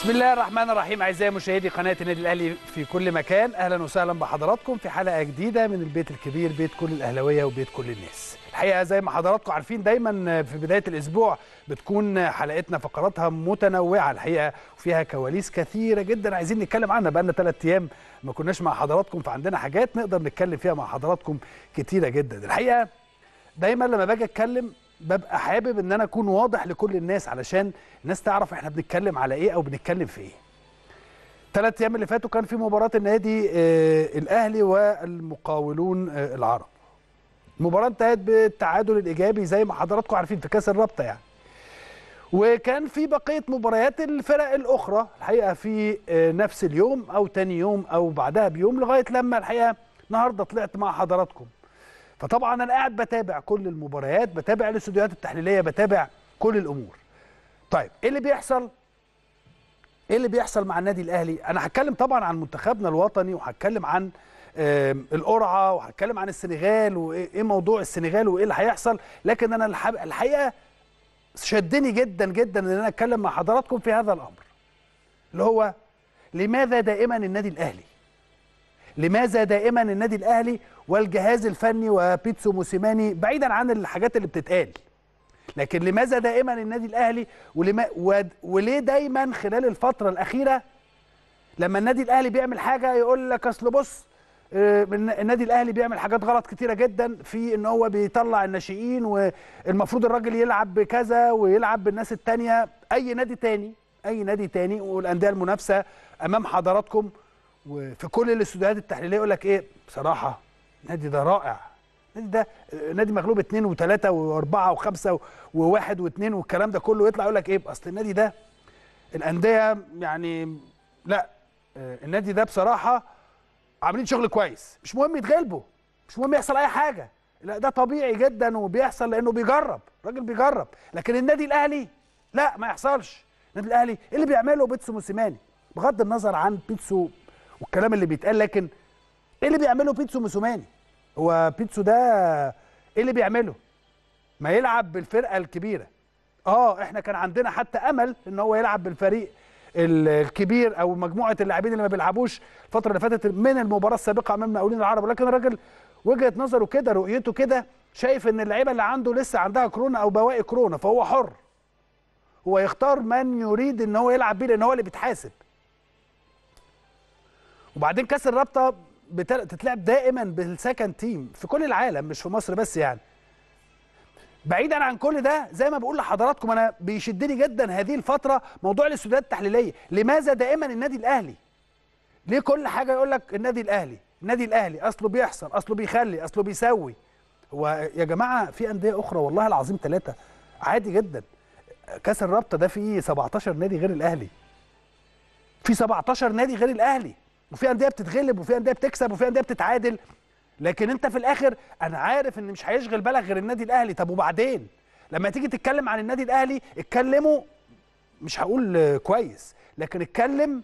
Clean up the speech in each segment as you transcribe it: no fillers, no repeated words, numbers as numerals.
بسم الله الرحمن الرحيم. اعزائي مشاهدي قناه النادي الاهلي في كل مكان، اهلا وسهلا بحضراتكم في حلقه جديده من البيت الكبير، بيت كل الاهلاويه وبيت كل الناس. الحقيقه زي ما حضراتكم عارفين دايما في بدايه الاسبوع بتكون حلقتنا فقراتها متنوعه الحقيقه، وفيها كواليس كثيره جدا عايزين نتكلم عنها. بقالنا 3 ايام ما كناش مع حضراتكم، فعندنا حاجات نقدر نتكلم فيها مع حضراتكم كتيره جدا. الحقيقه دايما لما باجي اتكلم ببقى حابب ان انا اكون واضح لكل الناس علشان الناس تعرف احنا بنتكلم على ايه او بنتكلم في ايه. 3 ايام اللي فاتوا كان في مباراه النادي الاهلي والمقاولون العرب. المباراه انتهت بالتعادل الايجابي زي ما حضراتكم عارفين في كاس الرابطه يعني. وكان في بقيه مباريات الفرق الاخرى الحقيقه في نفس اليوم او تاني يوم او بعدها بيوم، لغايه لما الحقيقه النهارده طلعت مع حضراتكم. فطبعا انا قاعد بتابع كل المباريات، بتابع الاستوديوهات التحليليه، بتابع كل الامور. طيب ايه اللي بيحصل؟ ايه اللي بيحصل مع النادي الاهلي؟ انا هتكلم طبعا عن منتخبنا الوطني، وهتكلم عن القرعه، وهتكلم عن السنغال وايه موضوع السنغال وايه اللي هيحصل. لكن انا الحقيقه شدني جدا جدا ان انا اتكلم مع حضراتكم في هذا الامر، اللي هو لماذا دائما النادي الاهلي؟ لماذا دائما النادي الاهلي والجهاز الفني وبيتسو موسيماني، بعيدا عن الحاجات اللي بتتقال، لكن لماذا دائما النادي الاهلي وليه دايما خلال الفتره الاخيره لما النادي الاهلي بيعمل حاجه يقول لك اصل بص النادي الاهلي بيعمل حاجات غلط كتيره جدا في ان هو بيطلع الناشئين، والمفروض الراجل يلعب بكذا ويلعب بالناس الثانيه. اي نادي تاني والانديه المنافسه امام حضراتكم وفي كل الاستوديوهات التحليليه يقول لك ايه بصراحه النادي ده رائع، النادي ده نادي مغلوب 2 و3 و4 و5 و1 و2 والكلام ده كله، يطلع يقول لك ايه اصل النادي ده الانديه يعني لا النادي ده بصراحه عاملين شغل كويس، مش مهم يتغلبوا، مش مهم يحصل اي حاجه، لا ده طبيعي جدا وبيحصل لانه بيجرب، الراجل بيجرب. لكن النادي الاهلي لا ما يحصلش. النادي الاهلي ايه اللي بيعمله بيتسو موسيماني؟ بغض النظر عن بيتسو والكلام اللي بيتقال، لكن ايه اللي بيعمله بيتسو موسيماني؟ هو بيتسو ده ايه اللي بيعمله؟ ما يلعب بالفرقه الكبيره. احنا كان عندنا حتى امل ان هو يلعب بالفريق الكبير او مجموعه اللاعبين اللي ما بيلعبوش الفتره اللي فاتت من المباراه السابقه امام المقاولين العرب، ولكن الراجل وجهه نظره كده، رؤيته كده، شايف ان اللعيبه اللي عنده لسه عندها كورونا او بواقي كورونا، فهو حر، هو يختار من يريد ان هو يلعب بيه لان هو اللي بيتحاسب. وبعدين كاس الرابطه تتلعب دائما بالسكند تيم في كل العالم مش في مصر بس يعني. بعيدا عن كل ده زي ما بقول لحضراتكم انا بيشدني جدا هذه الفتره موضوع الاستوديوهات التحليليه. لماذا دائما النادي الاهلي؟ ليه كل حاجه يقول لك النادي الاهلي اصله بيحصل، اصله بيخلي، اصله بيسوي؟ هو يا جماعه في انديه اخرى والله العظيم 3 عادي جدا. كاس الرابطه ده فيه 17 نادي غير الاهلي، في 17 نادي غير الاهلي، وفي انديه بتتغلب وفي انديه بتكسب وفي انديه بتتعادل، لكن انت في الاخر انا عارف ان مش هيشغل بالك غير النادي الاهلي. طب وبعدين لما تيجي تتكلم عن النادي الاهلي اتكلموا، مش هقول كويس، لكن اتكلم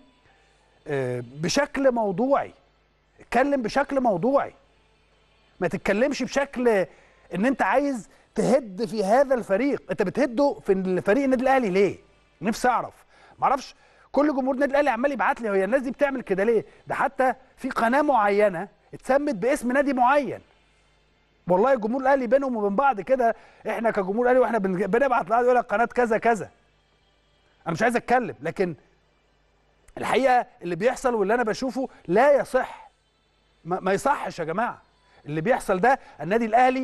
بشكل موضوعي، اتكلم بشكل موضوعي، ما تتكلمش بشكل ان انت عايز تهد في هذا الفريق. انت بتهده في الفريق النادي الاهلي ليه؟ نفسي اعرف. معرفش كل جمهور النادي الاهلي عمال يبعت لي هي الناس دي بتعمل كده ليه؟ ده حتى في قناه معينه اتسمت باسم نادي معين. والله الجمهور الاهلي بينهم وبين بعض كده، احنا كجمهور الاهلي واحنا بنبعت لحد يقول لك قناه كذا كذا. انا مش عايز اتكلم، لكن الحقيقه اللي بيحصل واللي انا بشوفه لا يصح، ما يصحش يا جماعه اللي بيحصل ده. النادي الاهلي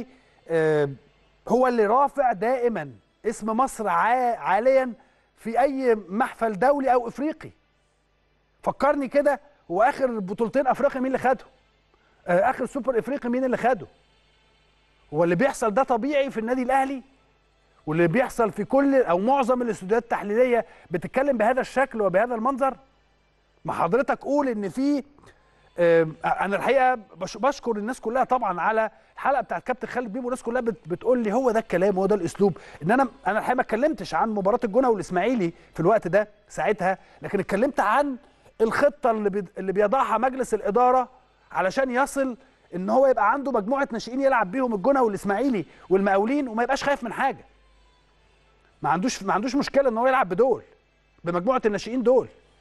هو اللي رافع دائما اسم مصر عاليا في اي محفل دولي او افريقي. فكرني كده، هو اخر بطولتين افريقيا مين اللي خدهم؟ اخر سوبر افريقي مين اللي خده؟ هو اللي بيحصل ده طبيعي في النادي الاهلي؟ واللي بيحصل في كل او معظم الاستوديوهات التحليليه بتتكلم بهذا الشكل وبهذا المنظر؟ ما حضرتك قول ان في انا الحقيقه بشكر الناس كلها طبعا على الحلقه بتاعت كابتن خالد بيبو، والناس كلها بتقول لي هو ده الكلام، هو ده الاسلوب. ان انا الحقيقه ما اتكلمتش عن مباراه الجونه والاسماعيلي في الوقت ده ساعتها، لكن اتكلمت عن الخطه اللي بيضعها مجلس الاداره علشان يصل ان هو يبقى عنده مجموعه ناشئين يلعب بيهم الجونه والاسماعيلي والمقاولين وما يبقاش خايف من حاجه. ما عندوش مشكله ان هو يلعب بدول، بمجموعه الناشئين دول.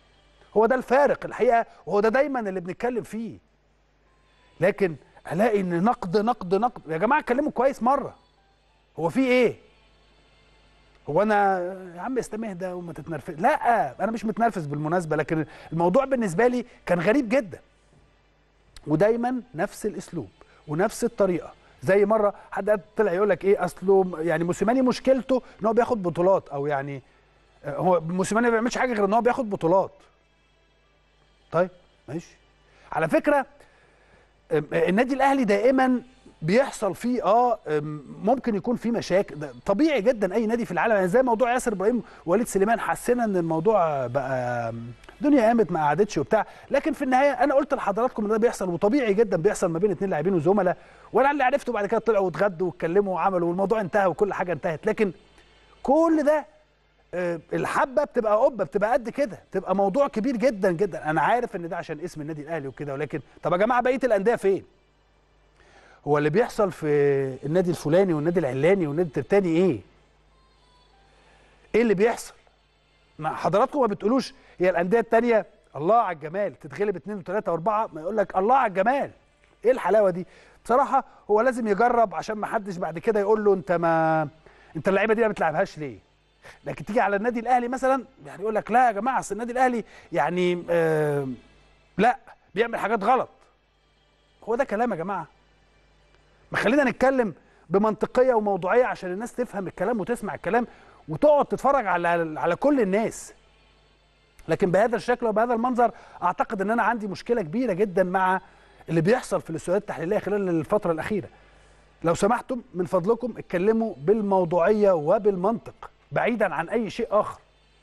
هو ده الفارق الحقيقه، وهو ده دايما اللي بنتكلم فيه. لكن الاقي ان نقد نقد نقد، يا جماعه اتكلموا كويس مره، هو في ايه؟ هو انا يا عم استمه ده وما تتنرفز، لا انا مش متنرفز بالمناسبه، لكن الموضوع بالنسبه لي كان غريب جدا، ودايما نفس الاسلوب ونفس الطريقه. زي مره حد طلع يقول لك ايه، اصله يعني موسيماني مشكلته ان هو بياخد بطولات، او يعني هو موسيماني ما بيعملش حاجه غير ان هو بياخد بطولات. طيب ماشي. على فكره النادي الاهلي دائما بيحصل فيه ممكن يكون فيه مشاكل، طبيعي جدا اي نادي في العالم، يعني زي موضوع ياسر ابراهيم ووليد سليمان، حسينا ان الموضوع بقى الدنيا قامت ما قعدتش وبتاع، لكن في النهايه انا قلت لحضراتكم ان ده بيحصل، وطبيعي جدا بيحصل ما بين اثنين لاعبين وزملاء، وانا اللي عرفته بعد كده طلعوا واتغدوا واتكلموا وعملوا والموضوع انتهى وكل حاجه انتهت. لكن كل ده الحبه بتبقى قبه، بتبقى قد كده، بتبقى موضوع كبير جدا جدا. انا عارف ان ده عشان اسم النادي الاهلي وكده، ولكن طب يا جماعه بقيه الانديه فين؟ هو اللي بيحصل في النادي الفلاني والنادي العلاني والنادي التاني ايه؟ ايه اللي بيحصل؟ ما حضراتكم ما بتقولوش هي الانديه التانيه الله على الجمال تتغلب 2 و3 و4، ما يقول لك الله على الجمال، ايه الحلاوه دي؟ بصراحه هو لازم يجرب عشان ما حدش بعد كده يقول له انت اللعيبه دي ما بتلعبهاش ليه؟ لكن تيجي على النادي الاهلي مثلا يعني يقول لك لا يا جماعه اصل النادي الاهلي يعني لا بيعمل حاجات غلط. هو ده كلام يا جماعه؟ ما خلينا نتكلم بمنطقيه وموضوعيه عشان الناس تفهم الكلام وتسمع الكلام وتقعد تتفرج على كل الناس. لكن بهذا الشكل وبهذا المنظر اعتقد ان انا عندي مشكله كبيره جدا مع اللي بيحصل في الاستوديوهات التحليليه خلال الفتره الاخيره. لو سمحتم من فضلكم اتكلموا بالموضوعيه وبالمنطق بعيدا عن اي شيء اخر،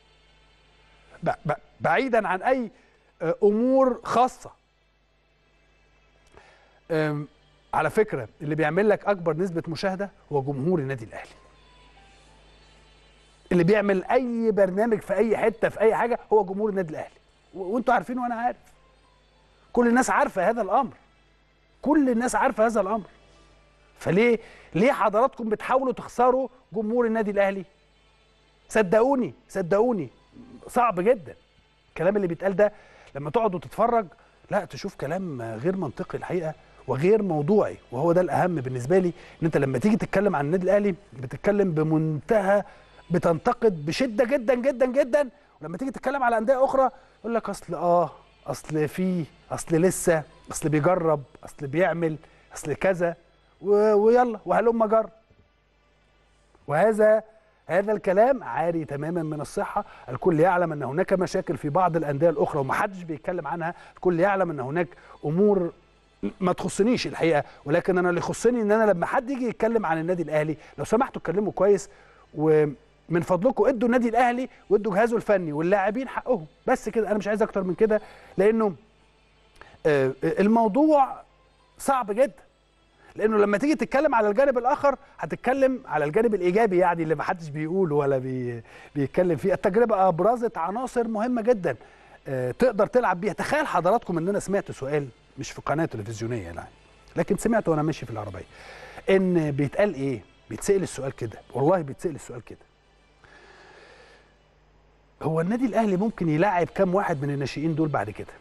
بعيدا عن اي امور خاصه. على فكره اللي بيعمل لك اكبر نسبه مشاهده هو جمهور النادي الاهلي. اللي بيعمل اي برنامج في اي حته في اي حاجه هو جمهور النادي الاهلي، وانتوا عارفين وانا عارف، كل الناس عارفه هذا الامر، كل الناس عارفه هذا الامر. فليه حضراتكم بتحاولوا تخسروا جمهور النادي الاهلي؟ صدقوني صدقوني صعب جدا الكلام اللي بيتقال ده، لما تقعد وتتفرج لا تشوف كلام غير منطقي الحقيقه وغير موضوعي. وهو ده الاهم بالنسبه لي، ان انت لما تيجي تتكلم عن النادي الاهلي بتتكلم بمنتهى، بتنتقد بشده جدا جدا جدا، ولما تيجي تتكلم على انديه اخرى يقول لك اصل اصل لسه، اصل بيجرب، اصل بيعمل، اصل كذا ويلا وهلم جر. هذا الكلام عاري تماما من الصحه. الكل يعلم ان هناك مشاكل في بعض الانديه الاخرى ومحدش بيتكلم عنها، الكل يعلم ان هناك امور ما تخصنيش الحقيقه، ولكن انا اللي يخصني ان انا لما حد يجي يتكلم عن النادي الاهلي لو سمحتوا اتكلموا كويس، ومن فضلكم ادوا النادي الاهلي وادوا جهازه الفني واللاعبين حقهم، بس كده. انا مش عايز اكتر من كده، لانه الموضوع صعب جدا. لانه لما تيجي تتكلم على الجانب الاخر هتتكلم على الجانب الايجابي، يعني اللي ما حدش بيقوله ولا بيتكلم فيه. التجربه ابرزت عناصر مهمه جدا تقدر تلعب بيها. تخيل حضراتكم ان انا سمعت سؤال مش في قناه تلفزيونيه يعني، لكن سمعته وانا ماشي في العربيه، ان بيتقال ايه، بيتسال السؤال كده، والله بيتسال السؤال كده: هو النادي الاهلي ممكن يلاعب كام واحد من الناشئين دول بعد كده؟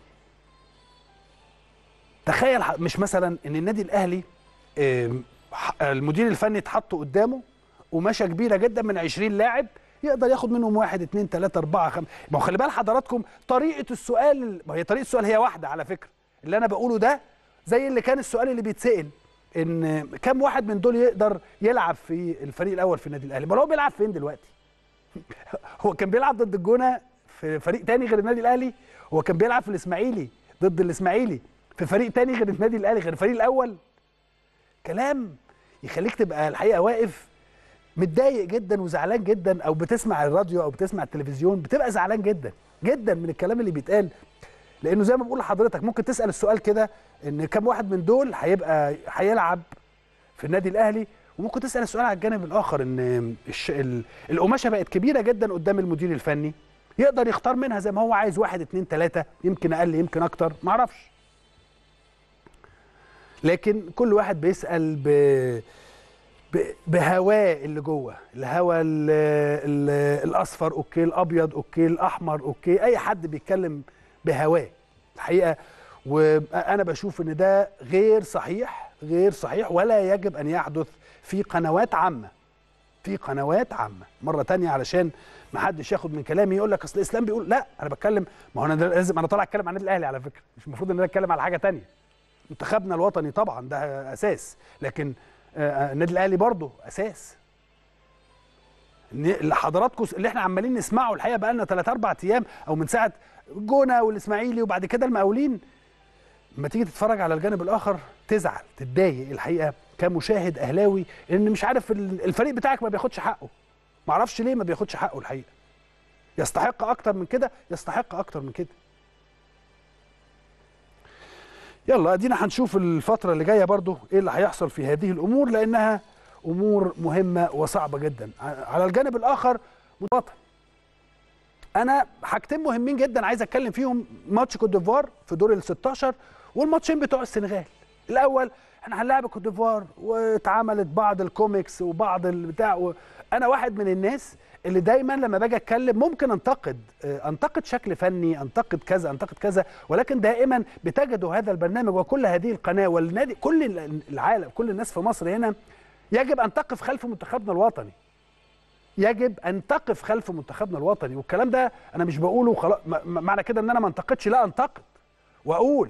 تخيل مش مثلا ان النادي الاهلي المدير الفني اتحط قدامه ومشى كبيره جدا من 20 لاعب يقدر ياخد منهم 1 2 3 4 5. ما هو خلي بال حضراتكم طريقه السؤال، ما هي طريقه السؤال هي واحده على فكره. اللي انا بقوله ده زي اللي كان السؤال اللي بيتسال ان كم واحد من دول يقدر يلعب في الفريق الاول في النادي الاهلي. ما هو بيلعب فين دلوقتي؟ هو كان بيلعب ضد الجونه في فريق تاني غير النادي الاهلي، هو كان بيلعب في الاسماعيلي ضد الاسماعيلي في فريق تاني غير النادي الاهلي غير الفريق الاول. كلام يخليك تبقى الحقيقه واقف متضايق جدا وزعلان جدا، او بتسمع الراديو او بتسمع التلفزيون بتبقى زعلان جدا جدا من الكلام اللي بيتقال. لانه زي ما بقول لحضرتك ممكن تسال السؤال كده ان كم واحد من دول هيلعب في النادي الاهلي، وممكن تسال السؤال على الجانب الاخر ان القماشه بقت كبيره جدا قدام المدير الفني، يقدر يختار منها زي ما هو عايز 1 2 3 يمكن اقل يمكن اكتر ما اعرفش. لكن كل واحد بيسال بهواه اللي جوه، الهوا الاصفر اوكي، الابيض اوكي، الاحمر اوكي، اي حد بيتكلم بهواه الحقيقه. وانا بشوف ان ده غير صحيح، غير صحيح، ولا يجب ان يحدث في قنوات عامه، في قنوات عامه. مره تانية علشان ما حدش ياخد من كلامي يقول لك اصل الاسلام بيقول، لا انا بتكلم، ما هو انا لازم، انا طالع اتكلم عن النادي الاهلي على فكره، مش المفروض ان انا اتكلم على حاجه تانية. منتخبنا الوطني طبعا ده اساس، لكن النادي الاهلي برضه اساس. اللي حضراتكم اللي احنا عمالين نسمعه الحقيقه بقى لنا 3 4 ايام، او من ساعه الجونه والاسماعيلي وبعد كده المقاولين، لما تيجي تتفرج على الجانب الاخر تزعل تتضايق الحقيقه كمشاهد اهلاوي، ان مش عارف الفريق بتاعك ما بياخدش حقه. ما اعرفش ليه ما بياخدش حقه الحقيقه. يستحق اكتر من كده، يستحق اكتر من كده. يلا ادينا هنشوف الفتره اللي جايه برضو ايه اللي هيحصل في هذه الامور، لانها امور مهمه وصعبه جدا. على الجانب الاخر مواطن، انا حاجتين مهمين جدا عايز اتكلم فيهم، ماتش كوت ديفوار في دور ال 16 والماتشين بتوع السنغال. الاول احنا هنلاعب كوت ديفوار واتعملت بعض الكوميكس وبعض البتاع، انا واحد من الناس اللي دايما لما باجي اتكلم ممكن انتقد شكل فني، انتقد كذا، انتقد كذا، ولكن دائما بتجدوا هذا البرنامج وكل هذه القناه والنادي، كل العالم، كل الناس في مصر هنا يجب ان تقف خلف منتخبنا الوطني. يجب ان تقف خلف منتخبنا الوطني، والكلام ده انا مش بقوله خلاص معنى كده ان انا ما انتقدش، لا انتقد واقول،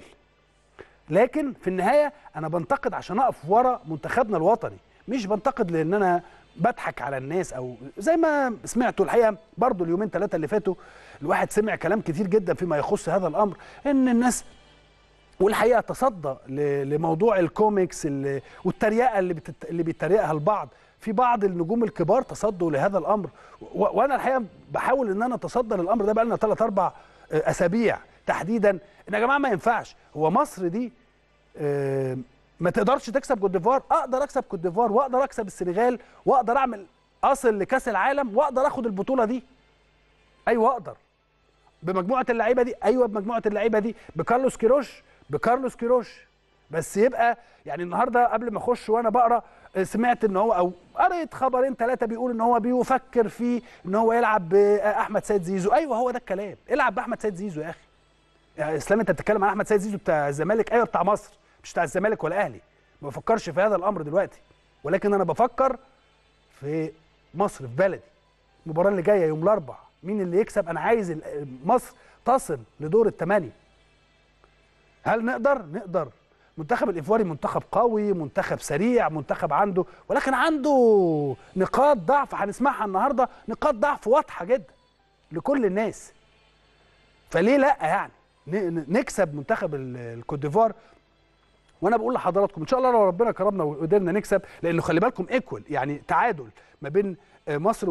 لكن في النهايه انا بنتقد عشان اقف ورا منتخبنا الوطني، مش بنتقد لان انا بضحك على الناس، او زي ما سمعتوا الحقيقه برضو اليومين 3 اللي فاتوا الواحد سمع كلام كتير جدا فيما يخص هذا الامر، ان الناس والحقيقه تصدى لموضوع الكوميكس والتريقه اللي بيتريقها البعض، في بعض النجوم الكبار تصدوا لهذا الامر، وانا الحقيقه بحاول ان انا اتصدى للامر ده بقى لنا 3 4 اسابيع تحديدا، ان يا جماعه ما ينفعش، هو مصر دي ما تقدرش تكسب كوت ديفوار؟ اقدر اكسب كوت ديفوار، واقدر اكسب السنغال، واقدر اعمل اصل لكاس العالم، واقدر اخد البطوله دي. ايوه اقدر، بمجموعه اللعيبه دي، ايوه بمجموعه اللعيبه دي، بكارلوس كيروش. بس يبقى يعني النهارده قبل ما اخش وانا بقرا سمعت ان هو، او قريت خبرين 3 بيقول ان هو بيفكر في ان هو يلعب باحمد سيد زيزو. ايوه هو ده الكلام، العب باحمد سيد زيزو يا اخي. يا اسلام انت بتتكلم عن احمد سيد زيزو بتاع الزمالك، ايوه بتاع مصر، مش بتاع الزمالك ولا الاهلي. ما بفكرش في هذا الامر دلوقتي، ولكن انا بفكر في مصر، في بلدي. المباراه اللي جايه يوم الاربعاء مين اللي يكسب؟ انا عايز مصر تصل لدور ال8. هل نقدر. منتخب الايفواري منتخب قوي، منتخب سريع، منتخب عنده، ولكن عنده نقاط ضعف هنسمعها النهارده، نقاط ضعف واضحه جدا لكل الناس. فليه لا يعني نكسب منتخب الكوت ديفوار؟ وانا بقول لحضراتكم ان شاء الله لو ربنا كرمنا وقدرنا نكسب، لانه خلي بالكم ايكوال، يعني تعادل ما بين مصر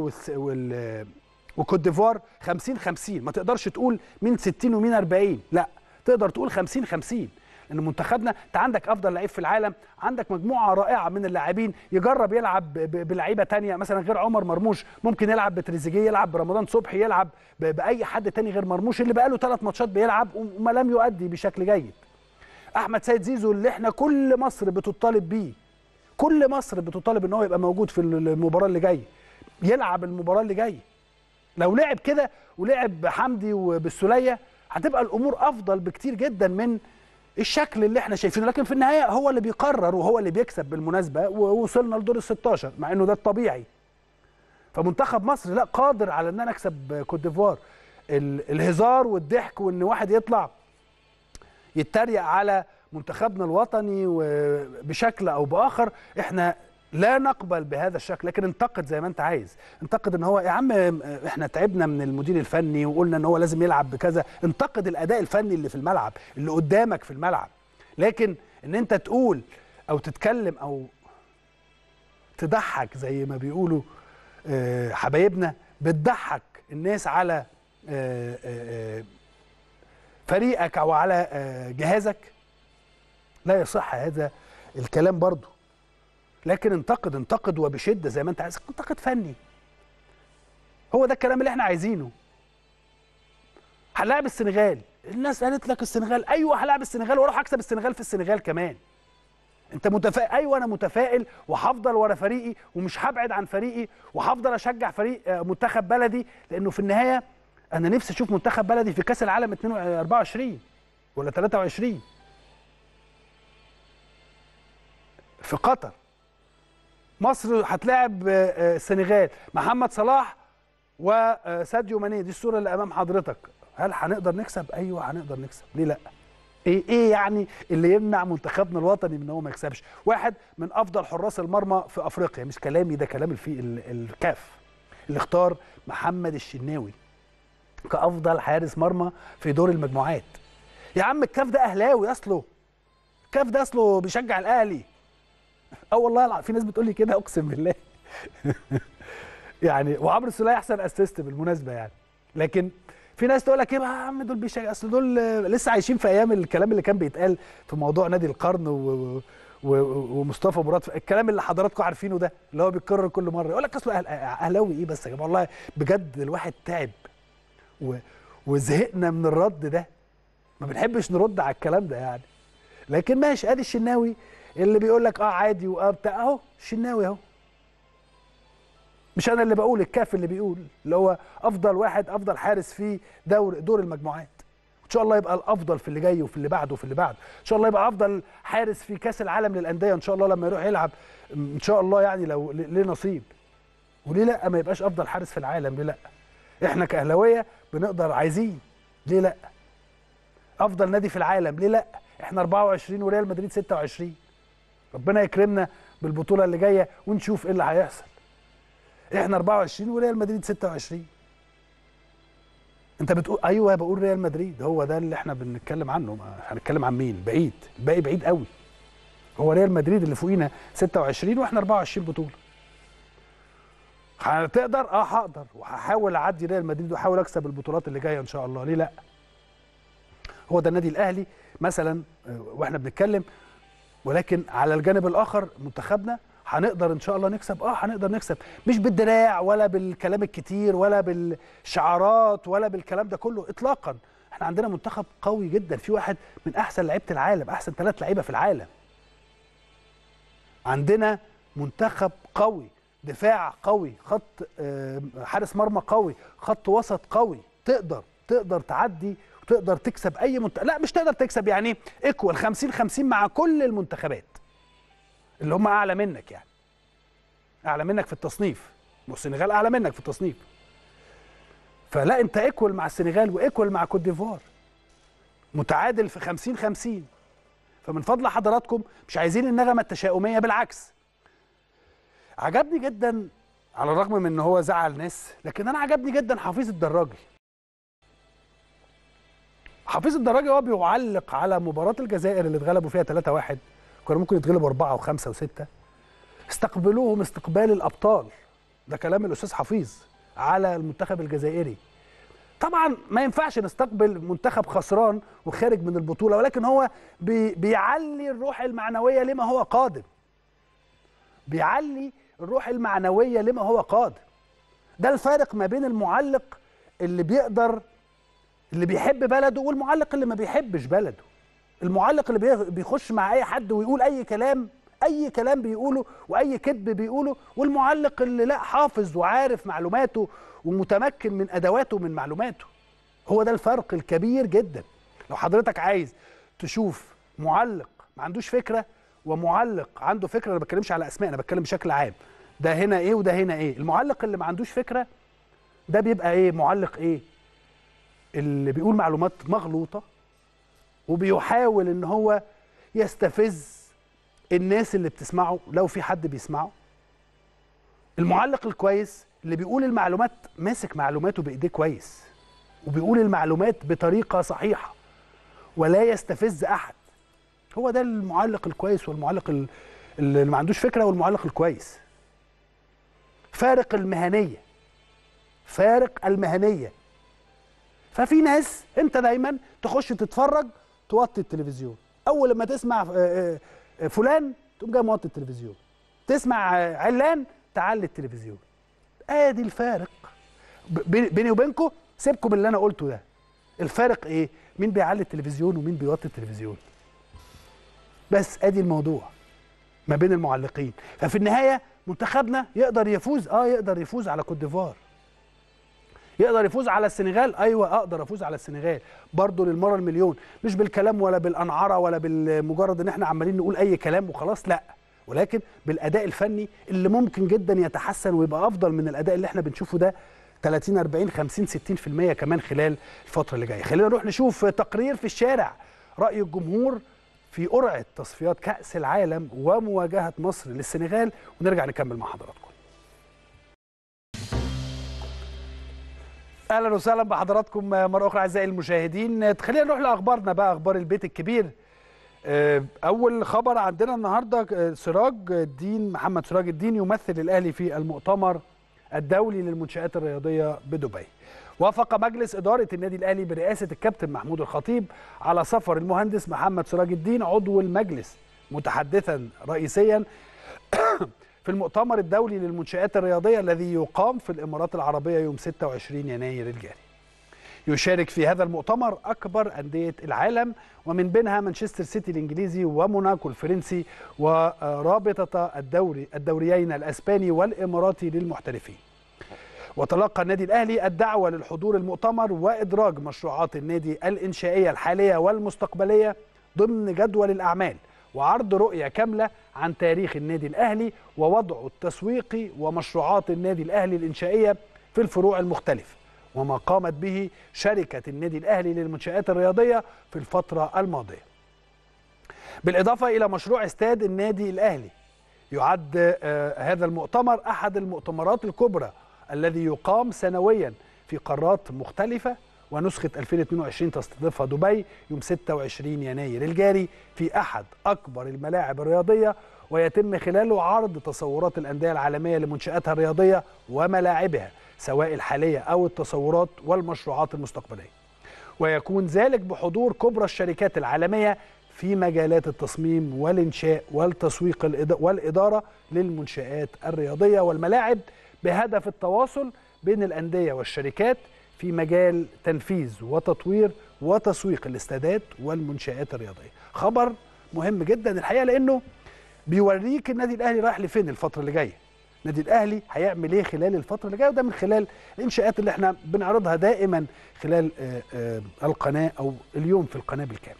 وكوت ديفوار 50-50، ما تقدرش تقول مين 60 ومين 40، لا تقدر تقول 50-50، لان منتخبنا انت عندك افضل لعيب في العالم، عندك مجموعه رائعه من اللاعبين، يجرب يلعب بلعيبه ثانيه مثلا غير عمر مرموش، ممكن يلعب بتريزيجيه، يلعب برمضان صبحي، يلعب باي حد ثاني غير مرموش اللي بقى له 3 ماتشات بيلعب وما لم يؤدي بشكل جيد. احمد سيد زيزو اللي احنا كل مصر بتطالب بيه، كل مصر بتطالب ان هو يبقى موجود في المباراه اللي جايه، يلعب المباراه اللي جايه. لو لعب كده ولعب حمدي وبالسوليه هتبقى الامور افضل بكتير جدا من الشكل اللي احنا شايفينه، لكن في النهايه هو اللي بيقرر وهو اللي بيكسب بالمناسبه، ووصلنا لدور ال16 مع انه ده الطبيعي. فمنتخب مصر لا قادر على ان انا اكسب كوت ديفوار. الهزار والضحك وان واحد يطلع يتريق على منتخبنا الوطني بشكل او باخر، احنا لا نقبل بهذا الشكل، لكن انتقد زي ما انت عايز، انتقد ان هو يا عم احنا تعبنا من المدير الفني وقلنا ان هو لازم يلعب بكذا، انتقد الاداء الفني اللي في الملعب، اللي قدامك في الملعب، لكن ان انت تقول او تتكلم او تضحك زي ما بيقولوا حبايبنا، بتضحك الناس على فريقك او على جهازك، لا يصح هذا الكلام برضو. لكن انتقد وبشده زي ما انت عايز، انتقد فني، هو ده الكلام اللي احنا عايزينه. هنلاعب السنغال، الناس قالت لك السنغال، ايوه هلاعب السنغال واروح اكسب السنغال في السنغال كمان. انت متفائل؟ ايوه انا متفائل وهفضل ورا فريقي ومش هبعد عن فريقي وهفضل اشجع فريق منتخب بلدي، لانه في النهايه انا نفسي اشوف منتخب بلدي في كاس العالم 24 ولا 23 في قطر. مصر هتلاعب السنغال، محمد صلاح وساديو ماني، دي الصوره اللي امام حضرتك. هل هنقدر نكسب؟ ايوه هنقدر نكسب، ليه لا؟ ايه يعني اللي يمنع منتخبنا الوطني من ان هو ما يكسبش؟ واحد من افضل حراس المرمى في افريقيا، مش كلامي ده، كلام الكاف اللي اختار محمد الشناوي كافضل حارس مرمى في دور المجموعات. يا عم الكاف ده اهلاوي اصله، الكاف ده اصله بيشجع الاهلي. والله في ناس بتقول لي كده اقسم بالله. يعني وعمرو السولية احسن اسيست بالمناسبه يعني. لكن في ناس تقول لك ايه بقى يا عم دول بيشجع، اصل دول لسه عايشين في ايام الكلام اللي كان بيتقال في موضوع نادي القرن ومصطفى مراد، الكلام اللي حضراتكم عارفينه ده اللي هو بيتكرر كل مره. يقول لك اصله اهلاوي ايه بس يا جماعه؟ والله بجد الواحد تعب وزهقنا من الرد ده، ما بنحبش نرد على الكلام ده يعني. لكن ماشي، ادي الشناوي اللي بيقول لك عادي بتاع اهو، الشناوي اهو. مش انا اللي بقول، الكاف اللي بيقول، اللي هو افضل واحد، افضل حارس في دور المجموعات. ان شاء الله يبقى الافضل في اللي جاي وفي اللي بعده وفي اللي بعده. ان شاء الله يبقى افضل حارس في كاس العالم للانديه ان شاء الله لما يروح يلعب ان شاء الله، يعني لو ليه نصيب. وليه لا ما يبقاش افضل حارس في العالم؟ ليه لا؟ احنا كاهلاويه بنقدر، عايزين، ليه لا؟ افضل نادي في العالم، ليه لا؟ احنا 24 وريال مدريد 26. ربنا يكرمنا بالبطوله اللي جايه ونشوف ايه اللي هيحصل. احنا 24 وريال مدريد 26. انت بتقول ايوه بقول ريال مدريد، هو ده اللي احنا بنتكلم عنه. هنتكلم عن مين؟ بعيد، الباقي بعيد قوي. هو ريال مدريد اللي فوقينا 26 واحنا 24 بطوله. هتقدر؟ هقدر، وهحاول اعدي ريال مدريد واحاول اكسب البطولات اللي جايه ان شاء الله، ليه لا؟ هو ده النادي الاهلي مثلا واحنا بنتكلم. ولكن على الجانب الاخر منتخبنا هنقدر ان شاء الله نكسب. هنقدر نكسب، مش بالدراع ولا بالكلام الكتير ولا بالشعارات ولا بالكلام ده كله اطلاقا. احنا عندنا منتخب قوي جدا، في واحد من احسن لعيبه العالم، احسن 3 لعيبه في العالم. عندنا منتخب قوي، دفاع قوي، خط حارس مرمى قوي، خط وسط قوي. تقدر تعدي وتقدر تكسب اي لا مش تقدر تكسب، يعني ايكوال 50-50 مع كل المنتخبات اللي هم اعلى منك، يعني اعلى منك في التصنيف. والسنغال اعلى منك في التصنيف، فلا انت ايكوال مع السنغال وايكوال مع كوت ديفوار، متعادل في 50-50. فمن فضل حضراتكم مش عايزين النغمه التشاؤميه، بالعكس. عجبني جدا على الرغم من ان هو زعل ناس، لكن انا عجبني جدا حفيظ الدراجي. حفيظ الدراجي هو بيعلق على مباراه الجزائر اللي اتغلبوا فيها 3-1، كانوا ممكن يتغلبوا 4 و5 و6. استقبلوهم استقبال الابطال، ده كلام الاستاذ حفيظ على المنتخب الجزائري. طبعا ما ينفعش نستقبل منتخب خسران وخارج من البطوله، ولكن هو بيعلي الروح المعنويه لما هو قادم. بيعلي الروح المعنويه لما هو قادم. ده الفارق ما بين المعلق اللي بيحب بلده والمعلق اللي ما بيحبش بلده. المعلق اللي بيخش مع اي حد ويقول اي كلام بيقوله واي كذب بيقوله، والمعلق اللي لا، حافظ وعارف معلوماته ومتمكن من ادواته ومن معلوماته. هو ده الفرق الكبير جدا. لو حضرتك عايز تشوف معلق ما عندوش فكره ومعلق عنده فكره، انا ما بتكلمش على اسماء، انا بتكلم بشكل عام، ده هنا ايه وده هنا ايه. المعلق اللي ما عندوش فكره ده بيبقى ايه؟ معلق ايه؟ اللي بيقول معلومات مغلوطه وبيحاول ان هو يستفز الناس اللي بتسمعه لو في حد بيسمعه. المعلق الكويس اللي بيقول المعلومات، ماسك معلوماته بايديه كويس وبيقول المعلومات بطريقه صحيحه ولا يستفز احد. هو ده المعلق الكويس والمعلق اللي ما عندوش فكره والمعلق الكويس. فارق المهنيه. ففي ناس انت دايما تخش تتفرج توطي التلفزيون، اول لما تسمع فلان تقوم جاي موطي التلفزيون، تسمع علان تعلي التلفزيون. ادي الفارق بيني وبينكم. سيبكم باللي انا قلته ده. الفارق ايه؟ مين بيعلي التلفزيون ومين بيوطي التلفزيون. بس ادي الموضوع ما بين المعلقين. ففي النهايه منتخبنا يقدر يفوز، يقدر يفوز على كوت ديفوار، يقدر يفوز على السنغال؟ ايوه اقدر افوز على السنغال برضه للمره المليون، مش بالكلام ولا بالانعره ولا بالمجرد ان احنا عمالين نقول اي كلام وخلاص، لا، ولكن بالاداء الفني اللي ممكن جدا يتحسن ويبقى افضل من الاداء اللي احنا بنشوفه ده 30 40 50 60% كمان خلال الفتره اللي جايه. خلينا نروح نشوف تقرير في الشارع راي الجمهور في قرعه تصفيات كاس العالم ومواجهه مصر للسنغال، ونرجع نكمل مع حضراتكم. اهلا وسهلا بحضراتكم مره اخرى اعزائي المشاهدين. خلينا نروح لاخبارنا بقى، اخبار البيت الكبير. اول خبر عندنا النهارده سراج الدين، محمد سراج الدين يمثل الاهلي في المؤتمر الدولي للمنشآت الرياضيه بدبي. وافق مجلس اداره النادي الاهلي برئاسه الكابتن محمود الخطيب على سفر المهندس محمد سراج الدين عضو المجلس متحدثا رئيسيا في المؤتمر الدولي للمنشآت الرياضيه الذي يقام في الامارات العربيه يوم 26 يناير الجاري. يشارك في هذا المؤتمر أكبر أندية العالم، ومن بينها مانشستر سيتي الإنجليزي وموناكو الفرنسي ورابطة الدوريين الأسباني والإماراتي للمحترفين. وتلقى النادي الأهلي الدعوة للحضور المؤتمر وإدراج مشروعات النادي الإنشائية الحالية والمستقبلية ضمن جدول الأعمال، وعرض رؤية كاملة عن تاريخ النادي الأهلي ووضعه التسويقي ومشروعات النادي الأهلي الإنشائية في الفروع المختلفة، وما قامت به شركة النادي الأهلي للمنشآت الرياضية في الفترة الماضية. بالإضافة إلى مشروع استاد النادي الأهلي، يعد هذا المؤتمر أحد المؤتمرات الكبرى الذي يقام سنويا في قارات مختلفة، ونسخة 2022 تستضيفها دبي يوم 26 يناير الجاري في أحد أكبر الملاعب الرياضية، ويتم خلاله عرض تصورات الأندية العالمية لمنشآتها الرياضية وملاعبها سواء الحالية أو التصورات والمشروعات المستقبلية، ويكون ذلك بحضور كبرى الشركات العالمية في مجالات التصميم والإنشاء والتسويق والإدارة للمنشآت الرياضية والملاعب، بهدف التواصل بين الأندية والشركات في مجال تنفيذ وتطوير وتسويق الاستادات والمنشآت الرياضية. خبر مهم جدا الحقيقة، لأنه بيوريك النادي الأهلي رايح لفين الفترة اللي جاية. النادي الأهلي هيعمل ايه خلال الفترة اللي جاية، وده من خلال الإنشاءات اللي احنا بنعرضها دائما خلال القناة أو اليوم في القناة بالكامل.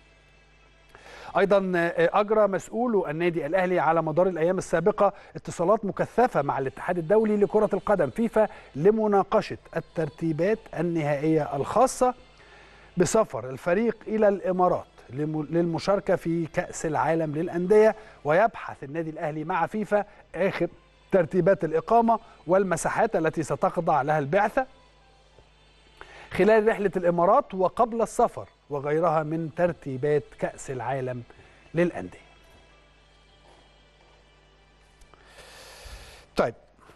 أيضا أجرى مسؤولو النادي الأهلي على مدار الأيام السابقة اتصالات مكثفة مع الاتحاد الدولي لكرة القدم فيفا لمناقشة الترتيبات النهائية الخاصة بسفر الفريق إلى الإمارات للمشاركة في كأس العالم للأندية، ويبحث النادي الأهلي مع فيفا آخر ترتيبات الإقامة والمساحات التي ستخضع لها البعثة خلال رحلة الإمارات وقبل السفر وغيرها من ترتيبات كأس العالم للأندية. طيب،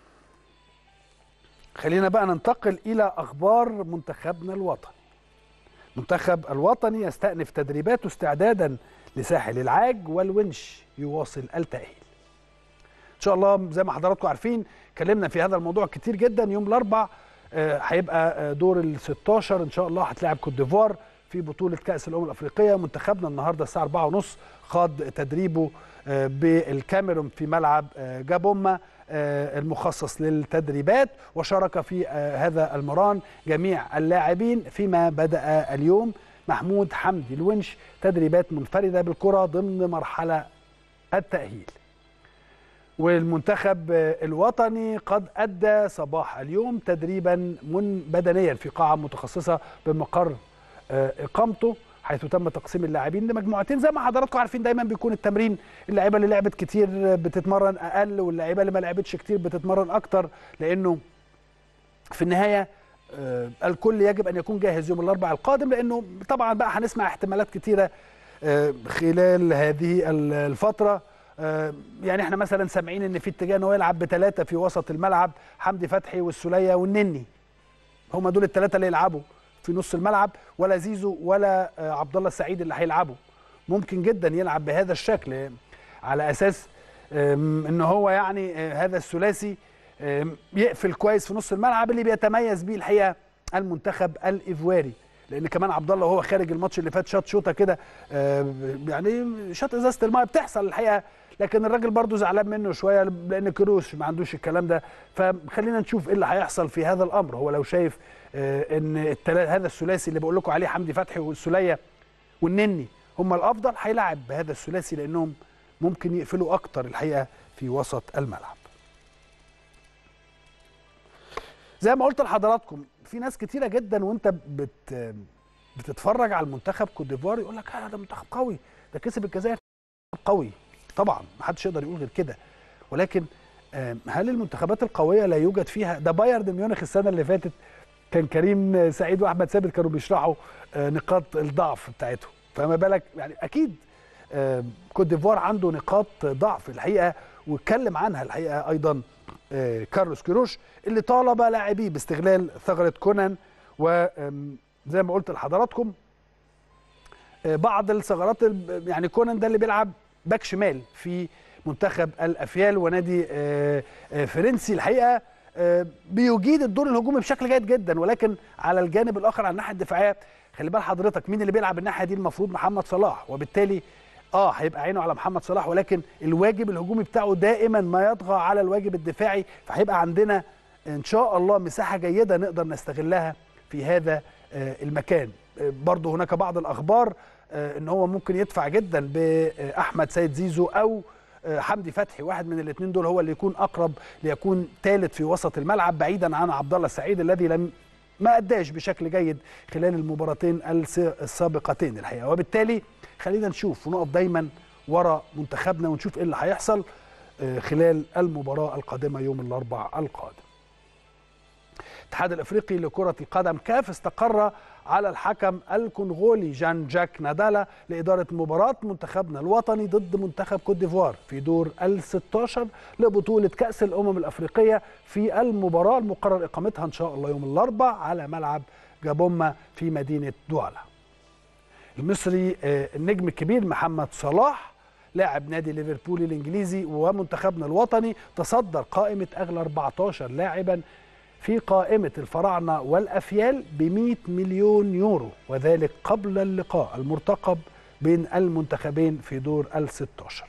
خلينا بقى ننتقل إلى أخبار منتخبنا الوطني. المنتخب الوطني يستأنف تدريباته استعدادا لساحل العاج والونش يواصل التأهيل. إن شاء الله زي ما حضراتكم عارفين اتكلمنا في هذا الموضوع كتير جدا. يوم الأربع هيبقى دور ال 16 إن شاء الله هتلاعب كوت ديفوار في بطولة كأس الأمم الأفريقية. منتخبنا النهارده الساعة 4:30 خاض تدريبه بالكاميرون في ملعب جابوما المخصص للتدريبات، وشارك في هذا المران جميع اللاعبين، فيما بدأ اليوم محمود حمدي الونش تدريبات منفردة بالكرة ضمن مرحلة التأهيل. والمنتخب الوطني قد أدى صباح اليوم تدريبا بدنيا في قاعة متخصصة بمقر إقامته، حيث تم تقسيم اللاعبين لمجموعتين. زي ما حضراتكم عارفين دايما بيكون التمرين اللعيبه اللي لعبت كتير بتتمرن اقل، واللعيبه اللي ما لعبتش كتير بتتمرن اكتر، لانه في النهايه الكل يجب ان يكون جاهز يوم الاربعاء القادم، لانه طبعا بقى هنسمع احتمالات كتيره خلال هذه الفتره. يعني احنا مثلا سامعين ان في اتجاه ان هو يلعب ب3 في وسط الملعب، حمدي فتحي والسوليه والنني، هم دول ال3 اللي يلعبوا في نص الملعب، ولا زيزو ولا عبد الله السعيد اللي هيلعبوا. ممكن جدا يلعب بهذا الشكل على اساس ان هو يعني هذا الثلاثي يقفل كويس في نص الملعب اللي بيتميز بيه الحقيقه المنتخب الايفواري. لان كمان عبد الله وهو خارج الماتش اللي فات شاط شوطه كده يعني شاط ازازه الماء، بتحصل الحقيقه، لكن الراجل برضو زعلان منه شويه لان كروش ما عندوش الكلام ده. فخلينا نشوف ايه اللي هيحصل في هذا الامر. هو لو شايف ان هذا الثلاثي اللي بقول لكم عليه حمدي فتحي والسوليه والنني هم الافضل، هيلاعب بهذا الثلاثي لانهم ممكن يقفلوا اكتر الحقيقه في وسط الملعب. زي ما قلت لحضراتكم في ناس كتيره جدا وانت بتتفرج على المنتخب كوت ديفوار يقول لك ده منتخب قوي، ده كسب الجزائر قوي. طبعا ما حدش يقدر يقول غير كده، ولكن هل المنتخبات القويه لا يوجد فيها؟ ده بايرن ميونخ السنه اللي فاتت كان كريم سعيد واحمد ثابت كانوا بيشرحوا نقاط الضعف بتاعتهم، فما بالك يعني اكيد كوت ديفوار عنده نقاط ضعف الحقيقه، واتكلم عنها الحقيقه ايضا كارلوس كيروش اللي طالب لاعبيه باستغلال ثغره كونان. وزي ما قلت لحضراتكم بعض الثغرات، يعني كونان ده اللي بيلعب باك شمال في منتخب الافيال ونادي فرنسي الحقيقه بيجيد الدور الهجومي بشكل جيد جدا، ولكن على الجانب الاخر على الناحيه الدفاعيه خلي بال حضرتك مين اللي بيلعب الناحيه دي؟ المفروض محمد صلاح، وبالتالي هيبقى عينه على محمد صلاح، ولكن الواجب الهجومي بتاعه دائما ما يطغى على الواجب الدفاعي، فهيبقى عندنا ان شاء الله مساحه جيده نقدر نستغلها في هذا المكان. برضه هناك بعض الاخبار ان هو ممكن يدفع جدا باحمد سيد زيزو او حمدي فتحي، واحد من الاثنين دول هو اللي يكون اقرب ليكون ثالث في وسط الملعب بعيدا عن عبد الله السعيد الذي ما اداش بشكل جيد خلال المباراتين السابقتين الحقيقه. وبالتالي خلينا نشوف ونقف دايما ورا منتخبنا ونشوف ايه اللي هيحصل خلال المباراه القادمه يوم الاربعاء القادم. الاتحاد الافريقي لكره القدم كاف استقر على الحكم الكونغولي جان جاك نادالا لاداره مباراه منتخبنا الوطني ضد منتخب كوت ديفوار في دور ال16 لبطوله كاس الامم الافريقيه في المباراه المقرر اقامتها ان شاء الله يوم الاربعاء على ملعب جابوما في مدينه دوالا. المصري النجم الكبير محمد صلاح لاعب نادي ليفربول الانجليزي ومنتخبنا الوطني تصدر قائمه اغلى 14 لاعبا في قائمة الفراعنة والأفيال ب100 مليون يورو، وذلك قبل اللقاء المرتقب بين المنتخبين في دور ال16.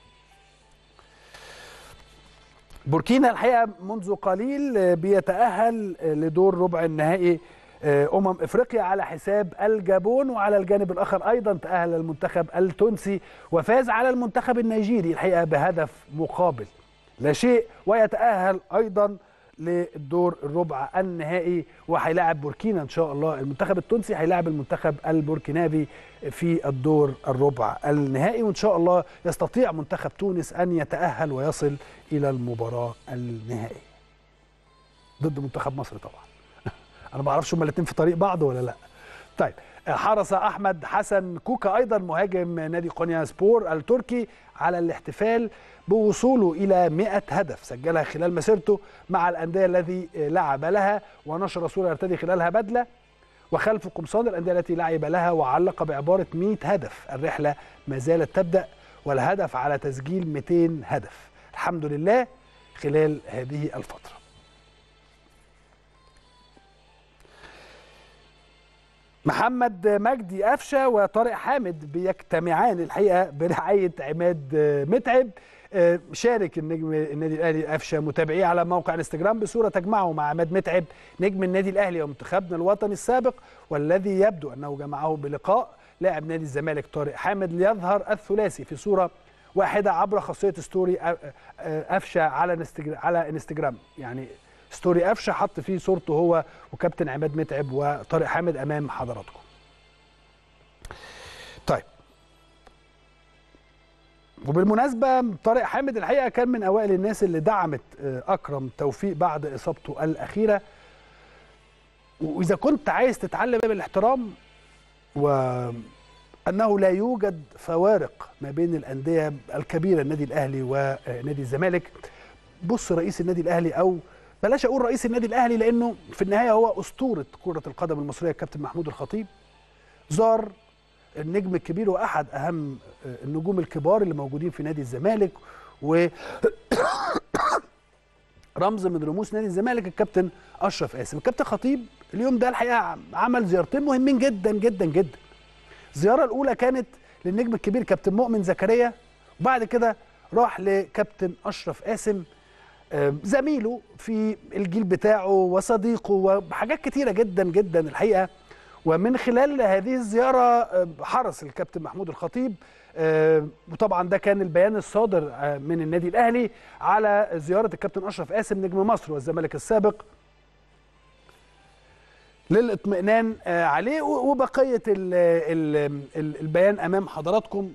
بوركينا الحقيقة منذ قليل بيتأهل لدور ربع النهائي أفريقيا على حساب الجابون، وعلى الجانب الآخر أيضا تأهل المنتخب التونسي وفاز على المنتخب النيجيري الحقيقة بهدف مقابل لا شيء، ويتأهل أيضا للدور الربع النهائي وهيلاعب بوركينا ان شاء الله. المنتخب التونسي هيلاعب المنتخب البوركينابي في الدور الربع النهائي، وان شاء الله يستطيع منتخب تونس ان يتأهل ويصل الى المباراة النهائية ضد منتخب مصر. طبعا انا ما اعرفش هما الاثنين في طريق بعض ولا لا. طيب حرص احمد حسن كوكا ايضا مهاجم نادي قونيا سبور التركي على الاحتفال بوصوله الى 100 هدف سجلها خلال مسيرته مع الانديه التي لعب لها، ونشر صوره يرتدي خلالها بدله وخلف قمصان الانديه التي لعب لها، وعلق بعباره 100 هدف. الرحله ما زالت تبدا والهدف على تسجيل 200 هدف الحمد لله خلال هذه الفتره. محمد مجدي قفشه وطارق حامد بيجتمعان الحقيقه برعايه عماد متعب. شارك النجم النادي الاهلي قفشه متابعيه على موقع الانستجرام بصوره تجمعه مع عماد متعب نجم النادي الاهلي ومنتخبنا الوطني السابق، والذي يبدو انه جمعه بلقاء لاعب نادي الزمالك طارق حامد ليظهر الثلاثي في صوره واحده عبر خاصيه ستوري قفشه على انستجرام. يعني ستوري قفشه حط فيه صورته هو وكابتن عماد متعب وطارق حامد امام حضراتكم. طيب وبالمناسبه طارق حامد الحقيقه كان من اوائل الناس اللي دعمت اكرم توفيق بعد اصابته الاخيره، واذا كنت عايز تتعلم بالاحترام وانه لا يوجد فوارق ما بين الانديه الكبيره النادي الاهلي ونادي الزمالك، بص رئيس النادي الاهلي، او بلاش اقول رئيس النادي الاهلي لانه في النهايه هو اسطوره كره القدم المصريه الكابتن محمود الخطيب، زار النجم الكبير واحد اهم النجوم الكبار اللي موجودين في نادي الزمالك رمز من رموز نادي الزمالك الكابتن اشرف قاسم. الكابتن خطيب اليوم ده الحقيقه عمل زيارتين مهمين جدا جدا جدا. الزياره الاولى كانت للنجم الكبير كابتن مؤمن زكريا، وبعد كده راح لكابتن اشرف قاسم زميله في الجيل بتاعه وصديقه وحاجات كتيره جدا جدا الحقيقه. ومن خلال هذه الزياره حرص الكابتن محمود الخطيب، وطبعا ده كان البيان الصادر من النادي الاهلي على زياره الكابتن اشرف قاسم نجم مصر والزمالك السابق للاطمئنان عليه. وبقيه البيان امام حضراتكم.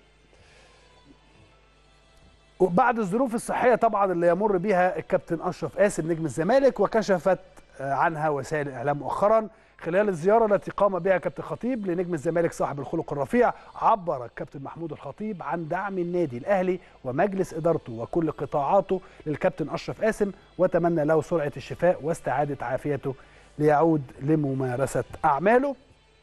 وبعد الظروف الصحيه طبعا اللي يمر بها الكابتن اشرف قاسم نجم الزمالك، وكشفت عنها وسائل الاعلام مؤخرا خلال الزياره التي قام بها كابتن خطيب لنجم الزمالك صاحب الخلق الرفيع، عبر الكابتن محمود الخطيب عن دعم النادي الاهلي ومجلس ادارته وكل قطاعاته للكابتن اشرف قاسم، وتمنى له سرعه الشفاء واستعاده عافيته ليعود لممارسه اعماله.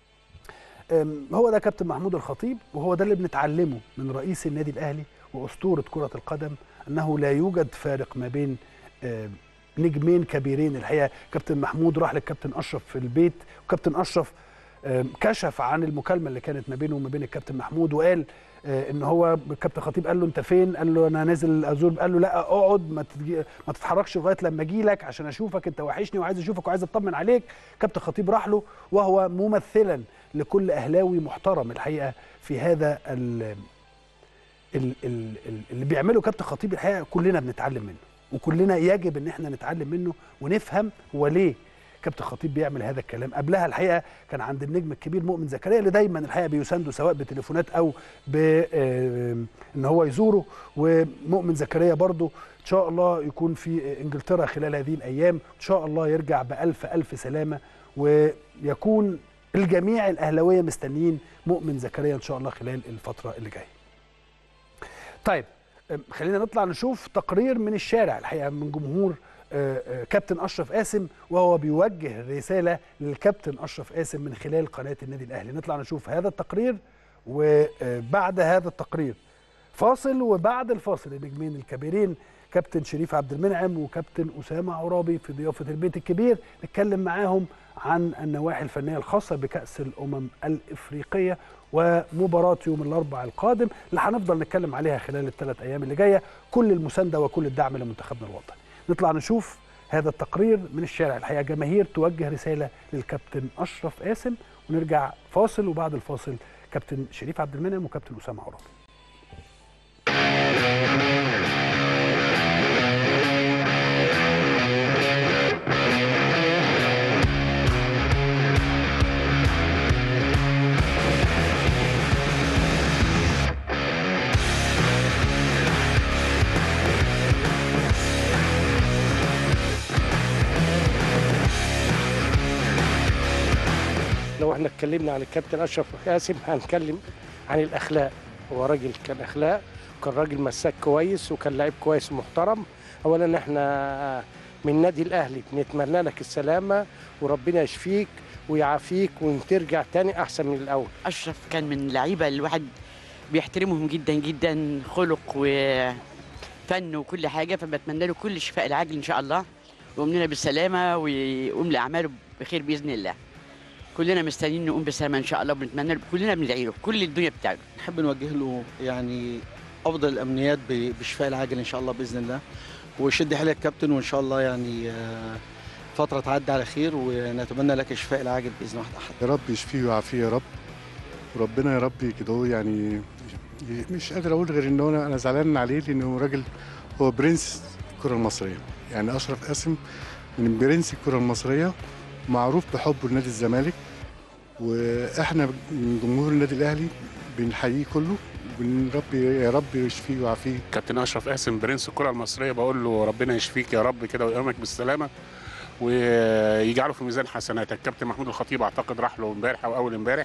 هو ده كابتن محمود الخطيب، وهو ده اللي بنتعلمه من رئيس النادي الاهلي واسطوره كره القدم، انه لا يوجد فارق ما بين نجمين كبيرين. الحقيقه كابتن محمود راح للكابتن اشرف في البيت، وكابتن اشرف كشف عن المكالمه اللي كانت ما بينه وما بين الكابتن محمود، وقال ان هو الكابتن خطيب قال له انت فين؟ قال له انا نازل ازور. قال له لا اقعد ما تتحركش لغايه لما اجي لك عشان اشوفك، انت وحشني وعايز اشوفك وعايز اطمن عليك. كابتن خطيب راح له، وهو ممثلا لكل اهلاوي محترم الحقيقه في هذا اللي بيعمله كابتن خطيب. الحقيقه كلنا بنتعلم منه، وكلنا يجب ان احنا نتعلم منه ونفهم هو ليه كابتن خطيب بيعمل هذا الكلام. قبلها الحقيقه كان عند النجم الكبير مؤمن زكريا اللي دايما الحقيقه بيسانده سواء بتليفونات او ان هو يزوره. ومؤمن زكريا برضو ان شاء الله يكون في انجلترا خلال هذه الايام، ان شاء الله يرجع بالف الف سلامه، ويكون الجميع الاهلاويه مستنيين مؤمن زكريا ان شاء الله خلال الفتره اللي جايه. طيب خلينا نطلع نشوف تقرير من الشارع الحقيقه من جمهور كابتن اشرف قاسم، وهو بيوجه رساله للكابتن اشرف قاسم من خلال قناه النادي الاهلي. نطلع نشوف هذا التقرير، وبعد هذا التقرير فاصل، وبعد الفاصل النجمين الكبيرين كابتن شريف عبد المنعم وكابتن اسامه عرابي في ضيافه البيت الكبير، نتكلم معاهم عن النواحي الفنيه الخاصه بكاس الامم الافريقيه ومباراه يوم الاربعاء القادم اللي هنفضل نتكلم عليها خلال الثلاث ايام اللي جايه. كل المسانده وكل الدعم لمنتخبنا الوطني. نطلع نشوف هذا التقرير من الشارع. الحقيقه جماهير توجه رساله للكابتن اشرف قاسم، ونرجع فاصل، وبعد الفاصل كابتن شريف عبد المنعم وكابتن اسامه عرابي. لو احنا اتكلمنا عن الكابتن اشرف قاسم هنتكلم عن الاخلاق. هو راجل كان اخلاق، وكان راجل مساك كويس، وكان لاعب كويس ومحترم. اولا احنا من النادي الاهلي بنتمنى لك السلامه، وربنا يشفيك ويعافيك وترجع تاني احسن من الاول. اشرف كان من اللعيبه اللي الواحد بيحترمهم جدا جدا، خلق وفن وكل حاجه، فبتمنى له كل الشفاء العاجل ان شاء الله، ويقوم لنا بالسلامه ويقوم لاعماله بخير باذن الله. كلنا مستنيين نقوم بالسلامه ان شاء الله، وبنتمنى له، كلنا بندعي له، كل الدنيا بتاعته. نحب نوجه له يعني افضل الامنيات بالشفاء العاجل ان شاء الله باذن الله، وشد حيلك يا كابتن، وان شاء الله يعني فتره تعدي على خير، ونتمنى لك الشفاء العاجل باذن واحد احد. يا رب يشفيه ويعافيه يا رب، وربنا يا رب كده. يعني مش قادر اقول غير ان انا زعلان عليه، لانه راجل هو برنس الكره المصريه. يعني اشرف قاسم من برنس الكره المصريه، معروف بحبه لنادي الزمالك، واحنا من جمهور النادي الاهلي بنحييه كله، يا رب يشفيه ويعافيه. كابتن اشرف قاسم برنس الكره المصريه، بقول له ربنا يشفيك يا رب كده ويقومك بالسلامه ويجعله في ميزان حسناتك. كابتن محمود الخطيب اعتقد راح له امبارح او اول امبارح،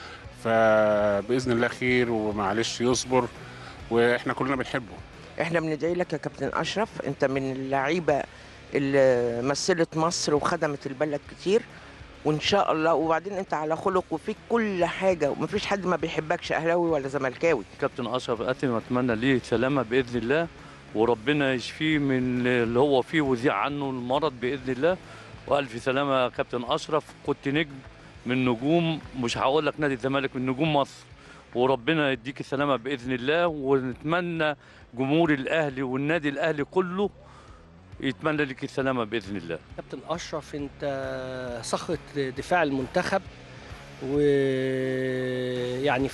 فباذن الله خير ومعلش يصبر، واحنا كلنا بنحبه. احنا بندعي لك يا كابتن اشرف، انت من اللعيبه اللي مثلت مصر وخدمت البلد كتير، وان شاء الله. وبعدين انت على خلق وفيك كل حاجه، ومفيش حد ما بيحبكش، اهلاوي ولا زملكاوي. كابتن اشرف قاسم اتمنى ليه سلامه باذن الله، وربنا يشفيه من اللي هو فيه ويزيع عنه المرض باذن الله. والف سلامه يا كابتن اشرف، كنت نجم من نجوم، مش هقول لك نادي الزمالك، من نجوم مصر، وربنا يديك السلامه باذن الله. ونتمنى جمهور الاهلي والنادي الاهلي كله يتمنى لك السلامه باذن الله. كابتن اشرف انت صخره دفاع المنتخب، ويعني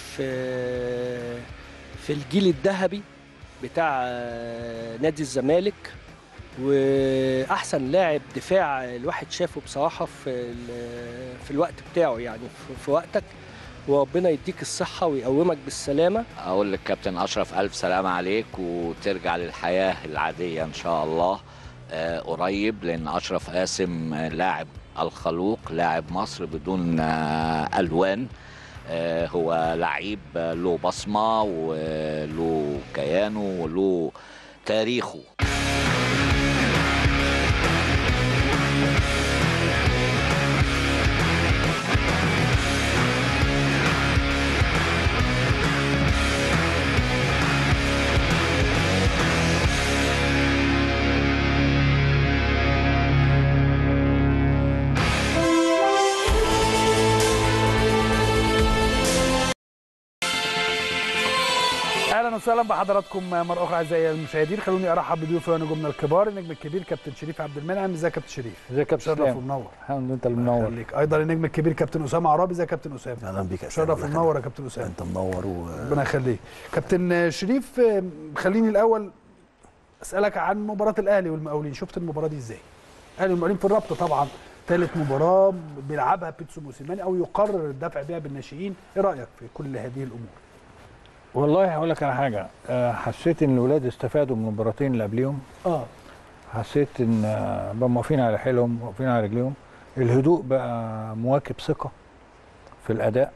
في الجيل الذهبي بتاع نادي الزمالك، واحسن لاعب دفاع الواحد شافه بصراحه في الوقت بتاعه، يعني في وقتك، وربنا يديك الصحه ويقومك بالسلامه. اقول لك كابتن اشرف الف سلامه عليك، وترجع للحياه العاديه ان شاء الله قريب، لان اشرف قاسم لاعب الخلوق، لاعب مصر بدون الوان. هو لعيب له بصمه وله كيانه وله تاريخه. اهلا وسهلا بحضراتكم مره اخرى اعزائي المشاهدين. خلوني ارحب بضيوفي ونجومنا الكبار، النجم الكبير كابتن شريف عبد المنعم. ازيك يا كابتن شريف؟ ازيك يا كابتن شرف ومنور. الحمد لله، انت اللي منور. خليك. ايضا النجم الكبير كابتن اسامه عرابي. ازيك يا كابتن اسامه؟ اهلا بيك يا شرف ومنور يا كابتن اسامه. انت منور ربنا يخليك. كابتن شريف، خليني الاول اسالك عن مباراه الاهلي والمقاولين. شفت المباراه دي ازاي؟ الاهلي والمقاولين في الرابطه طبعا ثالث مباراه بيلعبها بيتسو موسيماني او يقرر الدفع بها بالناشئين، ايه رايك في كل هذه الامور؟ والله هقول لك على حاجه، حسيت ان الاولاد استفادوا من المباراتين اللي قبليهم. حسيت ان بقوا واقفين على حيلهم، واقفين على رجليهم. الهدوء بقى مواكب ثقه في الاداء.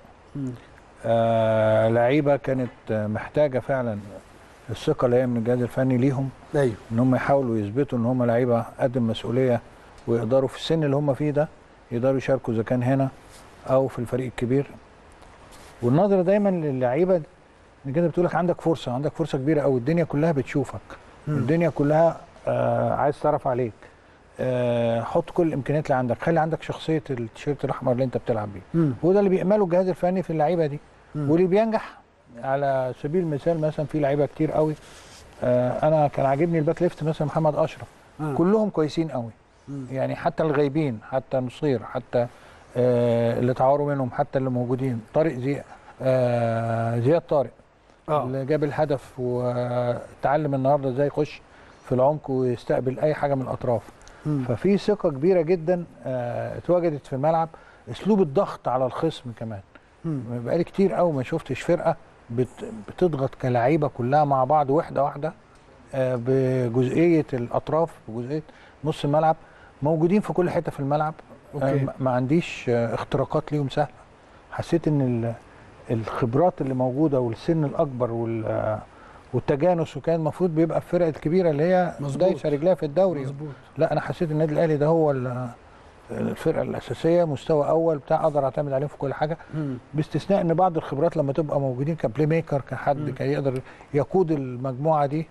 لعيبه كانت محتاجه فعلا الثقه اللي هي من الجهاز الفني ليهم. ايوه، ان هم يحاولوا يثبتوا ان هم لعيبه قد المسؤوليه، ويقدروا في السن اللي هم فيه ده يقدروا يشاركوا اذا كان هنا او في الفريق الكبير. والنظره دايما للعيبه ان كده بتقول لك عندك فرصه كبيره قوي، الدنيا كلها بتشوفك. الدنيا كلها عايز تعرف عليك. حط كل الامكانيات اللي عندك، خلي عندك شخصيه التيشيرت الاحمر اللي انت بتلعب بيه. هو ده اللي بيأمله الجهاز الفني في اللعيبه دي. واللي بينجح على سبيل المثال مثلا في لعيبه كتير قوي. انا كان عاجبني الباك ليفت مثلا محمد اشرف. كلهم كويسين قوي. يعني حتى الغايبين، حتى نصير، حتى اللي تعاروا منهم، حتى اللي موجودين. طارق زياد طارق اللي جاب الهدف وتعلم النهارده ازاي يخش في العمق ويستقبل اي حاجه من الاطراف. ففي ثقه كبيره جدا اتوجدت في الملعب. اسلوب الضغط على الخصم كمان. بقالي كتير قوي ما شفتش فرقه بتضغط كلاعيبه كلها مع بعض واحده واحده، بجزئيه الاطراف، بجزئيه نص الملعب، موجودين في كل حته في الملعب. ما عنديش اختراقات ليهم سهله. حسيت ان الخبرات اللي موجوده والسن الاكبر والتجانس، وكان المفروض بيبقى الفرق الكبيره اللي هي دايسه رجلها في الدوري. مزبوط. لا، انا حسيت النادي الاهلي ده هو الفرقه الاساسيه، مستوى اول بتاع اقدر اعتمد عليهم في كل حاجه. باستثناء ان بعض الخبرات لما تبقى موجودين كبلاي ميكر، كحد كان يقدر يقود المجموعه دي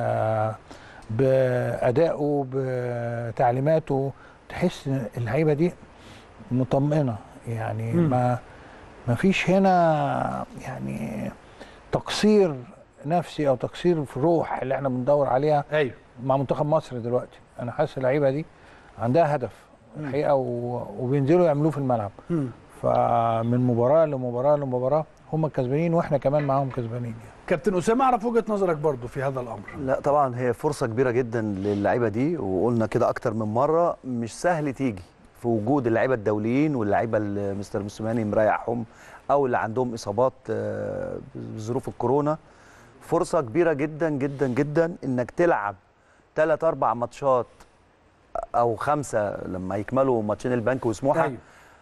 بادائه بتعليماته، تحس ان اللعيبه دي مطمئنه. يعني ما فيش هنا يعني تقصير نفسي او تقصير في الروح اللي احنا بندور عليها. ايوه، مع منتخب مصر دلوقتي انا حاسس اللعيبه دي عندها هدف الحقيقه، وبينزلوا يعملوه في الملعب. فمن مباراه لمباراه لمباراه هم كسبانين، واحنا كمان معاهم كسبانين. كابتن اسامه، اعرف وجهه نظرك برضو في هذا الامر. لا طبعا هي فرصه كبيره جدا للعيبه دي، وقلنا كده اكتر من مره مش سهل تيجي في وجود اللعيبه الدوليين واللعيبه اللي مستر موسيماني مريحهم او اللي عندهم اصابات بظروف الكورونا. فرصه كبيره جدا جدا جدا انك تلعب 3-4 ماتشات او 5 لما يكملوا ماتشين البنك وسموحه. أيوه.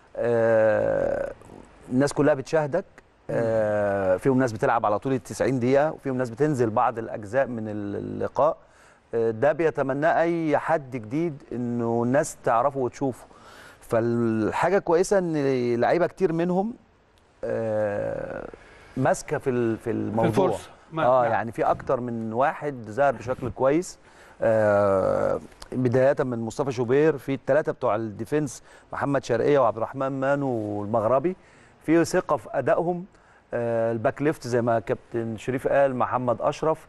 الناس كلها بتشاهدك. فيهم ناس بتلعب على طول 90 دقيقه، وفيهم ناس بتنزل بعض الاجزاء من اللقاء. ده بيتمناه اي حد جديد انه الناس تعرفه وتشوفه. فالحاجه كويسه ان لعيبه كتير منهم ماسكه في الموضوع. يعني في اكتر من واحد ظهر بشكل كويس. بدايه من مصطفى شوبير، في الثلاثه بتوع الديفنس محمد شرقيه وعبد الرحمن مانو المغربي في ثقه في ادائهم. الباك ليفت زي ما كابتن شريف قال محمد اشرف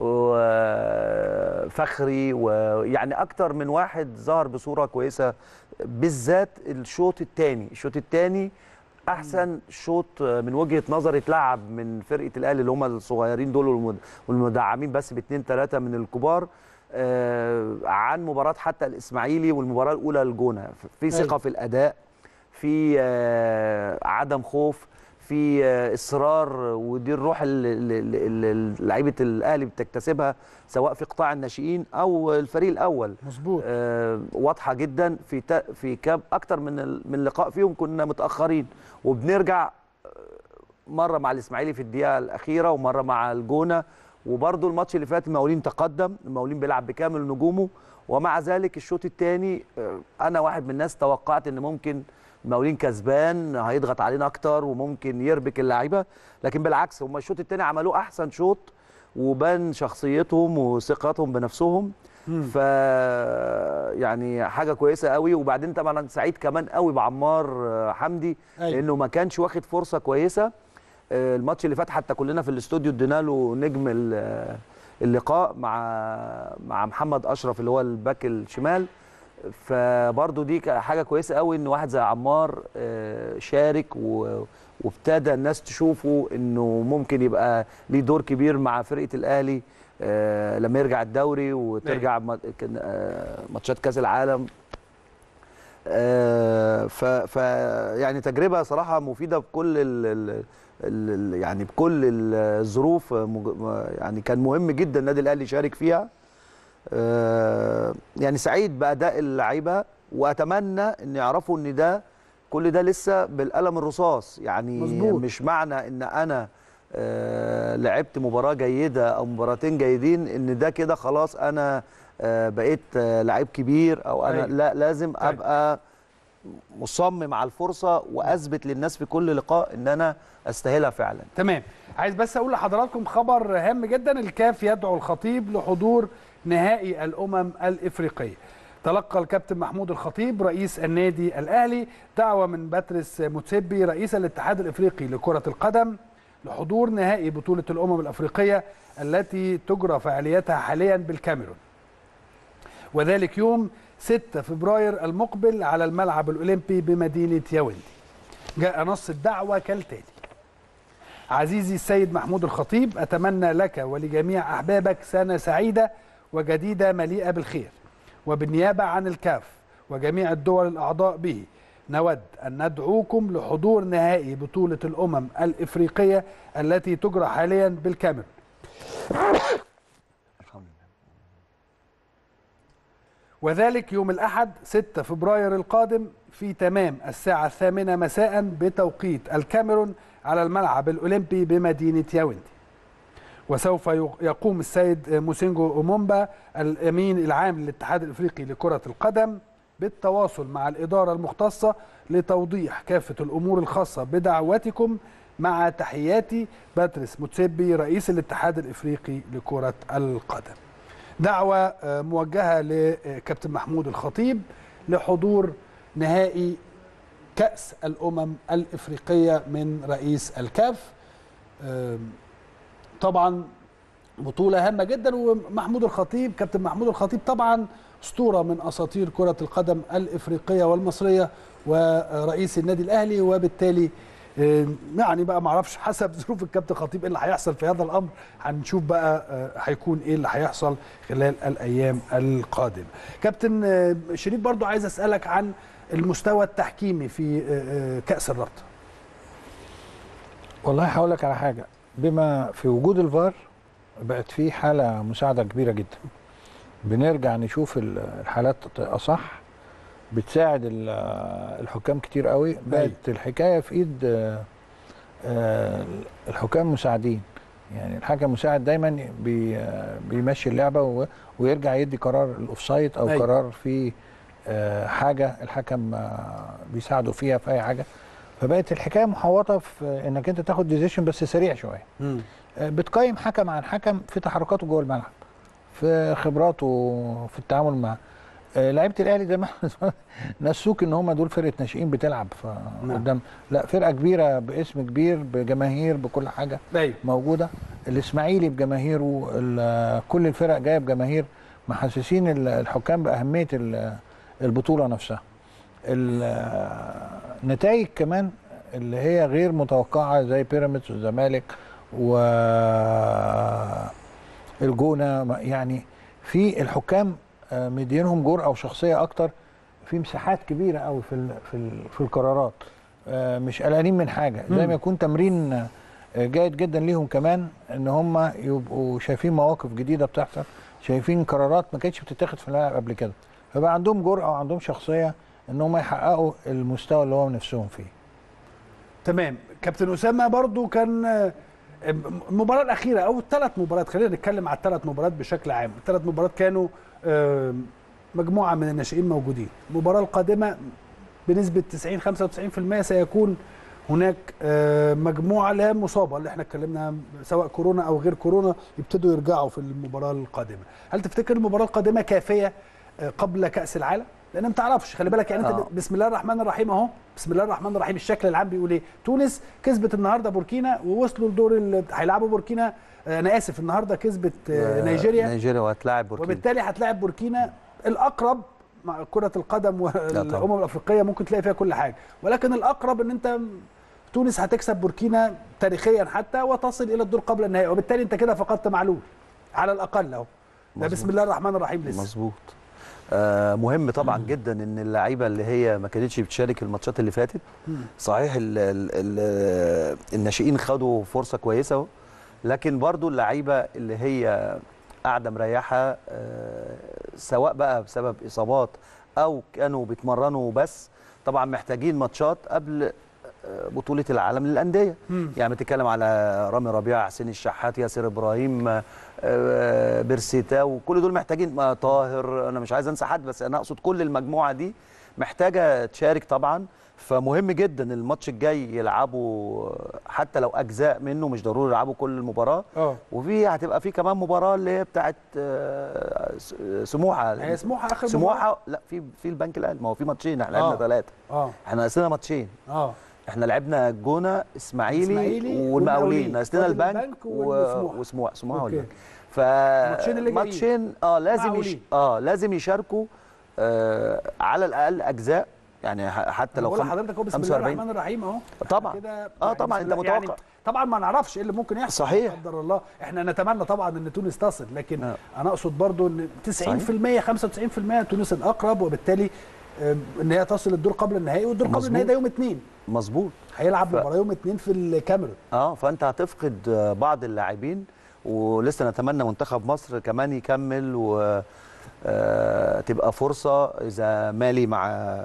وفخري، ويعني اكتر من واحد ظهر بصوره كويسه، بالذات الشوط الثاني احسن شوط من وجهه نظري اتلعب من فرقه الاهلي اللي هم الصغيرين دول والمدعمين بس باثنين ثلاثه من الكبار، عن مباراه حتى الاسماعيلي والمباراه الاولى للجونه. في ثقه في الاداء، في عدم خوف، في اصرار، ودي الروح اللي لعيبه الاهلي بتكتسبها سواء في قطاع الناشئين او الفريق الاول. مظبوط. واضحه جدا في كاب اكتر من لقاء فيهم كنا متاخرين وبنرجع، مره مع الاسماعيلي في الدقيقه الاخيره ومره مع الجونه، وبرده الماتش اللي فات المقاولين تقدم، المقاولين بيلعب بكامل نجومه، ومع ذلك الشوط الثاني انا واحد من الناس توقعت ان ممكن المقاولين كسبان هيضغط علينا اكتر وممكن يربك اللعيبه، لكن بالعكس هم الشوط الثاني عملوه احسن شوط وبان شخصيتهم وثقتهم بنفسهم. ف يعني حاجه كويسه قوي. وبعدين طبعا انا سعيد كمان قوي بعمار حمدي لانه ما كانش واخد فرصه كويسه. الماتش اللي فات حتى كلنا في الاستوديو ادينا له نجم اللقاء مع محمد اشرف اللي هو الباك الشمال. فبرضه دي حاجه كويسه قوي ان واحد زي عمار شارك وابتدى الناس تشوفه انه ممكن يبقى ليه دور كبير مع فرقه الاهلي لما يرجع الدوري وترجع ماتشات كاس العالم. ف يعني تجربه صراحه مفيده بكل يعني بكل الظروف. يعني كان مهم جدا النادي الاهلي يشارك فيها. يعني سعيد باداء اللعيبه، واتمنى ان يعرفوا ان كل ده لسه بالقلم الرصاص. يعني مزبوط. مش معنى ان انا لعبت مباراه جيده او مباراتين جيدين ان ده كده خلاص انا بقيت لعيب كبير او انا لا، لازم ابقى مصمم على الفرصه واثبت للناس في كل لقاء ان انا استاهلها فعلا. تمام. عايز بس اقول لحضراتكم خبر هام جدا. الكاف يدعو الخطيب لحضور نهائي الامم الافريقيه. تلقى الكابتن محمود الخطيب رئيس النادي الاهلي دعوه من باتريس موتسيبي رئيس الاتحاد الافريقي لكره القدم لحضور نهائي بطوله الامم الافريقيه التي تجرى فعاليتها حاليا بالكاميرون، وذلك يوم 6 فبراير المقبل على الملعب الاولمبي بمدينه ياوندي. جاء نص الدعوه كالتالي: عزيزي السيد محمود الخطيب، أتمنى لك ولجميع أحبابك سنة سعيدة وجديدة مليئة بالخير، وبالنيابة عن الكاف وجميع الدول الأعضاء به نود أن ندعوكم لحضور نهائي بطولة الأمم الإفريقية التي تجرى حاليا بالكاميرون، وذلك يوم الأحد 6 فبراير القادم في تمام الساعة 8 مساء بتوقيت الكاميرون على الملعب الأولمبي بمدينة ياوندي. وسوف يقوم السيد موسينجو أومومبا الأمين العام للاتحاد الإفريقي لكرة القدم بالتواصل مع الإدارة المختصة لتوضيح كافة الأمور الخاصة بدعوتكم، مع تحياتي باتريس موتسيبي رئيس الاتحاد الإفريقي لكرة القدم. دعوة موجهة لكابتن محمود الخطيب لحضور نهائي كأس الأمم الإفريقية من رئيس الكاف. طبعا بطولة هامة جدا، ومحمود الخطيب كابتن محمود الخطيب طبعا أسطورة من أساطير كرة القدم الإفريقية والمصرية ورئيس النادي الأهلي، وبالتالي يعني بقى معرفش حسب ظروف الكابتن خطيب ايه اللي هيحصل في هذا الامر، هنشوف بقى هيكون ايه اللي هيحصل خلال الايام القادمه. كابتن شريف برضو عايز اسالك عن المستوى التحكيمي في كأس الرابطة. والله هقول لك على حاجه، بما في وجود الفار بقت في حاله مساعده كبيره جدا، بنرجع نشوف الحالات اصح، بتساعد الحكام كتير قوي. بقت الحكايه في ايد الحكام مساعدين، يعني الحكم مساعد دايما بيمشي اللعبه ويرجع يدي قرار الاوفسايد او قرار في حاجه الحكم بيساعده فيها في اي حاجه. فبقت الحكايه محوطه في انك انت تاخد ديسيشن بس سريع شويه. بتقيم حكم عن حكم في تحركاته جوه الملعب، في خبراته في التعامل مع لعيبه الاهلي. زي ما نسوك ان هم دول فرقه ناشئين بتلعب قدام، لا فرقه كبيره باسم كبير بجماهير بكل حاجه موجوده. الاسماعيلي بجماهيره، كل الفرق جايه بجماهير، محسسين الحكام باهميه البطوله نفسها. النتائج كمان اللي هي غير متوقعه زي بيراميدز والزمالك والجونه، يعني في الحكام مدينهم جرأة وشخصيه اكتر، في مساحات كبيره قوي في القرارات، مش قلقانين من حاجه، زي ما يكون تمرين جيد جدا ليهم كمان، ان هم يبقوا شايفين مواقف جديده بتحصل، شايفين قرارات ما كانتش بتتاخد في الملعب قبل كده، فبقى عندهم جرأة وعندهم شخصيه ان هم يحققوا المستوى اللي هو نفسهم فيه. تمام. كابتن اسامه برضو كان المباراه الاخيره او الثلاث مباريات، خلينا نتكلم على الثلاث مباريات بشكل عام. الثلاث مباريات كانوا مجموعه من الناشئين موجودين. المباراه القادمه بنسبه 90-95% سيكون هناك مجموعه لا مصابه اللي احنا اتكلمنا، سواء كورونا او غير كورونا، يبتدوا يرجعوا في المباراه القادمه. هل تفتكر المباراه القادمه كافيه قبل كاس العالم؟ لان ما تعرفش، خلي بالك يعني انت بسم الله الرحمن الرحيم اهو، بسم الله الرحمن الرحيم الشكل العام بيقول ايه؟ تونس كسبت النهارده بوركينا ووصلوا لدور هيلعبوا بوركينا، انا اسف، النهارده كسبت نيجيريا وهتلاعب بوركينا، وبالتالي هتلاعب بوركينا. الاقرب مع كره القدم والامم الافريقيه ممكن تلاقي فيها كل حاجه، ولكن الاقرب ان انت تونس هتكسب بوركينا تاريخيا حتى وتصل الى الدور قبل النهائي، وبالتالي انت كده فقدت معلول على الاقل اهو. ده بسم الله الرحمن الرحيم لسه. مظبوط. مهم طبعا جدا ان اللعيبه اللي هي ما كانتش بتشارك الماتشات اللي فاتت، صحيح الناشئين خدوا فرصه كويسه، لكن برضو اللعيبه اللي هي قاعده مريحه، سواء بقى بسبب اصابات او كانوا بيتمرنوا بس، طبعا محتاجين ماتشات قبل بطوله العالم للانديه. يعني بتتكلم على رامي ربيعه، حسين الشحات، ياسر ابراهيم، بيرسيتا، وكل دول محتاجين، طاهر، انا مش عايز انسى حد، بس انا اقصد كل المجموعه دي محتاجه تشارك طبعا. فمهم جدا الماتش الجاي يلعبوا حتى لو اجزاء منه، مش ضروري يلعبوا كل المباراه. وفي هتبقى في كمان مباراه اللي هي بتاعت سموحه. هي سموحه اخر سموحه، لا في البنك الاهلي، ما هو في ماتشين، احنا لعبنا 3. احنا ناقصنا ماتشين. احنا لعبنا الجونه، اسماعيلي والمقاولين، ناقصنا البنك وسموحه والبنك. فماتشين لازم يشاركوا على الاقل اجزاء، يعني حتى لو حضرتك هو بسم الله الرحمن الرحيم اهو. طبعا طبعا انت متوقع يعني طبعا ما نعرفش ايه اللي ممكن يحصل، صحيح، لا قدر الله. احنا نتمنى طبعا ان تونس تصل، لكن انا اقصد برضو ان 90% 95% تونس الاقرب، وبالتالي ان هي تصل الدور قبل النهائي، والدور قبل النهائي ده يوم 2. مظبوط. هيلعب مباراه يوم 2 في الكاميرون. فانت هتفقد بعض اللاعبين، ولسه نتمنى منتخب مصر كمان يكمل، و تبقى فرصه اذا مالي مع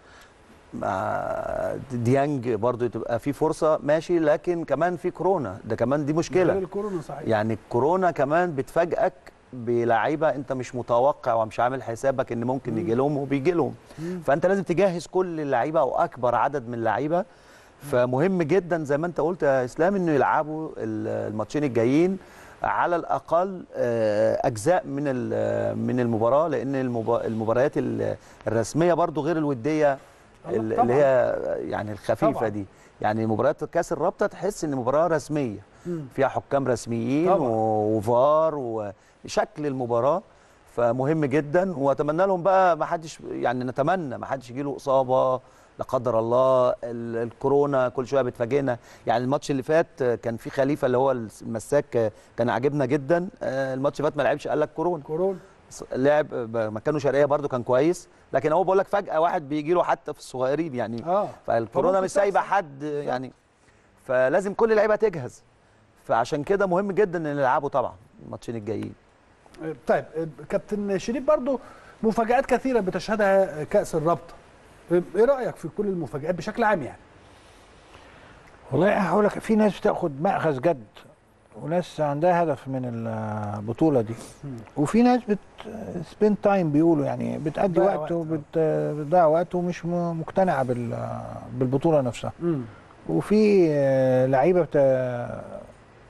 ديانج برضو تبقى في فرصه، ماشي، لكن كمان في كورونا، ده كمان دي مشكله. الكورونا صحيح. يعني الكورونا كمان بتفاجئك بلعيبه انت مش متوقع ومش عامل حسابك ان ممكن يجي لهم، وبيجي لهم. فانت لازم تجهز كل اللعيبه او اكبر عدد من اللعيبه. فمهم جدا زي ما انت قلت يا اسلام انه يلعبوا الماتشين الجايين على الاقل اجزاء من المباراه، لان المباريات الرسميه برضو غير الوديه اللي هي يعني الخفيفه طبعا. دي يعني مباريات كاس الرابطه تحس ان مباراه رسميه فيها حكام رسميين وفار وشكل المباراه. فمهم جدا، واتمنى لهم بقى ما حدش، يعني نتمنى ما حدش يجي له اصابه لا قدر الله. الكورونا كل شويه بتفاجئنا، يعني الماتش اللي فات كان في خليفه اللي هو المساك كان عاجبنا جدا، الماتش اللي فات ما لعبش قال لك كورونا لعب مكانه شرقيه برده كان كويس، لكن هو بقول لك فجاه واحد بيجي له حتى في الصغيرين يعني فالكورونا مش سايبه حد يعني، فلازم كل اللعيبه تجهز. فعشان كده مهم جدا ان نلعبوا طبعا الماتشين الجايين. طيب كابتن شريف، برضو مفاجآت كثيره بتشهدها كأس الرابطه، ايه رايك في كل المفاجآت بشكل عام يعني؟ والله هقول لك، في ناس بتاخد مأخذ جد وناس عندها هدف من البطوله دي، وفي ناس سبين تايم بيقولوا، يعني بتأدي وقت وبتضيع وقت ومش مقتنعه بالبطوله نفسها. وفي لعيبه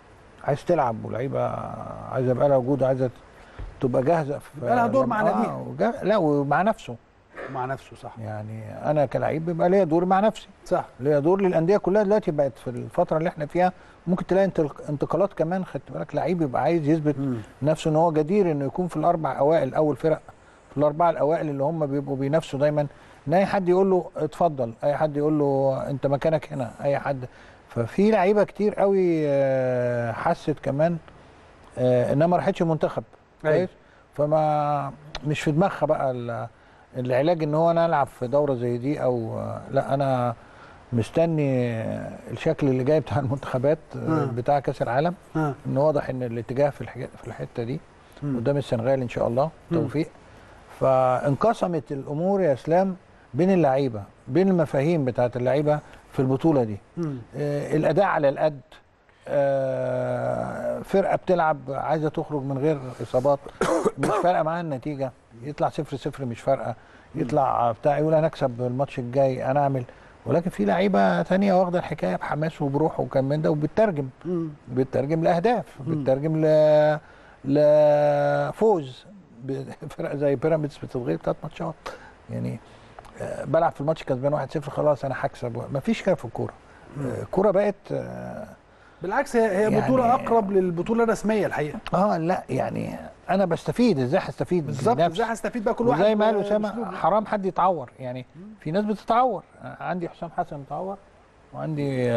عايز تلعب ولعيبه عايزه يبقى لها وجود، عايزه تبقى جاهزه يبقى لها دور مع ناديها. لا ومع نفسه. مع نفسه صح. يعني انا كلاعب بيبقى ليا دور مع نفسي. صح. ليا دور للانديه كلها دلوقتي بقت في الفتره اللي احنا فيها ممكن تلاقي انتقالات كمان، خدت بالك لعيب يبقى عايز يثبت نفسه ان هو جدير انه يكون في الاربع اوائل، اول فرق في الاربعه الاوائل اللي هم بيبقوا بينافسوا دايما، ان اي حد يقول له اتفضل، اي حد يقول له انت مكانك هنا، اي حد. ففي لعيبه كتير قوي حست كمان انها ما راحتش المنتخب كويس، فما مش في دماغها بقى العلاج ان هو انا العب في دوره زي دي او لا، انا مستني الشكل اللي جاي بتاع المنتخبات بتاع كاس العالم، ان واضح ان الاتجاه في الحته دي قدام السنغال ان شاء الله توفيق. فانقسمت الامور يا اسلام بين اللعيبه، بين المفاهيم بتاعت اللعيبه في البطوله دي. الاداء على القد، فرقه بتلعب عايزه تخرج من غير اصابات، مش فارقه معاها النتيجه، يطلع 0-0 مش فارقه، يطلع بتاع يقول انا اكسب الماتش الجاي انا اعمل. ولكن في لعيبه ثانيه واخده الحكايه بحماس وبروح وكان من ده، وبتترجم لاهداف، بتترجم لفوز. فرقه زي بيراميدز بتتغير 3 ماتشات، يعني بلعب في الماتش كسبان 1-0 خلاص انا هكسب. مفيش كده في الكوره. الكوره بقت بالعكس هي بطوله يعني اقرب للبطوله الرسميه الحقيقه. لا يعني انا بستفيد، ازاي هستفيد بالظبط، ازاي هستفيد بقى كل واحد زي ما قال اسامه، حرام حد يتعور، يعني في ناس بتتعور. عندي حسام حسن متعور، وعندي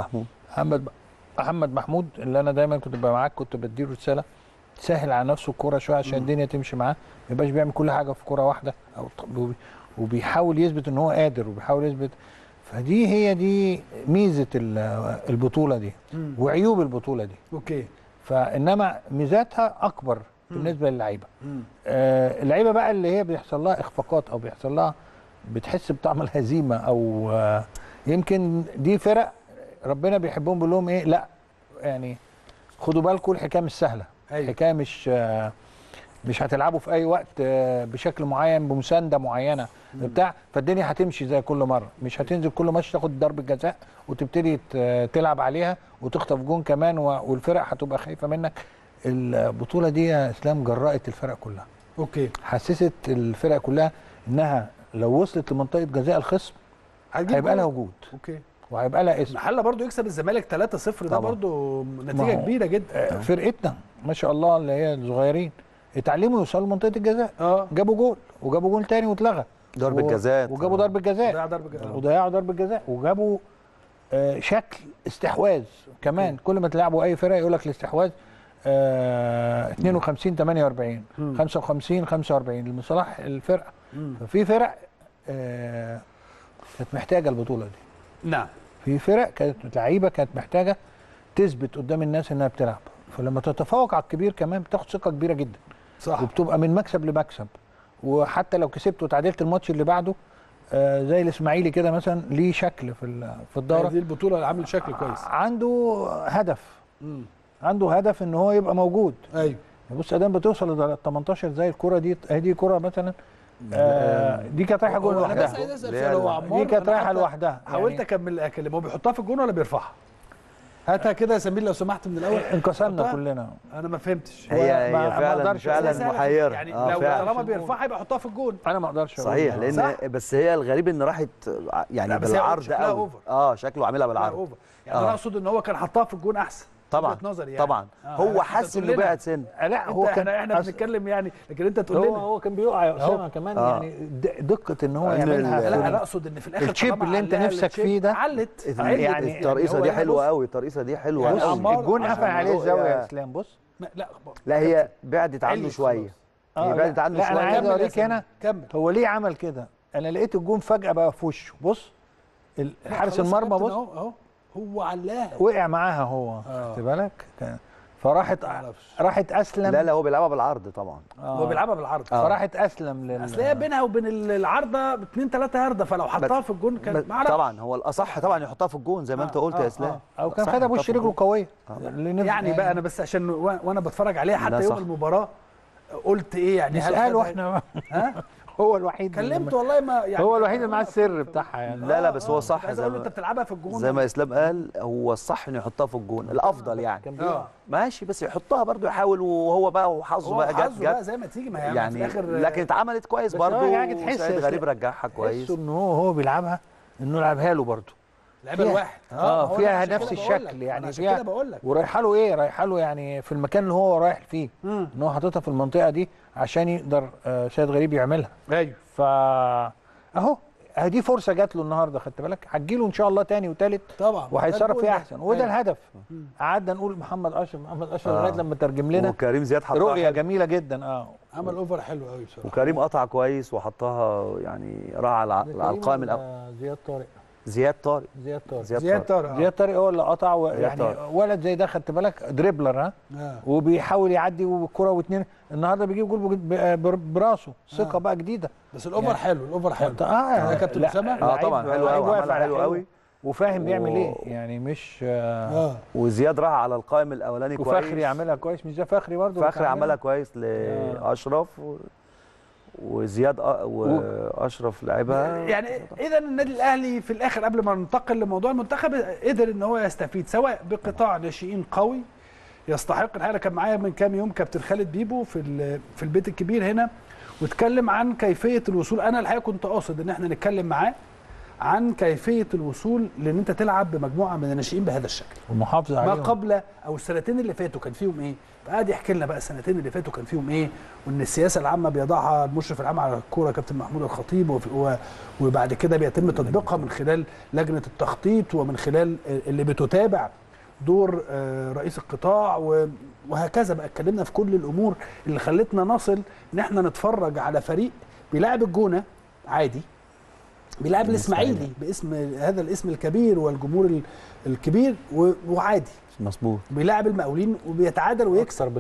محمد محمود اللي انا دايما كنت ببقى معاك، كنت بديله رساله تسهل على نفسه الكوره شويه عشان الدنيا تمشي معاه، ما يبقاش بيعمل كل حاجه في كوره واحده، او وبيحاول يثبت ان هو قادر، وبيحاول يثبت. فدي هي دي ميزه البطوله دي وعيوب البطوله دي. اوكي. فانما ميزاتها اكبر بالنسبه للعيبه. اللعيبه بقى اللي هي بيحصل لها اخفاقات او بيحصل لها بتحس بطعم الهزيمه، او يمكن دي فرق ربنا بيحبهم بيقول لهم ايه، لا يعني خدوا بالكم الحكايه مش سهله. الحكايه مش هتلعبوا في اي وقت بشكل معين بمسانده معينه بتاع، فالدنيا هتمشي زي كل مره، مش هتنزل كل ماتش تاخد ضربه جزاء وتبتدي تلعب عليها وتخطف جون كمان والفرق هتبقى خايفه منك. البطوله دي يا اسلام جرأت الفرق كلها. اوكي. حسست الفرق كلها انها لو وصلت لمنطقه جزاء الخصم هيبقى لها وجود. اوكي. وهيبقى لها اسم. محله برضو يكسب الزمالك 3-0 ده برضو نتيجه كبيره جدا. فرقتنا ما شاء الله اللي هي الصغيرين اتعلموا يوصلوا لمنطقه الجزاء. جابوا جول وجابوا جول تاني واتلغى ضربه جزاء، وجابوا ضربه جزاء وضيعوا ضربه جزاء، وجابوا شكل استحواذ كمان. كل ما تلعبوا اي فرقه يقول لك الاستحواذ 52 48 55 45 لصالح الفرقه. ففي فرق كانت محتاجه البطوله دي. نعم. في فرق كانت لعيبه كانت محتاجه تثبت قدام الناس انها بتلعب، فلما تتفوق على الكبير كمان بتاخد ثقه كبيره جدا. صح. وبتبقى من مكسب لمكسب، وحتى لو كسبت وتعادلت الماتش اللي بعده زي الاسماعيلي كده مثلا ليه شكل في الدوره دي البطوله اللي عامل شكل كويس، عنده هدف. عنده هدف ان هو يبقى موجود. ايوه. بص ادام بتوصل ل 18 زي الكره دي، دي كره مثلا دي كانت رايحه جول لوحدها. دي كانت رايحه لوحدها. حاولت اكمل اكلم، هو بيحطها في الجون ولا بيرفعها؟ هاتها كده يا سمير لو سمحت من الاول. انكسرنا كلنا. انا ما فهمتش. هي فعلا محيره. يعني لو طالما بيرفعها يبقى يحطها في الجون. انا ما اقدرش صحيح، لان صح؟ بس هي الغريب ان راحت يعني بالعرض قوي. شكله عاملها بالعرض. يعني انا اقصد ان هو كان حطها في الجون احسن. طبعا يعني. طبعا هو حس انه بعد سن. لا هو كان احنا بنتكلم يعني، لكن انت تقول لنا هو كان بيقع يا اسامه كمان. يعني دقه ان هو يعملها. لا انا اقصد ان في الاخر الشيب اللي انت نفسك فيه ده علت. يعني الترقيصه دي حلوه قوي، الترقيصه دي حلوه قوي. الجون قفل عليه الزاويه يا اسلام. بص لا هي بعدت عنه شويه. هي بعدت عنه شويه. لا انا عايز اوريك هنا هو ليه عمل كده. انا لقيت الجون فجاه بقى في وشه. بص حارس المرمى بص اهو هو علاها وقع معاها هو. خدت بالك؟ راحت اسلم. لا هو بيلعبها بالعرض طبعا. هو بيلعبها بالعرض. فراحت اسلم اصل هي بينها وبين العارضه 2-3 يارده، فلو حطها في الجون كان طبعا هو الاصح طبعا يحطها في الجون زي ما انت قلت يا اسلام. او كان خدها بوش رجله قويه. يعني بقى انا بس عشان وانا بتفرج عليها حتى يوم المباراه قلت ايه يعني نساله احنا هو الوحيد كلمته والله ما يعني هو الوحيد اللي معاه السر بتاعها يعني. لا بس هو صح، عايز اقول له انت بتلعبها في الجون زي ما اسلام قال، هو الصح انه يحطها في الجون الافضل يعني. ماشي، بس يحطها برضو يحاول، وهو بقى وحظه بقى جت بقى زي ما تيجي، ما هي يعني في الاخر لكن اتعملت كويس برضو. يعني تحس سيد غريب رجعها كويس، ان هو بيلعبها، انه يلعبها له برضو لعبه الواحد فيها نفس الشكل يعني، فيها ورايحه له ايه، رايحه له يعني في المكان اللي هو رايح فيه، ان هو حاططها في المنطقه دي عشان يقدر سيد غريب يعملها. ايوه اهو دي فرصه جات له النهارده، خدت بالك، هتجيله ان شاء الله تاني وتالت طبعا، وهيتصرف فيها احسن، وده الهدف. قعدنا نقول محمد اشرف لغايه لما ترجم لنا، وكريم زياد حطها رؤيه جميله جدا. عمل اوفر حلو قوي بصراحه، وكريم قطع كويس وحطها يعني راح على القائم الاول. زياد طارق هو اللي قطع، يعني ولد زي ده خدت بالك، دريبلر وبيحاول يعدي والكره واثنين، النهارده بيجيب جول براسه، ثقه بقى جديده. بس الاوفر حلو، الاوفر حلو يا كابتن اسامه. طبعا حلو قوي، عملها حلو قوي وفاهم بيعمل ايه يعني، مش وزياد راح على القائم الاولاني كويس، وفخري يعملها كويس، مش ده فخري برضه، فخري عملها كويس لاشرف وزياد واشرف لعبها يعني. اذا النادي الاهلي في الاخر قبل ما ننتقل لموضوع المنتخب قدر ان هو يستفيد سواء بقطاع ناشئين قوي يستحق. الحقيقه كان معايا من كام يوم كابتن خالد بيبو في البيت الكبير هنا، واتكلم عن كيفيه الوصول. انا الحقيقه كنت قاصد ان احنا نتكلم معاه عن كيفيه الوصول لان انت تلعب بمجموعه من الناشئين بهذا الشكل ومحافظه عليهم. ما قبل او السنتين اللي فاتوا كان فيهم ايه؟ فقعد يحكي لنا بقى السنتين اللي فاتوا كان فيهم ايه، وان السياسه العامه بيضعها المشرف العام على الكوره كابتن محمود الخطيب، وبعد كده بيتم تطبيقها من خلال لجنه التخطيط ومن خلال اللي بتتابع دور رئيس القطاع وهكذا. بقى اتكلمنا في كل الامور اللي خلتنا نصل ان احنا نتفرج على فريق بيلاعب الجونه عادي، بيلعب الاسماعيلي باسم هذا الاسم الكبير والجمهور الكبير وعادي مظبوط، بيلعب المقاولين وبيتعادل ويكسر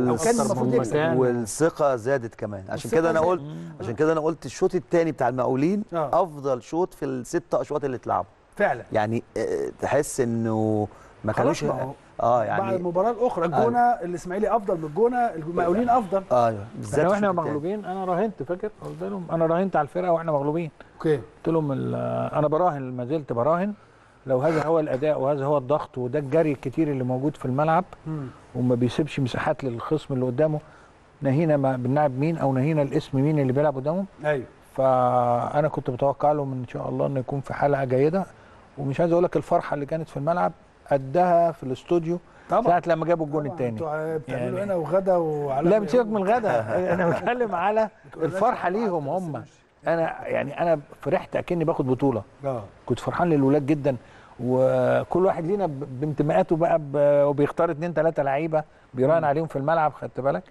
والثقه زادت كمان. عشان كده انا قلت الشوط الثاني بتاع المقاولين افضل شوط في الست اشواط اللي اتلعبوا فعلا. يعني تحس انه ما كانوش يعني بعد المباراه الاخرى الجونه الاسماعيلي افضل من الجونه، المقاولين افضل. بالذات واحنا مغلوبين. انا راهنت، فاكر قلت لهم انا راهنت على الفرقه واحنا مغلوبين. اوكي، قلت لهم انا براهن، ما زلت براهن، لو هذا هو الاداء وهذا هو الضغط وده الجري الكتير اللي موجود في الملعب وما بيسيبش مساحات للخصم اللي قدامه، نهينا ما بنلعب مين او نهينا الاسم مين اللي بيلعب قدامهم. ايوه، فانا كنت متوقع لهم ان شاء الله انه يكون في حلقه جيده، ومش عايز اقول لك الفرحه اللي كانت في الملعب قدها في الاستوديو طبعا ساعه لما جابوا الجون الثاني. انتوا بتعملوا هنا وغدا لا بتسيبك من الغدا انا بتكلم على الفرحه ليهم هم. انا فرحت اكني باخد بطوله. كنت فرحان للولاد جدا، وكل واحد لينا بانتماءاته بقى وبيختار 2 3 لعيبه بيراهن عليهم في الملعب، خدت بالك.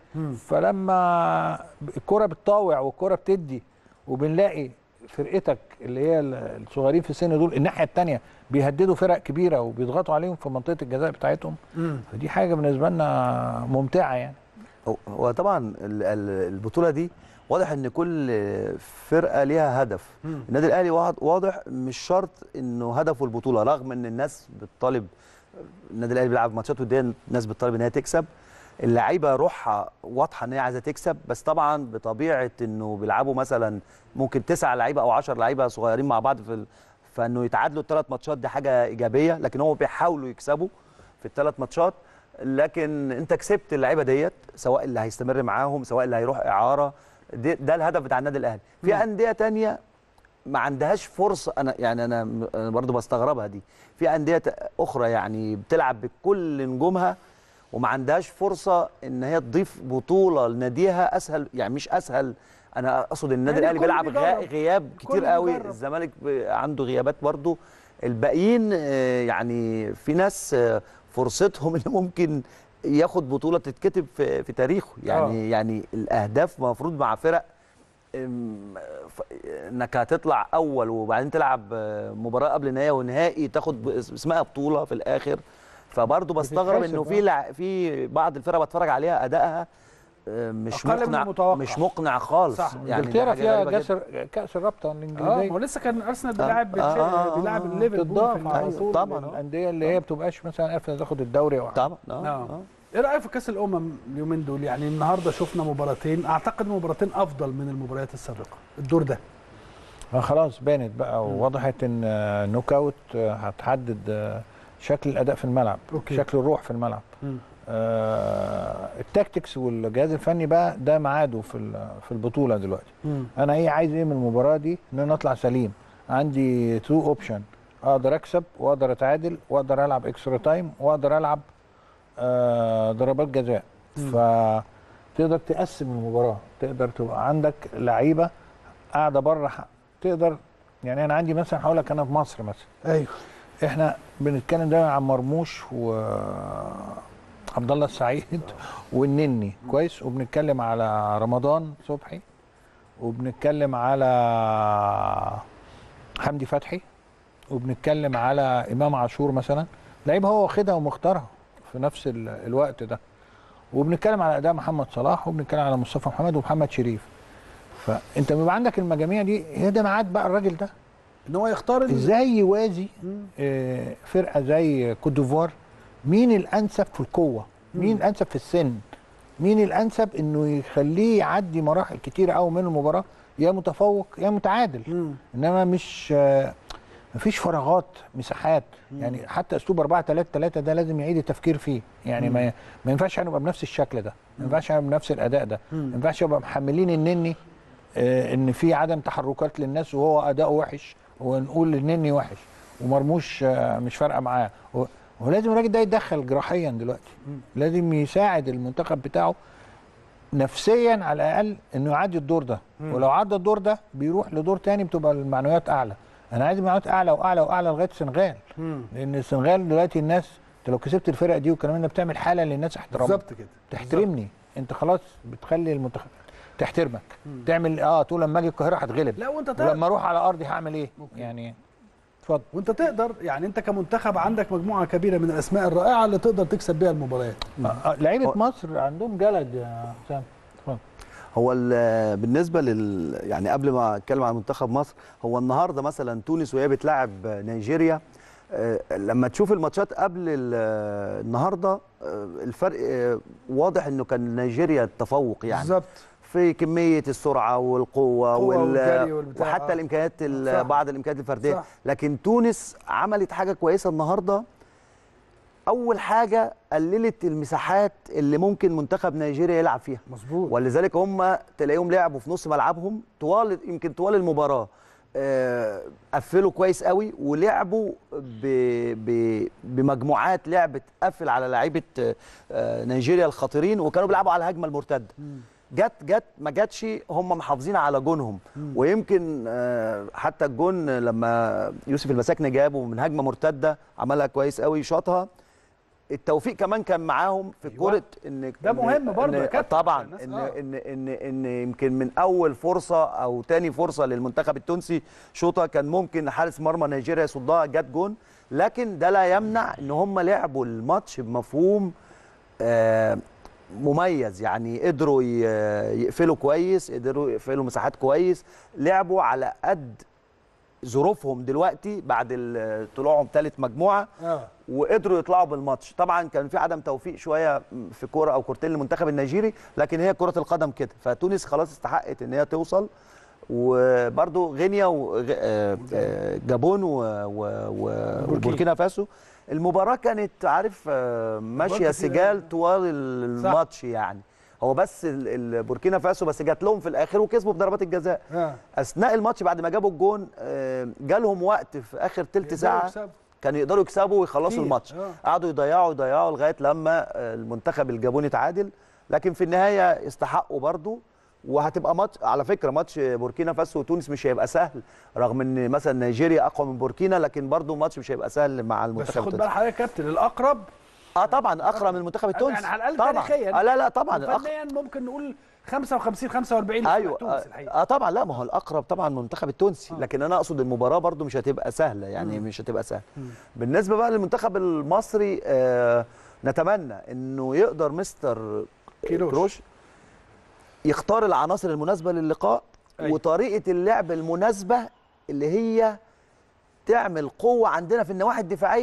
فلما الكره بتطاوع والكره بتدي وبنلاقي فرقتك اللي هي الصغيرين في السن دول الناحيه الثانيه بيهددوا فرق كبيره وبيضغطوا عليهم في منطقه الجزاء بتاعتهم، فدي حاجه بالنسبه لنا ممتعه يعني. هو طبعا البطوله دي واضح ان كل فرقه ليها هدف. النادي الاهلي واضح مش شرط انه هدفه البطوله، رغم ان الناس بتطالب، النادي الاهلي بيلعب ماتشات وديه الناس بتطالب ان هي تكسب، اللعيبه روحها واضحه ان هي عايزه تكسب، بس طبعا بطبيعه انه بيلعبوا مثلا ممكن 9 لعيبه او 10 لعيبه صغيرين مع بعض فانه يتعادلوا ال3 ماتشات دي حاجه ايجابيه، لكن هم بيحاولوا يكسبوا في ال3 ماتشات. لكن انت كسبت اللعيبه ديت، سواء اللي هيستمر معاهم سواء اللي هيروح اعاره، ده الهدف بتاع النادي الاهلي. في انديه ثانيه ما عندهاش فرصه، انا برضو بستغربها دي، في انديه اخرى يعني بتلعب بكل نجومها وما عندهاش فرصه ان هي تضيف بطوله لناديها اسهل، يعني مش اسهل، انا اقصد النادي الاهلي بيلعب غياب كتير قوي، الزمالك عنده غيابات برضو، الباقيين يعني في ناس فرصتهم ان ممكن ياخد بطوله تتكتب في تاريخه يعني. يعني الاهداف المفروض مع فرق انك هتطلع اول وبعدين تلعب مباراه قبل نهائي ونهائي تاخد اسمها بطوله في الاخر. فبرضه بستغرب انه في بعض الفرق بتفرج عليها ادائها مش مقنع خالص. صح. يعني انجلترا فيها كاس الرابطه الانجليزيه. هو لسه كان ارسنال بيلعب الليفربول طبعا الانديه اللي هي بتبقاش مثلا عارفه تاخد الدوري او طبعا ايه رايك في كاس الامم اليومين دول؟ يعني النهارده شفنا مباراتين، اعتقد مباراتين افضل من المباريات السابقه الدور ده. خلاص بانت بقى ووضحت ان نوك اوت هتحدد شكل الاداء في الملعب. أوكي. شكل الروح في الملعب. التاكتكس والجهاز الفني بقى ده ميعاده في البطوله دلوقتي. انا عايز ايه من المباراه دي؟ ان انا اطلع سليم. عندي تو اوبشن، اقدر اكسب واقدر اتعادل واقدر العب اكسترا تايم واقدر العب ضربات جزاء. فتقدر تقسم المباراه، تقدر تبقى عندك لعيبه قاعده بره، تقدر يعني انا عندي مثلا هقول لك انا في مصر مثلا. ايوه. احنا بنتكلم دايما عن مرموش وعبد الله السعيد والنني كويس، وبنتكلم على رمضان صبحي، وبنتكلم على حمدي فتحي، وبنتكلم على امام عاشور مثلا، لعيب هو واخدها ومختارها في نفس الوقت ده، وبنتكلم على اداء محمد صلاح، وبنتكلم على مصطفى محمد ومحمد شريف. فانت بيبقى عندك المجاميع دي، هي ده ميعاد بقى الراجل ده ان هو يختار ازاي يوازي فرقه زي كوت ديفوار. مين الانسب في القوه؟ مين الانسب في السن؟ مين الانسب انه يخليه يعدي مراحل كتيره قوي من المباراه، يا متفوق يا متعادل. انما مش مفيش فراغات، مساحات. يعني حتى اسلوب 4-3-3 ده لازم يعيد التفكير فيه. يعني ما ينفعش نبقى بنفس الشكل ده، ما ينفعش نبقى بنفس الاداء ده، ما ينفعش نبقى محملين النني ان في عدم تحركات للناس وهو اداؤه وحش، ونقول النني وحش ومرموش مش فارقه معاه. هو لازم الراجل ده يتدخل جراحيا دلوقتي. لازم يساعد المنتخب بتاعه نفسيا على الاقل انه يعدي الدور ده. ولو عدى الدور ده بيروح لدور تاني بتبقى المعنويات اعلى. انا عايز معنويات اعلى واعلى واعلى لغايه السنغال. لان السنغال دلوقتي الناس، انت لو كسبت الفرقه دي والكلام ده بتعمل حاله للناس احترام. بالظبط كده. تحترمني انت خلاص، بتخلي المنتخب تحترمك. تعمل تقول لما اجي القاهره هتغلب، لا وانت ولما اروح على ارضي هعمل ايه؟ يعني اتفضل. وانت تقدر، يعني انت كمنتخب عندك مجموعه كبيره من الاسماء الرائعه اللي تقدر تكسب بيها المباريات. لعيبه مصر عندهم جلد يا حسام. اتفضل. هو بالنسبه يعني قبل ما اتكلم عن منتخب مصر، هو النهارده مثلا تونس وهي بتلاعب نيجيريا، لما تشوف الماتشات قبل النهارده الفرق واضح انه كان نيجيريا التفوق يعني بالظبط في كميه السرعه والقوه وحتى الامكانيات بعض الامكانيات الفرديه. صح. لكن تونس عملت حاجه كويسه النهارده. اول حاجه قللت المساحات اللي ممكن منتخب نيجيريا يلعب فيها. مظبوط. ولذلك هم تلاقيهم لعبوا في نص ملعبهم يمكن طوال المباراه قفلوا كويس قوي، ولعبوا بمجموعات لعبه تقفل على لعيبه نيجيريا الخطيرين، وكانوا بيلعبوا على الهجمه المرتده. جت ما جاتش هم محافظين على جونهم. ويمكن حتى الجون لما يوسف المساكني جابه من هجمه مرتده عملها كويس قوي، شاطها. التوفيق كمان كان معاهم في كرة ان ده مهم برضه يا كابتن. طبعا ان يمكن من اول فرصه او تاني فرصه للمنتخب التونسي شوطه كان ممكن حارس مرمى نيجيريا يصدها، جت جون. لكن ده لا يمنع ان هم لعبوا الماتش بمفهوم مميز. يعني قدروا يقفلوا كويس، قدروا يقفلوا مساحات كويس، لعبوا على قد ظروفهم دلوقتي بعد طلوعهم ثالث مجموعه وقدروا يطلعوا بالماتش. طبعا كان في عدم توفيق شويه في كوره او كورتين للمنتخب النيجيري، لكن هي كره القدم كده. فتونس خلاص استحقت ان هي توصل، وبرده غينيا وجابون وبوركينا فاسو. المباراه كانت عارف ماشيه سجال طوال الماتش. يعني هو بس البوركينا فاسو بس جات لهم في الاخر وكسبوا بضربات الجزاء. اثناء الماتش بعد ما جابوا الجون جالهم وقت في اخر ثلث ساعه كانوا يقدروا يكسبوا ويخلصوا الماتش. قعدوا يضيعوا لغايه لما المنتخب الجابوني تعادل، لكن في النهايه يستحقوا برضو. وهتبقى ماتش على فكره، ماتش بوركينا فاسو وتونس مش هيبقى سهل، رغم ان مثلا نيجيريا اقوى من بوركينا، لكن برضو ماتش مش هيبقى سهل مع المنتخب التونسي. بس خد بال حضرتك يا كابتن، الاقرب طبعا اقرب من المنتخب التونسي يعني على الاقل طبعا. تاريخيا. لا طبعا فنيا ممكن نقول 55-45 ايوه تونس الحقيقه. طبعا. لا ما هو الاقرب طبعا المنتخب التونسي. لكن انا اقصد المباراه برضو مش هتبقى سهله، يعني مش هتبقى سهله. بالنسبه بقى للمنتخب المصري نتمنى انه يقدر مستر كروش يختار العناصر المناسبه للقاء. وطريقه اللعب المناسبه اللي هي تعمل قوه عندنا في النواحي الدفاعيه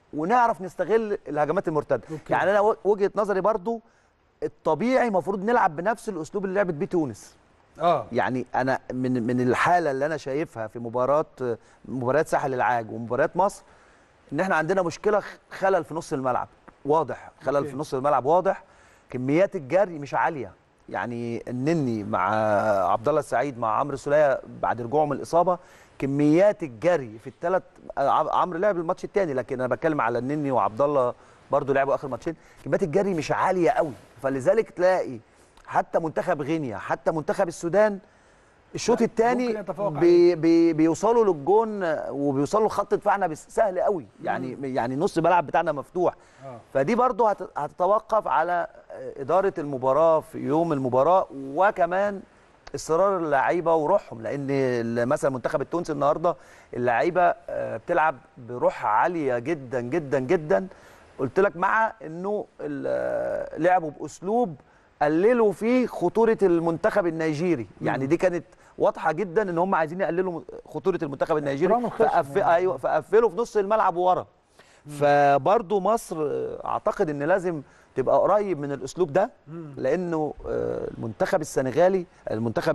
ونعرف نستغل الهجمات المرتده. يعني انا وجهه نظري برضو الطبيعي المفروض نلعب بنفس الاسلوب اللي لعبت بيه تونس. يعني انا من الحاله اللي انا شايفها في مباريات ساحل العاج ومباريات مصر، ان احنا عندنا مشكله خلل في نص الملعب واضح، خلل في نص الملعب واضح. كميات الجري مش عاليه، يعني النني مع عبد الله السعيد مع عمرو السوليه بعد رجوعه من الاصابه، كميات الجري في الثلاث، عمرو لعب الماتش الثاني لكن انا بتكلم على النني وعبد الله برضه لعبوا اخر ماتشين، كميات الجري مش عاليه قوي. فلذلك تلاقي حتى منتخب غينيا حتى منتخب السودان الشوط الثاني بيوصلوا للجون وبيوصلوا لخط دفاعنا سهل قوي، يعني نص الملعب بتاعنا مفتوح. فدي برضو هتتوقف على إدارة المباراة في يوم المباراة، وكمان اصرار اللعيبه وروحهم، لان مثلا المنتخب التونسي النهارده اللعيبه بتلعب بروح عاليه جدا جدا جدا. قلت لك مع انه لعبوا باسلوب قللوا فيه خطوره المنتخب النيجيري، يعني دي كانت واضحه جدا ان هم عايزين يقللوا خطوره المنتخب النيجيري، فقفلوا في نص الملعب ورا. فبرضه مصر اعتقد ان لازم تبقى قريب من الاسلوب ده، لانه المنتخب السنغالي المنتخب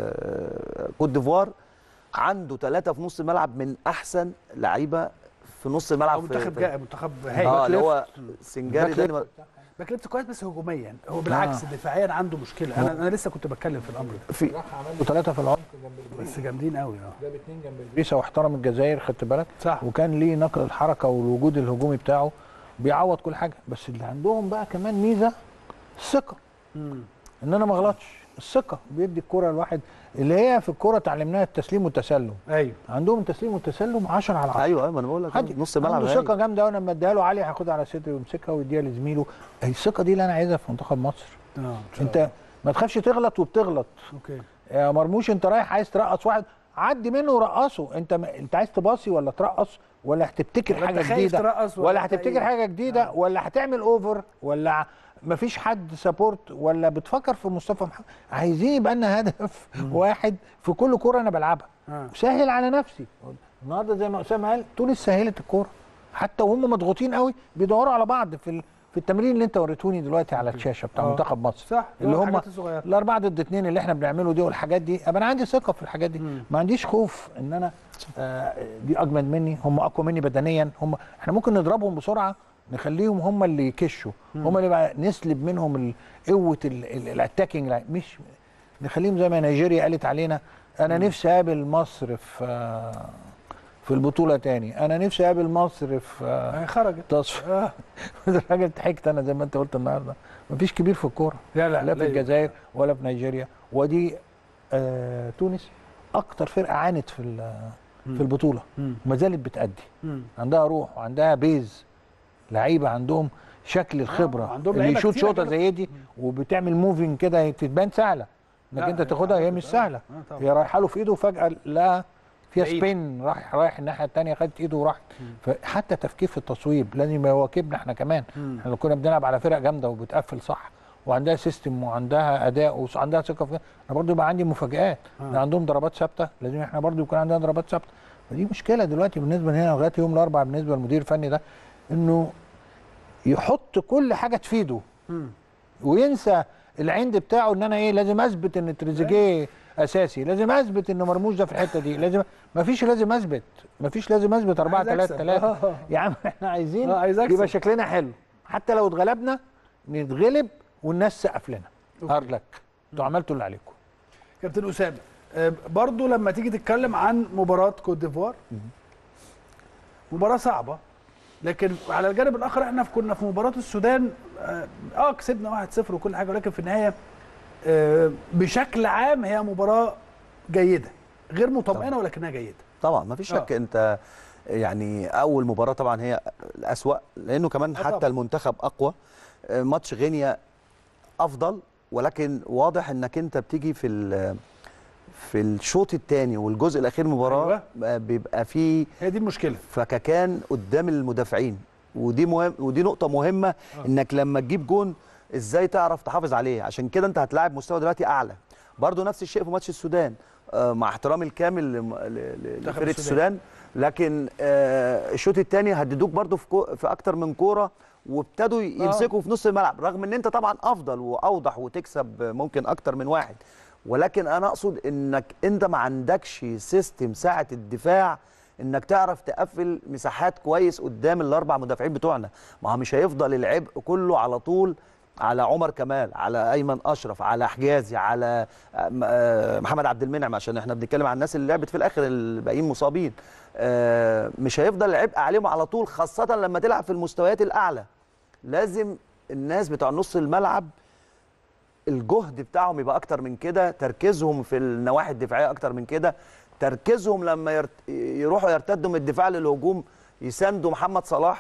كوت ديفوار عنده 3 في نص الملعب من احسن لعيبه في نص الملعب. منتخب هايل اللي هو سنجاري ده باك ليفت كويس، بس هجوميا هو بالعكس دفاعيا عنده مشكله. انا لسه كنت بتكلم في الامر ده. في 3 في العمق جنب بس جامدين قوي. جاب 2 جنب البيسا واحترم الجزائر، خدت بالك؟ صح. وكان ليه نقل الحركه والوجود الهجومي بتاعه بيعوض كل حاجه. بس اللي عندهم بقى كمان ميزه الثقه، ان انا ما اغلطش. الثقه بيدي الكره الواحد اللي هي في الكوره اتعلمناها التسليم والتسلم. ايوه عندهم التسليم والتسلم 10 على 10. ايوه ما انا بقول لك نص ملعب عنده ثقه جامده قوي. لما اديها له علي هياخدها على صدره ويمسكها ويديها لزميله. الثقه دي اللي انا عايزها في منتخب مصر. انت ما تخافش تغلط وبتغلط. اوكي يا مرموش انت رايح عايز ترقص واحد عدي منه ورقصه. انت عايز تباصي ولا ترقص ولا هتبتكر حاجه جديده ولا هتبتكر حاجه جديده ولا هتعمل اوفر ولا مفيش حد سابورت ولا بتفكر في مصطفى محمد. عايزين يبقى لنا هدف واحد في كل كوره انا بلعبها. سهل على نفسي. النهارده زي ما اسامه قال تونس سهلت الكوره، حتى وهم مضغوطين قوي بيدوروا على بعض في التمرين اللي انت وريتوني دلوقتي على الشاشه بتاع منتخب مصر. صح. اللي هم ال4 ضد 2 اللي احنا بنعمله دي والحاجات دي. انا عندي ثقه في الحاجات دي. ما عنديش خوف ان انا دي اجمد مني، هم اقوى مني بدنيا، احنا ممكن نضربهم بسرعه نخليهم هم اللي يكشوا، هم اللي بقى نسلب منهم قوه الاتاكينج، مش نخليهم زي ما نيجيريا قالت علينا. انا نفسي اقابل مصر في البطوله تاني، انا نفسي اقابل مصر في خرجت الراجل ضحكت انا زي ما انت قلت النهارده. مفيش كبير في الكوره، لا في الجزائر ولا في نيجيريا. ودي تونس اكتر فرقه عانت في البطوله وما زالت بتأدي. عندها روح وعندها بيز لعيبه، عندهم شكل الخبره اللي يشوط شوطه زي دي وبتعمل موفينج كده تبان سهله انك انت تاخدها. هي مش سهله، هي رايحه له في ايده وفجاه لا فيها سبين رايح الناحيه الثانيه خدت ايده وراحت. فحتى تفكير في التصويب لازم يواكبنا احنا كمان. احنا لو كنا بنلعب على فرق جامده وبتقفل صح وعندها سيستم وعندها اداء وعندها ثقه فيها، انا برضو يبقى عندي مفاجآت. عندهم ضربات ثابته، لازم احنا برضو يكون عندنا ضربات ثابته. فدي مشكله دلوقتي بالنسبه لنا لغايه يوم الاربعاء بالنسبه للمدير الفني ده، انه يحط كل حاجه تفيده وينسى العند بتاعه ان انا لازم اثبت ان تريزيجيه اساسي، لازم اثبت ان مرموش ده في الحته دي، لازم مفيش لازم اثبت 4-3-3 يا عم احنا عايزين يبقى شكلنا حلو، حتى لو اتغلبنا نتغلب والناس سقف لنا. هارد لك انتوا عملتوا اللي عليكم. كابتن اسامه برضو لما تيجي تتكلم عن مباراه كوت ديفوار، مباراه صعبه، لكن على الجانب الاخر احنا كنا في مباراه السودان كسبنا 1-0 وكل حاجه، ولكن في النهايه بشكل عام هي مباراه جيده، غير مطمئنه ولكنها جيده. طبعا ما فيش شك. انت يعني اول مباراه طبعا هي الاسوأ، لانه كمان حتى المنتخب اقوى. ماتش غينيا افضل، ولكن واضح انك انت بتيجي في الشوط الثاني والجزء الاخير من المباراه بيبقى فيه هي دي المشكله، فكان قدام المدافعين، ودي نقطه مهمه. انك لما تجيب جون ازاي تعرف تحافظ عليه، عشان كده انت هتلاعب مستوى دلوقتي اعلى. برضو نفس الشيء في ماتش السودان، مع احترامي الكامل لفرقه السودان، لكن الشوط الثاني هددوك برضو في اكتر من كوره، وابتدوا يمسكوا في نص الملعب، رغم ان انت طبعا افضل واوضح وتكسب ممكن اكتر من واحد، ولكن انا اقصد انك انت ما عندكش سيستم ساعه الدفاع انك تعرف تقفل مساحات كويس قدام الاربع مدافعين بتوعنا. ما هو مش هيفضل العبء كله على طول على عمر كمال، على ايمن اشرف، على حجازي، على محمد عبد المنعم، عشان احنا بنتكلم عن الناس اللي لعبت في الاخر الباقيين مصابين. مش هيفضل العبء عليهم على طول، خاصه لما تلعب في المستويات الاعلى. لازم الناس بتوع نص الملعب الجهد بتاعهم يبقى اكتر من كده، تركيزهم في النواحي الدفاعيه اكتر من كده، تركيزهم لما يروحوا يرتدوا من الدفاع للهجوم يساندوا محمد صلاح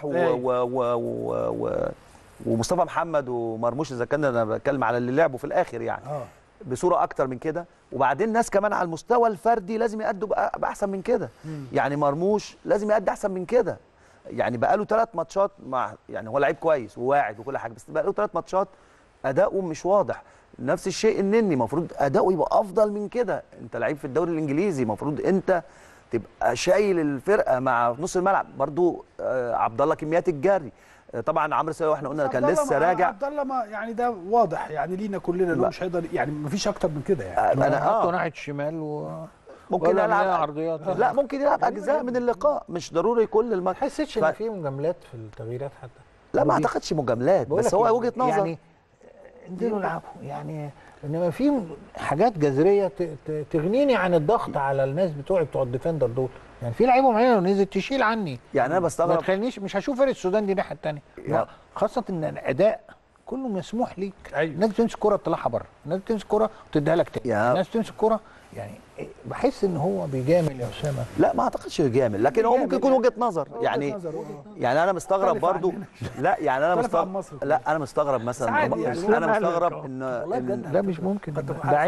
ومصطفى محمد ومرموش، اذا كان انا بتكلم على اللي لعبوا في الاخر يعني بصوره اكتر من كده. وبعدين ناس كمان على المستوى الفردي لازم يأدوا باحسن من كده. يعني مرموش لازم يأدي احسن من كده. يعني بقى له 3 ماتشات مع، يعني هو لعيب كويس وواعد وكل حاجه، بس بقى له 3 ماتشات اداؤه مش واضح. نفس الشيء النني المفروض اداؤه يبقى افضل من كده. انت لعيب في الدوري الانجليزي، المفروض انت تبقى شايل الفرقه مع نص الملعب. برضو عبد الله كميات الجري، طبعا عمرو سلوى احنا قلنا كان لسه راجع. عبد الله ما يعني ده واضح يعني لينا كلنا انه مش هيقدر، يعني ما فيش اكتر من كده يعني. انا حاطه ناحيه الشمال ممكن يلعب عرضيات. لا ممكن يلعب اجزاء من اللقاء، مش ضروري كل الماتش. ما حسيتش ان في مجاملات في التغييرات حتى؟ لا ما اعتقدش مجاملات، بس هو وجهه نظر. يعني انزلوا العبوا يعني، انما في حاجات جذريه تغنيني عن الضغط على الناس بتوع الديفندر دول. يعني في لعيبه معينه لو نزلت تشيل عني، يعني انا بستغرب، ما تخلينيش مش هشوف فرقه السودان دي الناحيه الثانيه، خاصه ان الاداء كله مسموح ليك. الناس بتمسك كوره تطلعها بره، الناس بتمسك كوره وتديها لك تاني، الناس بتمسك كوره. يعني بحس ان هو بيجامل يا اسامه. لا ما اعتقدش بيجامل، لكن هو ممكن يكون وجهه نظر. يعني انا مستغرب برضو. لا يعني انا مستغرب، لا انا مستغرب مثلا، انا مستغرب ان لا مش ممكن، ده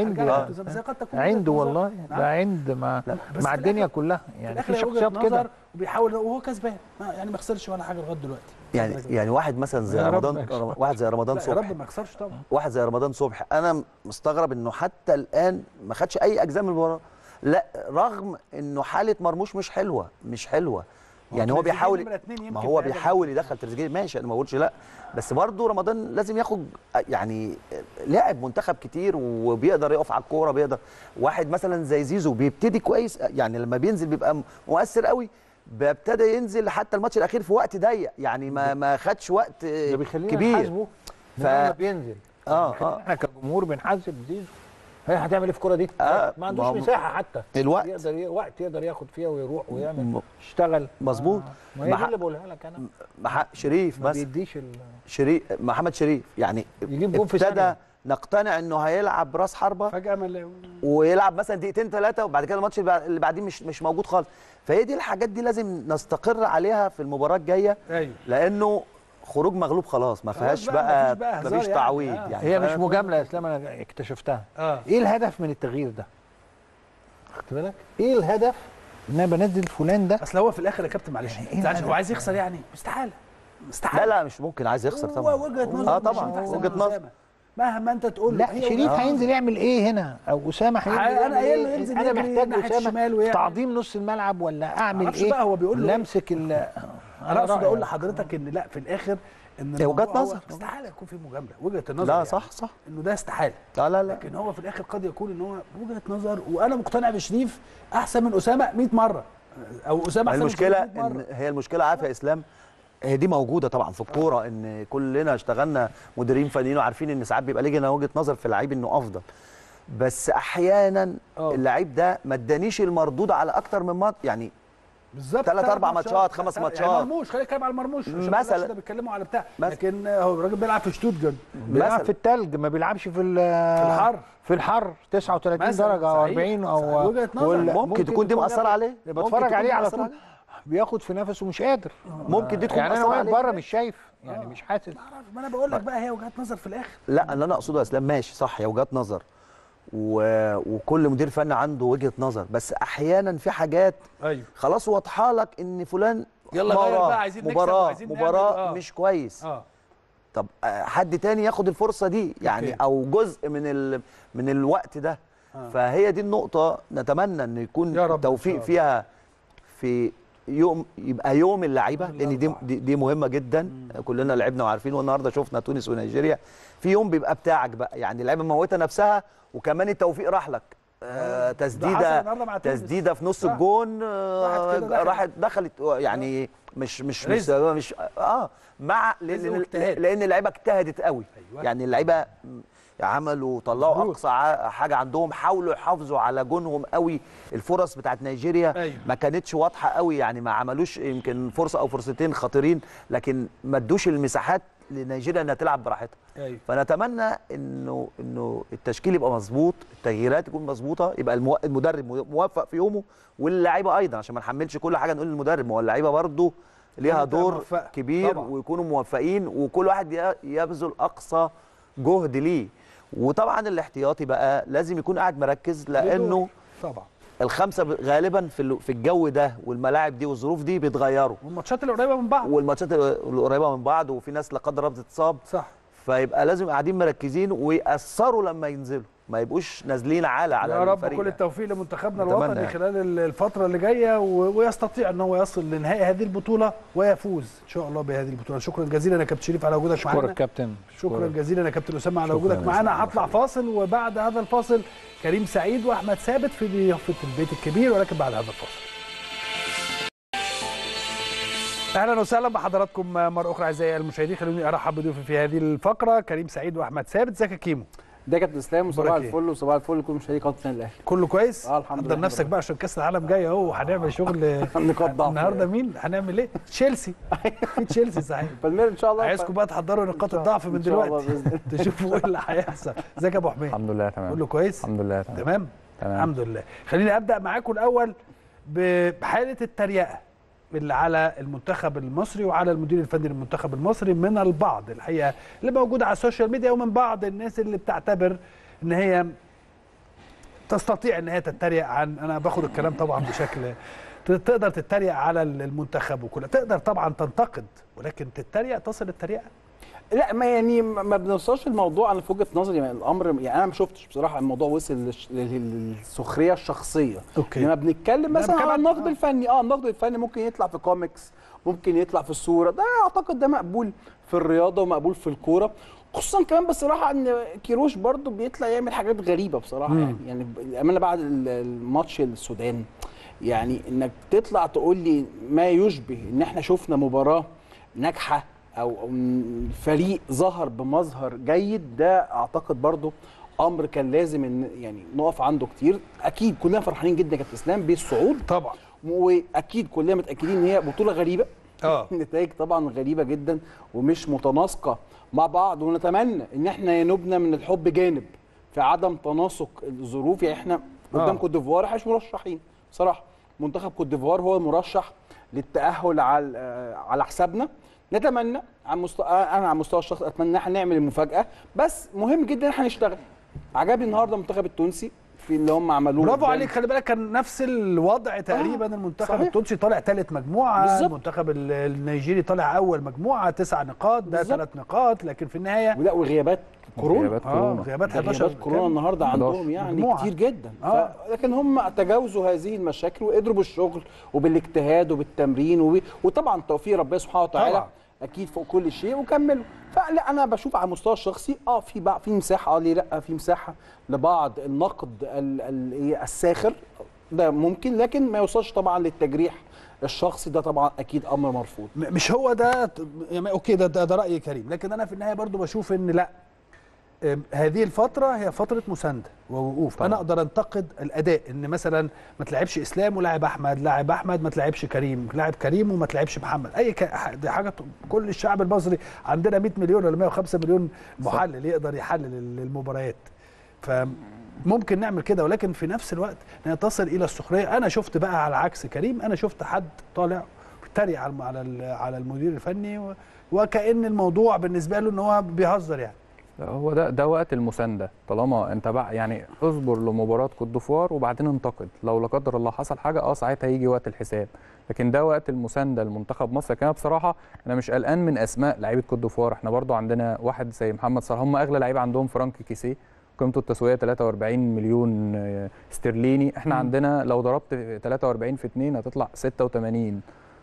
عنده والله، ده عند مع الدنيا كلها. يعني في شخصيات كده وبيحاول وهو كسبان، يعني ما خسرش ولا حاجه لغايه دلوقتي. يعني واحد مثلا زي رمضان صبحي، يا رب ما يخسرش طبعا. واحد زي رمضان صبحي انا مستغرب انه حتى الان ما خدش اي اجزاء من المباراه. لا رغم انه حاله مرموش مش حلوه. يعني هو بيحاول، ما هو بيحاول يدخل تريزيجيه، ماشي انا ما بقولش لا، بس برضه رمضان لازم ياخد، يعني لاعب منتخب كتير وبيقدر يقف على الكوره، بيقدر. واحد مثلا زي زيزو بيبتدي كويس، يعني لما بينزل بيبقى مؤثر قوي، ابتدى ينزل حتى الماتش الاخير في وقت ضيق، يعني ما خدش وقت كبير. بينزل احنا كجمهور بنحاسب زيزو، هي هتعمل ايه في الكوره دي؟ ما عندوش مساحه حتى الوقت، يقدر ياخد فيها ويروح ويعمل يشتغل. مظبوط. ما هي دي اللي بقولها لك انا. شريف مثلا، ما بيديش محمد شريف، يعني يجيب جون في ابتدى نقتنع انه هيلعب راس حربه فجاه ويلعب مثلا دقيقتين 3 وبعد كده الماتش اللي بعدين مش موجود خالص. فهي دي الحاجات دي لازم نستقر عليها في المباراه الجايه. لانه خروج مغلوب خلاص، ما فيهاش بقى مفيش تعويض. يعني هي مش مجامله يا اسلام، انا اكتشفتها. ايه الهدف من التغيير ده؟ خدت بالك؟ ايه الهدف ان انا بنزل فلان ده؟ اصل هو في الاخر يا كابتن معلش هو عايز يخسر، يعني استحاله. لا مش ممكن عايز يخسر طبعا. وجهه نظر. طبعا وجهه نظر. مهما انت تقول لا شريف هينزل يعمل ايه هنا، او اسامه هينزل. انا قايل له ينزل، انا محتاج اسامه في تعظيم نص الملعب، ولا اعمل ايه؟ بقى هو بيقول له امسك انا اقصد اقول لحضرتك ان لا في الاخر ان وجهه نظر، استحاله يكون في مجامله. وجهه النظر لا يعني صح انه ده استحاله. لا لكن هو في الاخر قد يكون ان هو وجهه نظر، وانا مقتنع بشريف احسن من اسامه 100 مره، او اسامه احسن المشكله من 100 مرة. هي المشكله عارف يا اسلام، هي دي موجوده طبعا في الكوره، ان كلنا اشتغلنا مديرين فنيين وعارفين ان ساعات بيبقى لينا وجهه نظر في اللعيب انه افضل، بس احيانا اللعيب ده ما ادانيش المردود على اكتر من ماتش، يعني بالظبط 3 4 ماتشات 5 ماتشات. يعني مرموش، خلينا نتكلم على مرموش مثلا، ده بيتكلموا على بتاع، لكن هو الراجل بيلعب في شتوتجارت، بيلعب في الثلج، ما بيلعبش في الحر 39 درجه او 40 او ممكن تكون دي مأثره عليه. بتفرج عليه على طول بياخد في نفسه ومش قادر. ممكن دي تكون يعني انا واقف بره مش شايف، يعني مش حاسس. ما انا بقول لك بقى هي وجهات نظر في الاخر. لا اللي انا اقصده يا اسلام ماشي صح، هي وجهات نظر، وكل مدير فني عنده وجهه نظر، بس احيانا في حاجات خلاص واضحه لك ان فلان يلا غير بقى، عايزين مباراه مش كويس. طب حد تاني ياخد الفرصه دي، يعني او جزء من الوقت ده. فهي دي النقطه نتمنى ان يكون التوفيق فيها في يوم، يبقى يوم اللعيبه، لان دي مهمه جدا. كلنا لعبنا وعارفين، والنهارده شفنا تونس ونيجيريا في يوم بيبقى بتاعك بقى، يعني اللعيبه موتة نفسها وكمان التوفيق راح لك. تسديده في نص الجون راحت دخلت، يعني مش مع لان اللعيبه اجتهدت قوي. يعني اللعيبه عملوا طلعوا اقصى حاجه عندهم، حاولوا يحافظوا على جونهم قوي. الفرص بتاعت نيجيريا ما كانتش واضحه قوي، يعني ما عملوش يمكن فرصه او فرصتين خطيرين، لكن ما ادوش المساحات لنيجيريا انها تلعب براحتها. فنتمنى انه التشكيل يبقى مظبوط، التغييرات تكون مظبوطه، يبقى المدرب موفق في يومه، واللاعيبه ايضا، عشان ما نحملش كل حاجه نقول للمدرب، ما هو اللعيبه برضه ليها دور كبير طبعا. ويكونوا موفقين، وكل واحد يبذل اقصى جهد ليه. وطبعا الاحتياطي بقى لازم يكون قاعد مركز، لانه طبعا الخمسه غالبا في الجو ده والملاعب دي والظروف دي بيتغيروا، والماتشات القريبه من بعض، وفي ناس لا قدر الله بتتصاب، صح. فيبقى لازم قاعدين مركزين ويأثروا لما ينزلوا، ما يبقوش نازلين على يا رب كل التوفيق لمنتخبنا الوطني خلال الفتره اللي جايه، ويستطيع ان هو يصل لنهائي هذه البطوله ويفوز ان شاء الله بهذه البطوله. شكرا جزيلا يا كابتن شريف على وجودك معانا. شكرا كابتن. شكرا جزيلا يا كابتن اسامه على وجودك معانا. هطلع فاصل، وبعد هذا الفاصل كريم سعيد واحمد ثابت في ضيافه البيت الكبير، ولكن بعد هذا الفاصل. اهلا وسهلا بحضراتكم مره اخرى اعزائي المشاهدين. خلوني ارحب بضيوفي في هذه الفقره كريم سعيد واحمد ثابت. ازيك يا كيمو؟ ده يا كابتن اسلام، وصباح الفل وصباح الفل لكل مشاهدي قناه النادي الاهلي. كله كويس؟ الحمد لله. قدر نفسك بقى عشان كاس العالم جاي اهو، وهنعمل شغل نقاط ضعف النهارده. مين هنعمل ايه؟ تشيلسي. في تشيلسي صحيح. بالمير ان شاء الله. عايزكم بقى تحضروا نقاط الضعف من دلوقتي تشوفوا ايه اللي هيحصل. ازيك يا ابو حميد؟ الحمد لله تمام. كله كويس؟ الحمد لله تمام. الحمد لله. خليني ابدا معاكم الاول بحاله التريقه اللي على المنتخب المصري وعلى المدير الفني للمنتخب المصري من البعض الحقيقه اللي موجوده على السوشيال ميديا، ومن بعض الناس اللي بتعتبر ان هي تستطيع ان هي تتريق عن، انا باخد الكلام طبعا بشكل، تقدر تتريق على المنتخب وكله، تقدر طبعا تنتقد، ولكن تتريق، تصل التريقه؟ لا، ما بنوصلش الموضوع. انا في وجهه نظري يعني الامر، يعني انا ما شفتش بصراحه الموضوع وصل للسخريه الشخصيه. اوكي. لما بنتكلم مثلا على النقد الفني، النقد الفني ممكن يطلع في كوميكس، ممكن يطلع في الصوره، ده اعتقد ده مقبول في الرياضه ومقبول في الكوره، خصوصا كمان بصراحه ان كيروش برضو بيطلع يعمل حاجات غريبه بصراحه. يعني الامانه بعد الماتش السودان، يعني انك تطلع تقول لي ما يشبه ان احنا شفنا مباراه ناجحه او فريق ظهر بمظهر جيد، ده اعتقد برضو امر كان لازم ان يعني نقف عنده كتير. اكيد كلنا فرحانين جدا يا كابتن اسلام بالصعود طبعا، واكيد كلنا متاكدين ان هي بطوله غريبه. النتائج طبعا غريبه جدا ومش متناسقه مع بعض، ونتمنى ان احنا ينوبنا من الحب جانب في عدم تناسق الظروف. يعني احنا قدام كوت ديفوار احنا مش مرشحين بصراحه، منتخب كوت ديفوار هو المرشح للتاهل على حسابنا. نتمنى انا على المستوى الشخصي اتمنى ان احنا نعمل المفاجاه، بس مهم جدا ان احنا نشتغل. عجبني النهارده المنتخب التونسي في اللي هم عملوه. برافو عليك. خلي بالك كان نفس الوضع تقريبا. المنتخب التونسي طالع ثالث مجموعه بالزبط. المنتخب النيجيري طالع اول مجموعه 9 نقاط، ده 3 نقاط، لكن في النهايه ولا وغيابات كورونا. غيابات 11 كورونا النهارده عندهم يعني مجموعة. كتير جدا. لكن هم تجاوزوا هذه المشاكل وقدروا بالشغل وبالاجتهاد وبالتمرين وطبعا توفيق ربنا سبحانه وتعالى طبعا. اكيد فوق كل شيء وكملوا. فلا انا بشوف على المستوى الشخصي في مساحه، ليه لا، في مساحه لبعض النقد الساخر ده ممكن، لكن ما يوصلش طبعا للتجريح الشخصي، ده طبعا اكيد امر مرفوض. مش هو ده يعني اوكي، ده راي كريم، لكن انا في النهايه برضو بشوف ان لا، هذه الفترة هي فترة مساندة ووقوف طبعا. أنا أقدر أنتقد الأداء، إن مثلا ما تلعبش إسلام ولاعب أحمد، لاعب أحمد ما تلعبش كريم، لاعب كريم وما تلعبش محمد، دي حاجة كل الشعب المصري عندنا 100 مليون ولا 105 مليون محلل يقدر يحلل المباريات، فممكن نعمل كده، ولكن في نفس الوقت إنها تصل إلى السخرية. أنا شفت بقى على عكس كريم، أنا شفت حد طالع بيتريق على المدير الفني، وكأن الموضوع بالنسبة له إن هو بيهزر يعني. هو ده وقت المسانده، طالما انت بقى يعني اصبر لمباراه كوت ديفوار وبعدين انتقد، لو لا قدر الله حصل حاجه ساعتها هيجي وقت الحساب، لكن ده وقت المسانده لمنتخب مصر. كان بصراحه انا مش قلقان من اسماء لعيبه كوت ديفوار، احنا برضو عندنا واحد زي محمد صلاح، هم اغلى لعيبه عندهم فرانك كيسيه، قيمته التسويقيه 43 مليون استرليني. احنا عندنا لو ضربت 43 في 2 هتطلع 86.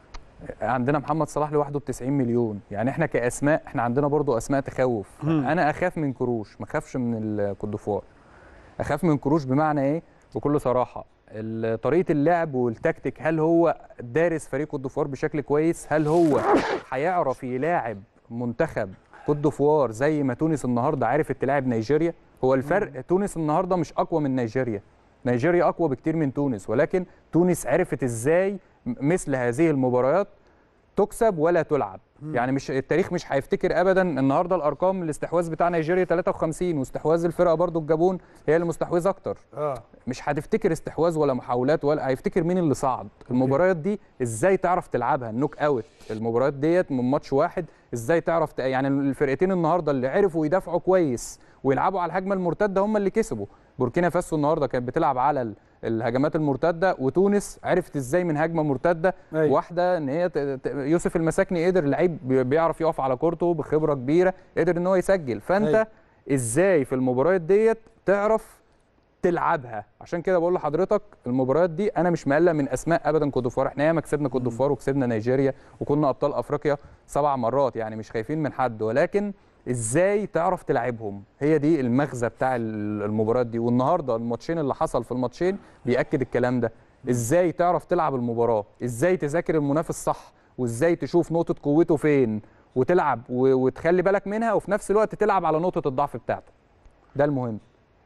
عندنا محمد صلاح لوحده ب90 مليون. يعني احنا كاسماء احنا عندنا برضو اسماء تخوف. انا اخاف من كروش، ما اخافش من الكوت ديفوار. اخاف من كروش بمعنى ايه؟ بكل صراحه طريقه اللعب والتكتيك، هل هو دارس فريق كوت ديفوار بشكل كويس؟ هل هو هيعرف يلاعب منتخب كوت ديفوار زي ما تونس النهارده عرفت تلاعب نيجيريا؟ هو الفرق تونس النهارده مش اقوى من نيجيريا، نيجيريا اقوى بكتير من تونس، ولكن تونس عرفت ازاي مثل هذه المباريات تكسب ولا تلعب. يعني مش التاريخ مش هيفتكر ابدا النهارده الارقام. الاستحواذ بتاع نيجيريا 53 واستحواذ الفرقه برضو الجابون هي اللي مستحوذه اكتر. مش هتفتكر استحواذ ولا محاولات، ولا هيفتكر مين اللي صعد. المباريات دي ازاي تعرف تلعبها، النوك اوت، المباريات ديت من ماتش واحد ازاي تعرف يعني الفرقتين النهارده اللي عرفوا يدافعوا كويس ويلعبوا على الهجمه المرتده هم اللي كسبوا. بوركينا فاسو النهارده كانت بتلعب على الهجمات المرتده، وتونس عرفت ازاي من هجمه مرتده واحده ان هي يوسف المساكني قدر، لعيب بيعرف يقف على كورته بخبره كبيره، قدر ان هو يسجل. فانت ازاي في المباريات ديت تعرف تلعبها؟ عشان كده بقول لحضرتك المباريات دي انا مش مقلق من اسماء ابدا كوت ديفوار. احنا ياما كسبنا كوت ديفوار وكسبنا نيجيريا وكنا ابطال افريقيا 7 مرات، يعني مش خايفين من حد، ولكن ازاي تعرف تلعبهم، هي دي المغزى بتاع المباريات دي. والنهارده الماتشين اللي حصل في الماتشين بيأكد الكلام ده. ازاي تعرف تلعب المباراه، ازاي تذاكر المنافس صح، وازاي تشوف نقطه قوته فين وتلعب وتخلي بالك منها، وفي نفس الوقت تلعب على نقطه الضعف بتاعته. ده المهم.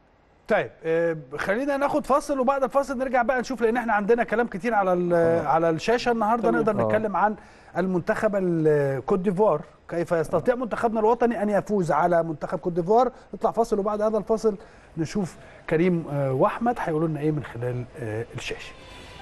طيب خلينا ناخد فاصل، وبعد الفاصل نرجع بقى نشوف، لان احنا عندنا كلام كتير على الشاشه النهارده. نقدر نتكلم عن المنتخب الكوت ديفوار، كيف يستطيع منتخبنا الوطني ان يفوز على منتخب كوت ديفوار. نطلع فاصل، وبعد هذا الفاصل نشوف كريم واحمد هيقولوا لنا ايه من خلال الشاشه.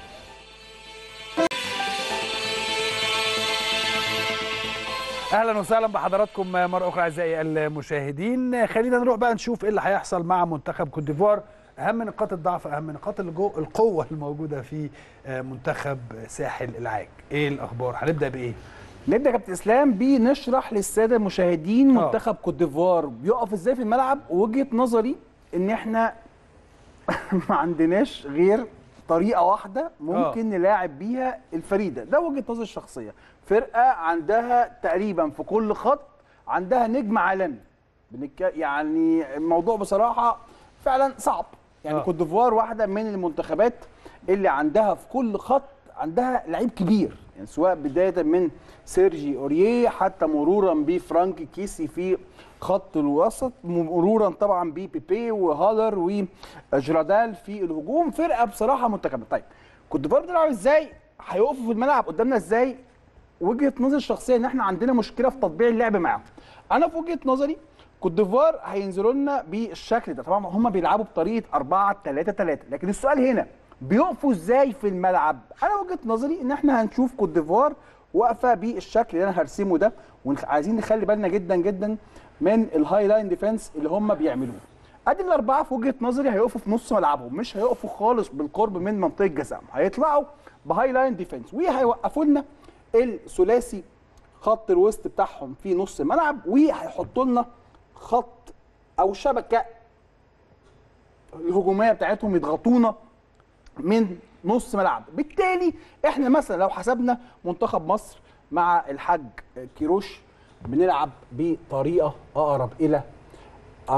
اهلا وسهلا بحضراتكم مره اخرى اعزائي المشاهدين. خلينا نروح بقى نشوف ايه اللي هيحصل مع منتخب كوت ديفوار، اهم نقاط الضعف، اهم نقاط القوه الموجوده في منتخب ساحل العاج. ايه الاخبار؟ هنبدا بايه؟ نبدا كابتن اسلام بنشرح للساده المشاهدين منتخب كوت ديفوار بيقف ازاي في الملعب. وجهه نظري ان احنا ما عندناش غير طريقه واحده ممكن نلاعب بيها الفريده. ده وجهه نظري الشخصيه. فرقه عندها تقريبا في كل خط عندها نجم عالمي. يعني الموضوع بصراحه فعلا صعب. يعني كوت ديفوار واحده من المنتخبات اللي عندها في كل خط عندها لعيب كبير، يعني سواء بدايه من سيرجي اوريه حتى مرورا بفرانك كيسي في خط الوسط، مرورا طبعا ببيبي وهالر وجرادال في الهجوم. فرقه بصراحه منتخبات. طيب كوت ديفوار بتلعب ازاي؟ هيقفوا في الملعب قدامنا ازاي؟ وجهه نظري الشخصيه ان احنا عندنا مشكله في تطبيع اللعب معاهم. انا في وجهه نظري كوت ديفوار هينزلوا لنا بالشكل ده. طبعا هم بيلعبوا بطريقه 4-3-3، لكن السؤال هنا بيقفوا ازاي في الملعب؟ انا وجهه نظري ان احنا هنشوف كوت ديفوار واقفه بالشكل اللي انا هرسمه ده، وعايزين نخلي بالنا جدا جدا من الهاي لاين ديفense اللي هم بيعملوه. ادي الاربعه في وجهه نظري هيقفوا في نص ملعبهم، مش هيقفوا خالص بالقرب من منطقه جزائهم، هيطلعوا بهاي لاين ديفنس وهيوقفوا لنا الثلاثي خط الوسط بتاعهم في نص الملعب، وهيحطوا لنا خط او شبكه الهجوميه بتاعتهم يضغطونا من نص ملعب. بالتالي احنا مثلا لو حسبنا منتخب مصر مع الحاج كيروش بنلعب بطريقه اقرب الى 4-3-3.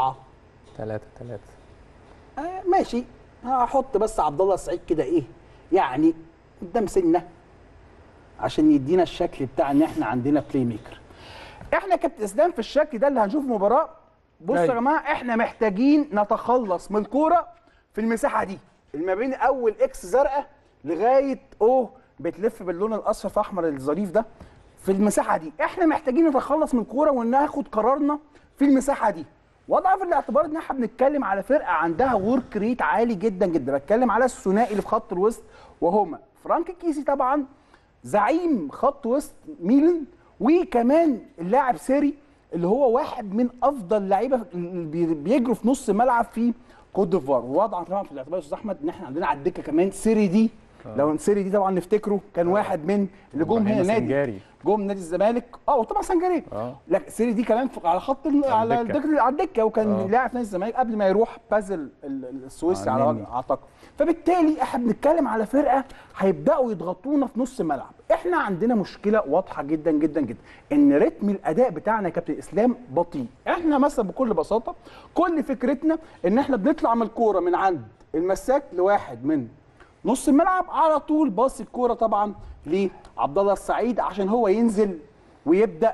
ماشي، هحط بس عبد الله السعيد كده ايه يعني قدام سنه عشان يدينا الشكل بتاع ان احنا عندنا بلاي ميكر. احنا كابتن اسلام في الشكل ده اللي هنشوف مباراه. بصوا يا جماعه، احنا محتاجين نتخلص من الكوره في المساحه دي اللي ما بين اول اكس زرقاء لغايه بتلف باللون الاصفر في احمر الظريف ده. في المساحه دي احنا محتاجين نتخلص من الكوره وناخد قرارنا في المساحه دي. وضع في الاعتبار ان احنا بنتكلم على فرقه عندها ورك ريت عالي جدا جدا. بتكلم على الثنائي اللي في خط الوسط وهما فرانك كيسي طبعا زعيم خط وسط ميلان، وكمان اللاعب سيري اللي هو واحد من افضل اللعيبه اللي بيجروا في نص ملعب في كوت ديفوار. ووضعا طبعا في الاعتبار يا استاذ احمد ان احنا عندنا على الدكه كمان سيري دي لو سيري دي طبعا نفتكره كان واحد من اللي جم هنا نادي نادي الزمالك وطبعا سنجاري. لا سيري دي كمان على خط على الدكه وكان لاعب في نادي الزمالك قبل ما يروح بازل السويسري على وجه اعتقد. فبالتالي احنا بنتكلم على فرقه هيبداوا يضغطونا في نص الملعب. احنا عندنا مشكله واضحه جدا جدا جدا ان رتم الاداء بتاعنا يا كابتن اسلام بطيء. احنا مثلا بكل بساطه كل فكرتنا ان احنا بنطلع من الكوره من عند المساك لواحد من نص الملعب على طول باص الكوره طبعا لعبد الله السعيد عشان هو ينزل ويبدا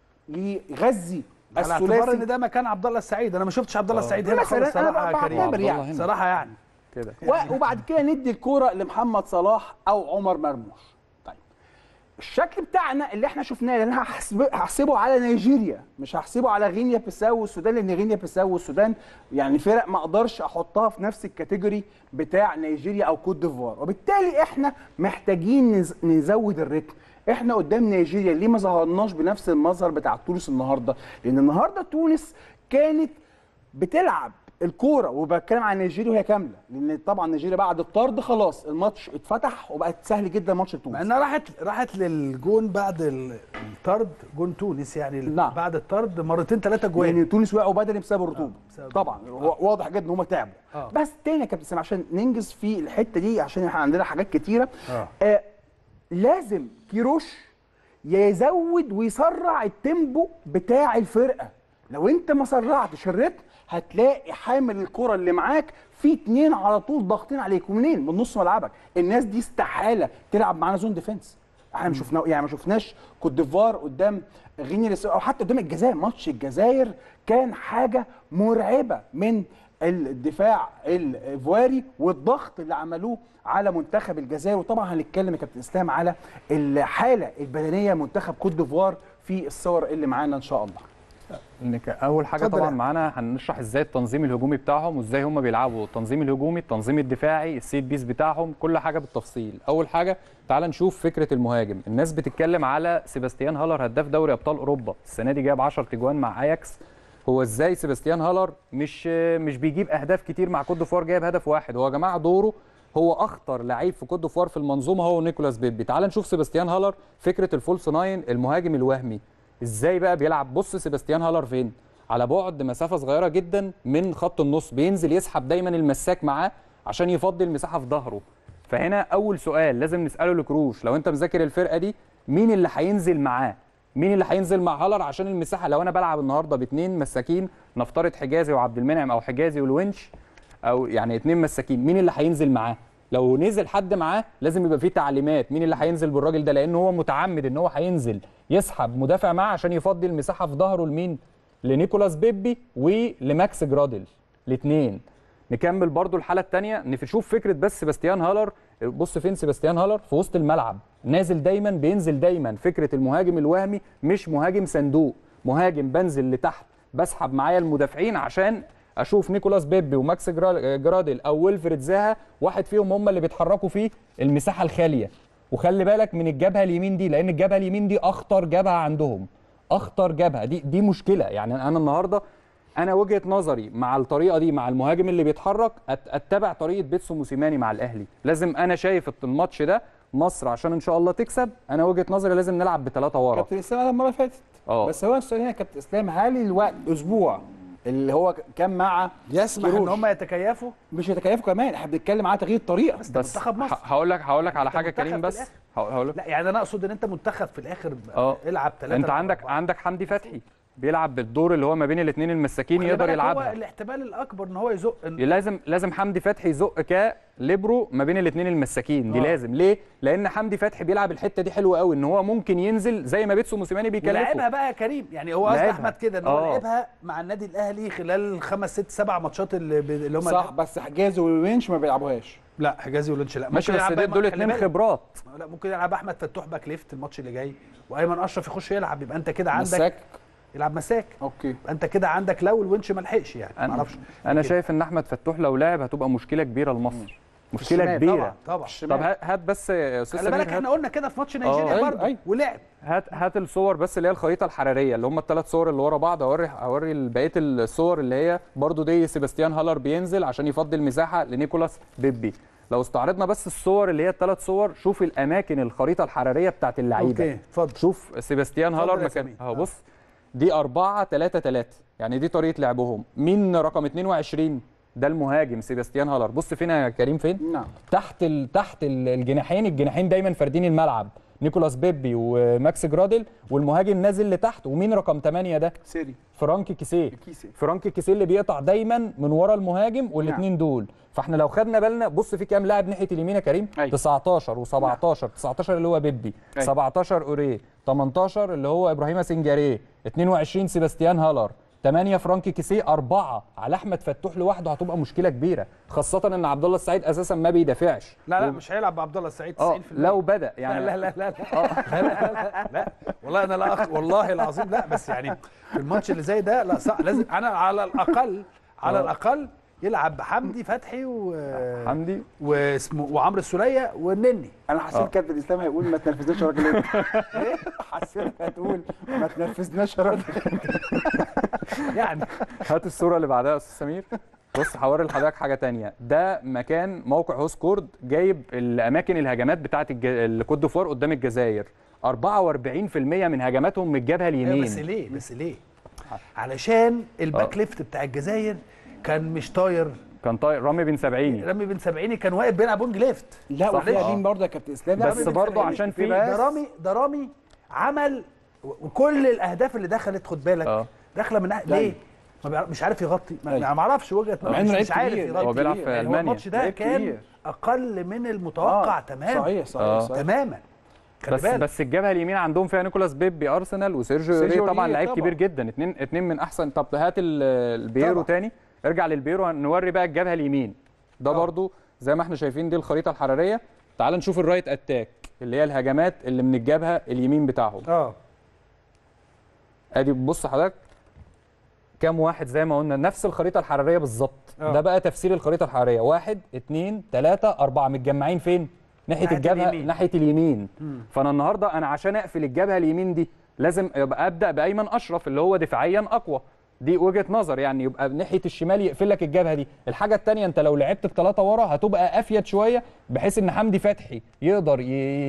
يغذي الثلاثي. على اعتبار ان ده مكان عبد الله السعيد، انا ما شفتش عبد الله السعيد هنا خالص صراحه يا كريم يعني صراحه يعني كده وبعد كده ندي الكوره لمحمد صلاح او عمر مرموش. طيب الشكل بتاعنا اللي احنا شفناه اللي انا هحسبه على نيجيريا مش هحسبه على غينيا بيساو والسودان، لان غينيا بيساو والسودان يعني فرق ما اقدرش احطها في نفس الكاتيجوري بتاع نيجيريا او كوت ديفوار، وبالتالي احنا محتاجين نزود الريتم. احنا قدام نيجيريا ليه ما ظهرناش بنفس المظهر بتاع تونس النهارده؟ لان النهارده تونس كانت بتلعب الكوره، وبتكلم عن نيجيريا وهي كامله، لان طبعا نيجيريا بعد الطرد خلاص الماتش اتفتح وبقت سهل جدا ماتش تونس. مع انها راحت للجون بعد الطرد، جون تونس يعني نعم. بعد الطرد مرتين 3 جوان، يعني تونس وقعوا بدني بسبب الرطوبه. طبعا واضح جدا ان هم تعبوا. بس تاني يا كابتن سامي عشان ننجز في الحته دي عشان احنا عندنا حاجات كتيره. لازم كيروش يزود ويسرع التيمبو بتاع الفرقه. لو انت ما سرعتش الريتم هتلاقي حامل الكره اللي معاك في 2 على طول ضاغطين عليك. ومنين؟ من نص ملعبك. الناس دي استحاله تلعب معانا زون ديفنس. احنا ما شفناه يعني ما شفناش كوت ديفوار قدام غينيا او حتى قدام الجزائر. ماتش الجزائر كان حاجه مرعبه من الدفاع الايفواري والضغط اللي عملوه على منتخب الجزائر. وطبعا هنتكلم يا كابتن اسلام على الحاله البدنيه منتخب كوت ديفوار في الصور اللي معانا ان شاء الله. اول حاجه طبعا معانا هنشرح ازاي التنظيم الهجومي بتاعهم وازاي هم بيلعبوا التنظيم الهجومي، التنظيم الدفاعي، السيت بيس بتاعهم، كل حاجه بالتفصيل. اول حاجه تعال نشوف فكره المهاجم. الناس بتتكلم على سيباستيان هالر هداف دوري ابطال اوروبا، السنه دي جاب 10 تجوان مع اياكس. هو ازاي سيباستيان هالر مش بيجيب اهداف كتير مع كوت ديفوار، جايب هدف واحد؟ هو يا جماعه دوره هو اخطر لعيب في كوت ديفوار في المنظومه هو نيكولاس بيبي. تعال نشوف سيباستيان هالر فكره الفولس 9 المهاجم الوهمي ازاي بقى بيلعب. بص سيباستيان هالر فين؟ على بعد مسافه صغيره جدا من خط النص، بينزل يسحب دايما المساك معاه عشان يفضي المساحه في ظهره. فهنا اول سؤال لازم نساله لكروش، لو انت مذاكر الفرقه دي مين اللي هينزل معاه؟ مين اللي هينزل مع هالر عشان المساحه؟ لو انا بلعب النهارده باثنين مساكين، نفترض حجازي وعبد المنعم او حجازي والونش، او يعني 2 مساكين، مين اللي هينزل معاه؟ لو نزل حد معاه لازم يبقى فيه تعليمات مين اللي هينزل بالراجل ده، لان هو متعمد ان هو هينزل يسحب مدافع معاه عشان يفضي المساحه في ظهره لمين؟ لنيكولاس بيبي ولماكس جرادل الاثنين. نكمل برضو الحاله الثانيه نشوف فكره بس سيباستيان هالر. بص فين سيباستيان هالر؟ في وسط الملعب، نازل دايما، بينزل دايما. فكره المهاجم الوهمي مش مهاجم صندوق، مهاجم بنزل لتحت بسحب معايا المدافعين عشان اشوف نيكولاس بيبي وماكس جرادل او ويلفريد زاها واحد فيهم هم اللي بيتحركوا في المساحه الخاليه. وخلي بالك من الجبهه اليمين دي، لان الجبهه اليمين دي اخطر جبهه عندهم، اخطر جبهه. دي مشكله. يعني انا النهارده انا وجهه نظري مع الطريقه دي مع المهاجم اللي بيتحرك اتبع طريقه بيتسو موسيماني مع الاهلي. لازم انا شايف الماتش ده مصر عشان ان شاء الله تكسب، انا وجهه نظري لازم نلعب ب3 ورا. كابتن اسلام المره اللي فاتت بس هو السؤال هنا كابتن اسلام، هل الوقت اسبوع اللي هو كان مع يسمح ان هم يتكيفوا؟ مش يتكيفوا كمان، احنا بنتكلم على تغيير طريقه. بس منتخب مصر هقول لك على حاجه كريم، بس هقول لك. لا يعني انا اقصد ان انت منتخب في الاخر العب 3. انت عندك حمدي فتحي بيلعب بالدور اللي هو ما بين الاثنين المساكين يقدر يلعبها. هو الاحتمال الاكبر ان هو يزق لازم حمدي فتحي يزق كليبرو ما بين الاثنين المساكين دي لازم. ليه؟ لان حمدي فتحي بيلعب الحته دي حلوه قوي، ان هو ممكن ينزل زي ما بيتسو موسيماني بيكلفه. لعبها بقى يا كريم، يعني هو قصد احمد كده ان هو لعبها مع النادي الاهلي خلال 5 6 7 ماتشات اللي هم صح. بس حجازي والونش ما بيلعبوهاش. لا حجازي والونش لا، ماشي، بس دول 2 خبرات. لا ممكن يلعب احمد فتوح باك ليفت الماتش اللي جاي، وايمن اشرف يخش يلعب، يبقى انت كده عندك مساك. يلعب مساك. اوكي، انت كده عندك لو الونش ما لحقش يعني ما اعرفش. انا شايف ان احمد فتوح لو لعب هتبقى مشكله كبيره لمصر، مشكله كبيره طبعا. طب هات بس يا استاذ خلي بالك احنا قلنا كده في ماتش نيجيريا برضه ولعب. هات الصور بس اللي هي الخريطه الحراريه اللي هم ال3 صور اللي ورا بعض، اوري بقيه الصور اللي هي برضه دي سيباستيان هالر بينزل عشان يفضي المساحه لنيكولاس بيبي. لو استعرضنا بس الصور اللي هي الثلاث صور، شوف الاماكن الخريطه الحراريه بتاعت اللعيبه. اوكي اتفضل. شوف سيباستيان هالر مكان اهو، بص دي 4-3-3 يعني دي طريقه لعبهم. مين رقم 22؟ ده المهاجم سيباستيان هالر. بص فين يا كريم؟ فين؟ نعم تحت الجناحين دايما فاردين الملعب، نيكولاس بيبي وماكس جرادل، والمهاجم نازل لتحت. ومين رقم 8 ده؟ سيري فرانك كيسيه. فرانك كيسيه اللي بيقطع دايما من ورا المهاجم والاثنين دول. فاحنا لو خدنا بالنا بص في كام لاعب ناحيه اليمين يا كريم؟ 19 و17. 19 اللي هو بيبي، 17 اوريه، 18 اللي هو ابراهيم سنجاريه، 22 سيباستيان هالر، 8 فرانك كيسيه، 4 على احمد فتوح لوحده. هتبقى مشكله كبيره، خاصه ان عبد الله السعيد اساسا ما بيدافعش. لا مش هيلعب بعبد الله السعيد 90%. لو بدا يعني لا لا لا لا والله انا لا والله العظيم لا، بس يعني في الماتش اللي زي ده لا صح، لازم انا على الاقل يلعب بحمدي فتحي حمدي واسمه وعمرو السوليه والنني. انا حسيت كابتن اسلام هيقول ما تنرفزناش يا راجل انت. حسيت هتقول ما تنرفزناش يا راجل. يعني هات الصوره اللي بعدها يا استاذ سمير. بص هوري لحضرتك حاجه ثانيه. ده مكان موقع هوسكورد جايب الاماكن الهجمات بتاعه الكوت ديفوار قدام الجزائر. 44% من هجماتهم من الجبهه اليمين. بس ليه؟ علشان الباك ليفت بتاع الجزائر كان مش طاير، كان طاير. رامي بن سبعيني كان واقف بيلعب وينج ليفت. لا وفيها مين برضه يا كابتن اسلام؟ بس برضه عشان في ده رامي عمل وكل الاهداف اللي دخلت خد بالك داخله من ليه؟ مش عارف يغطي، ما اعرفش وجهه مش عارف يغطي. هو بيلعب في المانيا. الماتش ده كان اقل من المتوقع تماما. صحيح تماما. بس الجبهه اليمين عندهم فيها نيكولاس بيبي ارسنال وسيرجيو اوريه طبعا لعيب كبير جدا. اتنين من احسن. طب هات البيرو تاني، ارجع للبيرو نوري بقى الجبهه اليمين. ده برضو زي ما احنا شايفين دي الخريطه الحراريه. تعال نشوف الرايت اتاك اللي هي الهجمات اللي من الجبهه اليمين بتاعهم. ادي بص حضرتك كام واحد زي ما قلنا نفس الخريطه الحراريه بالظبط. ده بقى تفسير الخريطه الحراريه. 1 2 3 4 متجمعين فين؟ ناحيه الجبهه ناحيه اليمين. فانا النهارده انا عشان اقفل الجبهه اليمين دي لازم يبقى ابدا بايمن اشرف اللي هو دفاعيا اقوى. دي وجهه نظر يعني، يبقى ناحيه الشمال يقفل لك الجبهه دي. الحاجه الثانيه انت لو لعبت بثلاثه ورا هتبقى افيد شويه بحيث ان حمدي فتحي يقدر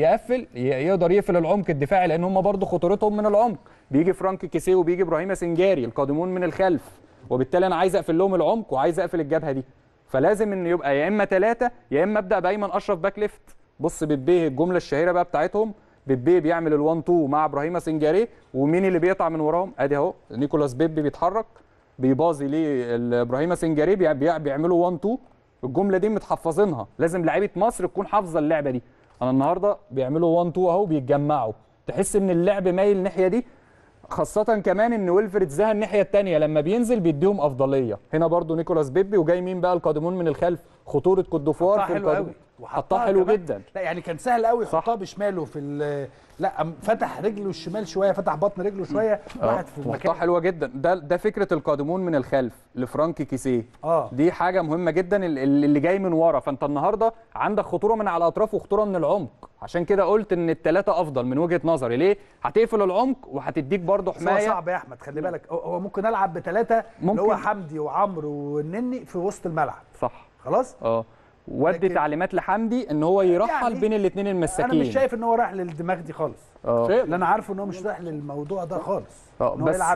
يقفل العمق الدفاعي، لان هم برضو خطورتهم من العمق. بيجي فرانك كيسيه وبيجي ابراهيم سنجاري القادمون من الخلف، وبالتالي انا عايز اقفل لهم العمق وعايز اقفل الجبهه دي. فلازم ان يبقى يا اما 3 يا اما ابدا بايمن اشرف باك ليفت. بص بيبي الجمله الشهيره بقى بتاعتهم، بيبي بيعمل ال1 2 مع ابراهيم سنجاري، ومين اللي بيقطع من وراهم؟ ادي اهو نيكولاس بيبي بيتحرك بيبازي لابراهيم سنجاري بيعملوا 1 2. الجمله دي متحفظينها، لازم لعيبه مصر تكون حافظه اللعبه دي. انا النهارده بيعملوا 1 2 اهو بيتجمعوا، تحس ان اللعب مايل الناحيه دي، خاصه كمان ان ويلفريد زها الناحيه الثانيه لما بينزل بيديهم افضليه. هنا برضو نيكولاس بيبي وجاي مين بقى القادمون من الخلف؟ خطوره كوت ديفوار في القادمون. حطها حلو جدا. لا يعني كان سهل قوي يحطها بشماله في لا فتح رجله الشمال شويه، فتح بطن رجله شويه، راحت في المكان. حطها حلوه جدا. ده فكره القادمون من الخلف لفرانك كيسيه. دي حاجه مهمه جدا اللي جاي من ورا. فانت النهارده عندك خطوره من على الاطراف وخطوره من العمق، عشان كده قلت ان الثلاثه افضل من وجهه نظري. ليه؟ هتقفل العمق وهتديك برضه حمايه. صعب يا احمد، خلي بالك هو ممكن العب ب3 اللي هو حمدي وعمرو والنني في وسط الملعب. صح خلاص. ودي تعليمات لحمدي ان هو يرحل يعني بين الاثنين المساكين. انا مش شايف ان هو رايح للدماغ دي خالص. اللي انا عارفه ان هو مش رايح للموضوع ده خالص. ان هو يلعب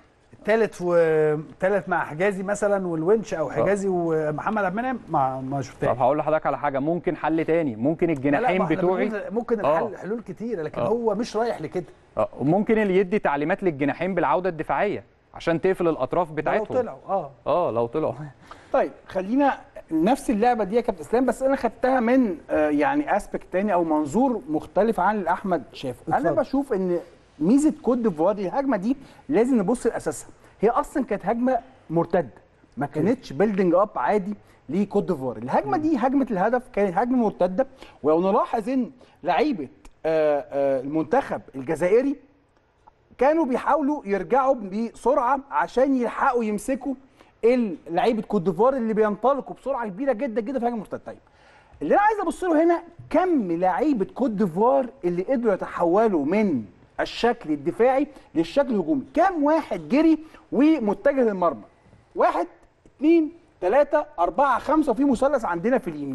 الثالث مع حجازي مثلا والونش، او حجازي ومحمد عبد المنعم ما شفتهاش. طب هقول لحضرتك على حاجه، ممكن حل تاني، ممكن الجناحين بتوعي ممكن الحل حلول كتيره، لكن هو مش رايح لكده. ممكن اللي يدي تعليمات للجناحين بالعوده الدفاعيه عشان تقفل الاطراف بتاعتهم لو طلعوا. لو طلعوا. طيب خلينا نفس اللعبه دي يا كابتن اسلام، بس انا خدتها من يعني اسبكت تاني او منظور مختلف عن اللي احمد شافه. انا بشوف ان ميزه كوت ديفوار الهجمه دي لازم نبص لاساسها. هي اصلا كانت هجمه مرتده، ما كانتش بيلدينج اب عادي لكوت ديفوار. الهجمه دي هجمه الهدف كانت هجمه مرتده، ولو نلاحظ ان لعيبه المنتخب الجزائري كانوا بيحاولوا يرجعوا بسرعه عشان يلحقوا يمسكوا لعيبه كوت ديفوار اللي بينطلقوا بسرعه كبيره جدا جدا في هجمه مرتده. طيب اللي انا عايز ابص له هنا، كم لعيبه كوت ديفوار اللي قدروا يتحولوا من الشكل الدفاعي للشكل الهجومي؟ كم واحد جري ومتجه للمرمى؟ 1 2 3 4 5، وفي مثلث عندنا في اليمين.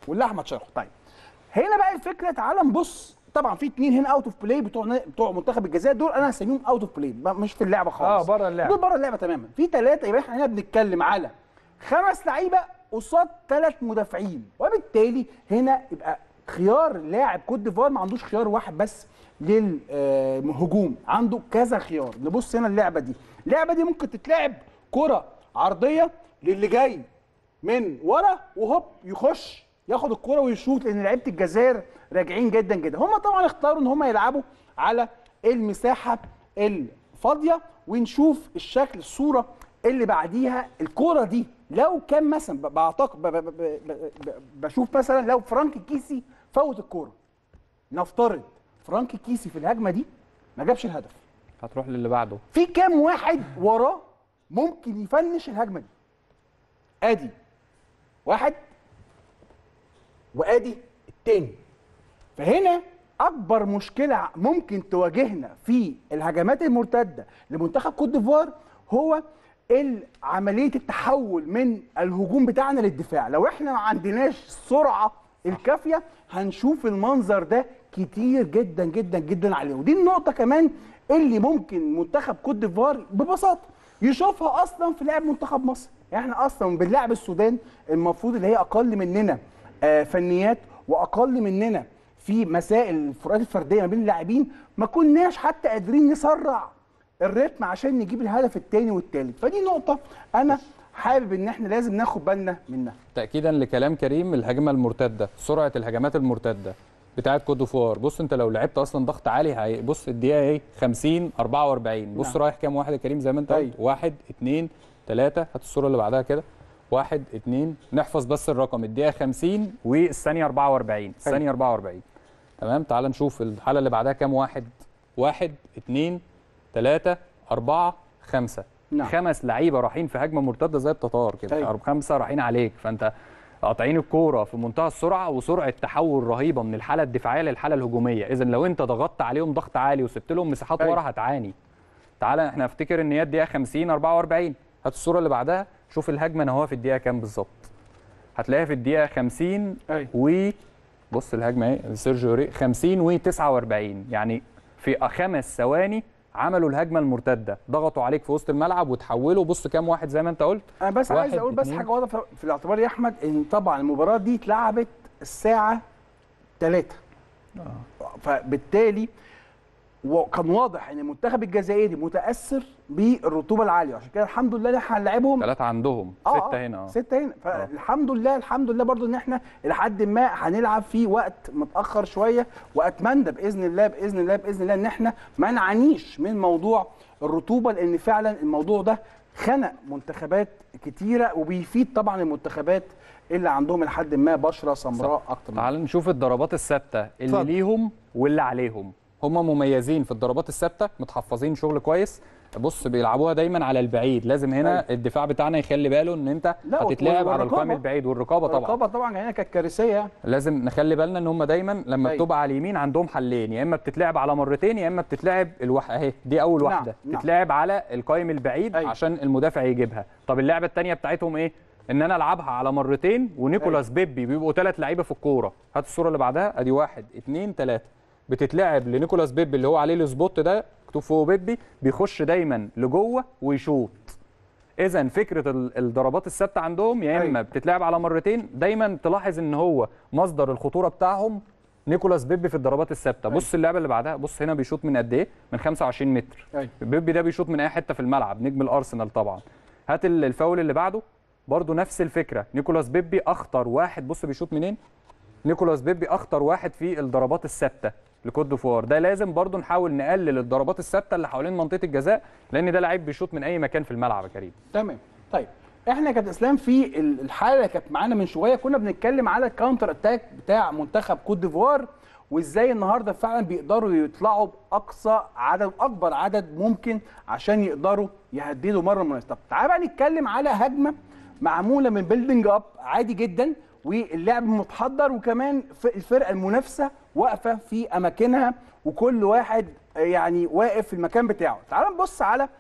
واللحمه اتشرحوا. طيب هنا بقى الفكره، تعال نبص. طبعا في 2 هنا اوت اوف بلاي بتوع منتخب الجزائر، دول انا هسميهم اوت اوف بلاي، مش في اللعبه خالص. بره اللعبه، دول بره اللعبه تماما. في 3، يبقى احنا هنا بنتكلم على 5 لعيبه قصاد 3 مدافعين، وبالتالي هنا يبقى خيار لاعب كوت ديفوار ما عندوش خيار واحد بس للهجوم، عنده كذا خيار. نبص هنا اللعبه دي ممكن تتلعب كره عرضيه للي جاي من ورا، وهوب يخش ياخد الكره ويشوط، لان لعيبه الجزائر راجعين جدا جدا. هم طبعا اختاروا ان هم يلعبوا على المساحه الفاضيه. ونشوف الشكل، الصوره اللي بعديها. الكره دي لو كان مثلا بعتقد بشوف مثلا لو فرانك كيسي فوت الكوره، نفترض فرانك كيسي في الهجمه دي ما جابش الهدف، هتروح للي بعده. في كام واحد وراه ممكن يفنش الهجمه دي؟ ادي واحد وادي التاني. فهنا اكبر مشكله ممكن تواجهنا في الهجمات المرتده لمنتخب كوت ديفوار هو عمليه التحول من الهجوم بتاعنا للدفاع. لو احنا ما عندناش السرعه الكافيه هنشوف المنظر ده كتير جدا جدا جدا عليه. ودي النقطه كمان اللي ممكن منتخب كوت ديفوار ببساطه يشوفها اصلا في لعب منتخب مصر. يعني احنا اصلا بنلعب السودان، المفروض اللي هي اقل مننا فنيات واقل مننا في مسائل الفروقات الفرديه ما بين اللاعبين، ما كناش حتى قادرين نسرع الريتم عشان نجيب الهدف الثاني والثالث. فدي نقطه انا حابب ان احنا لازم ناخد بالنا منها. تاكيدا لكلام كريم، الهجمه المرتده، سرعه الهجمات المرتده بتاعت كوت ديفوار. بص انت لو لعبت اصلا ضغط عالي، بص الدقيقه ايه 50 44. بص رايح كام واحد يا كريم زي ما انت قلت؟ 1 2 3. هات الصوره اللي بعدها كده. 1 2. نحفظ بس الرقم، الدقيقه 50 والثانيه 44. الثانيه 44 تمام. تعال نشوف الحاله اللي بعدها كام واحد. 1 2 3 4 5. 5 لعيبه رايحين في هجمه مرتده زي التتار كده. 5 رايحين عليك، فانت قاطعين الكوره في منتهى السرعه وسرعه تحول رهيبه من الحاله الدفاعيه للحاله الهجوميه. اذا لو انت ضغطت عليهم ضغط عالي وسبت لهم مساحات ورا هتعاني. تعالى احنا نفتكر ان هي الدقيقه 50 44. هات الصوره اللي بعدها، شوف الهجمه انا هو في الدقيقه كام بالظبط. هتلاقيها في الدقيقه 50 بص الهجمه اهي سيرجيو ري 50 و49. يعني في 5 ثواني عملوا الهجمه المرتده، ضغطوا عليك في وسط الملعب وتحولوا. بص كام واحد زي ما انت قلت. انا بس عايز اقول بس حاجه واضحه في الاعتبار يا احمد، ان طبعا المباراه دي اتلعبت الساعه 3 فبالتالي وكان واضح ان المنتخب الجزائري متاثر بالرطوبه العاليه، عشان كده الحمد لله ان احنا هنلاعبهم 3 عندهم 6 هنا 6 هنا. فالحمد لله الحمد لله برضو ان احنا لحد ما هنلعب في وقت متاخر شويه، واتمنى باذن الله باذن الله باذن الله ان احنا ما نعانيش من موضوع الرطوبه، لان فعلا الموضوع ده خنق منتخبات كتيره وبيفيد طبعا المنتخبات اللي عندهم لحد ما بشره سمراء اكتر. تعال نشوف الضربات الثابته اللي ليهم واللي عليهم. هم مميزين في الضربات الثابته، متحفظين شغل كويس. بص بيلعبوها دايما على البعيد، لازم هنا الدفاع بتاعنا يخلي باله ان انت هتتلعب على القائم البعيد. والرقابه طبعا الرقابه طبعا هنا كانت كارثيه. لازم نخلي بالنا ان هم دايما لما بتبقى على اليمين عندهم حلين، يا اما بتتلعب على مرتين يا اما بتتلعب اهي دي اول واحده تتلعب على القائم البعيد عشان المدافع يجيبها. طب اللعبه الثانيه بتاعتهم ايه؟ ان انا العبها على مرتين ونيكولاس بيبي بيبقوا 3 لعيبه في الكوره. هات الصوره اللي بعدها، ادي 1 2 3 بتتلعب لنيكولاس بيبي اللي هو عليه السبوت ده مكتوب فوق بيبي، بيخش دايما لجوه ويشوط. اذا فكره الضربات الثابته عندهم يا اما بتتلعب على مرتين، دايما تلاحظ ان هو مصدر الخطوره بتاعهم نيكولاس بيبي في الضربات الثابته. بص اللعبه اللي بعدها، بص هنا بيشوط من قد ايه؟ من 25 متر. بيبي ده بيشوط من اي حته في الملعب، نجم الارسنال طبعا. هات الفاول اللي بعده برضو نفس الفكره، نيكولاس بيبي اخطر واحد. بص بيشوط منين؟ نيكولاس بيبي اخطر واحد في الضربات الثابته لكوت ديفوار. ده لازم برضو نحاول نقلل الضربات الثابته اللي حوالين منطقه الجزاء، لان ده لعيب بيشوط من اي مكان في الملعب يا كريم. تمام. طيب احنا كابتن اسلام في الحاله اللي كانت معانا من شويه كنا بنتكلم على الكاونتر اتاك بتاع منتخب كوت ديفوار، وازاي النهارده فعلا بيقدروا يطلعوا باقصى عدد، اكبر عدد ممكن عشان يقدروا يهددوا مره مناسبه. تعال بقى نتكلم على هجمه معموله من بيلدينج اب عادي جدا، واللعب متحضر، وكمان الفرقه المنافسه واقفه في اماكنها وكل واحد يعني واقف في المكان بتاعه. تعال نبص على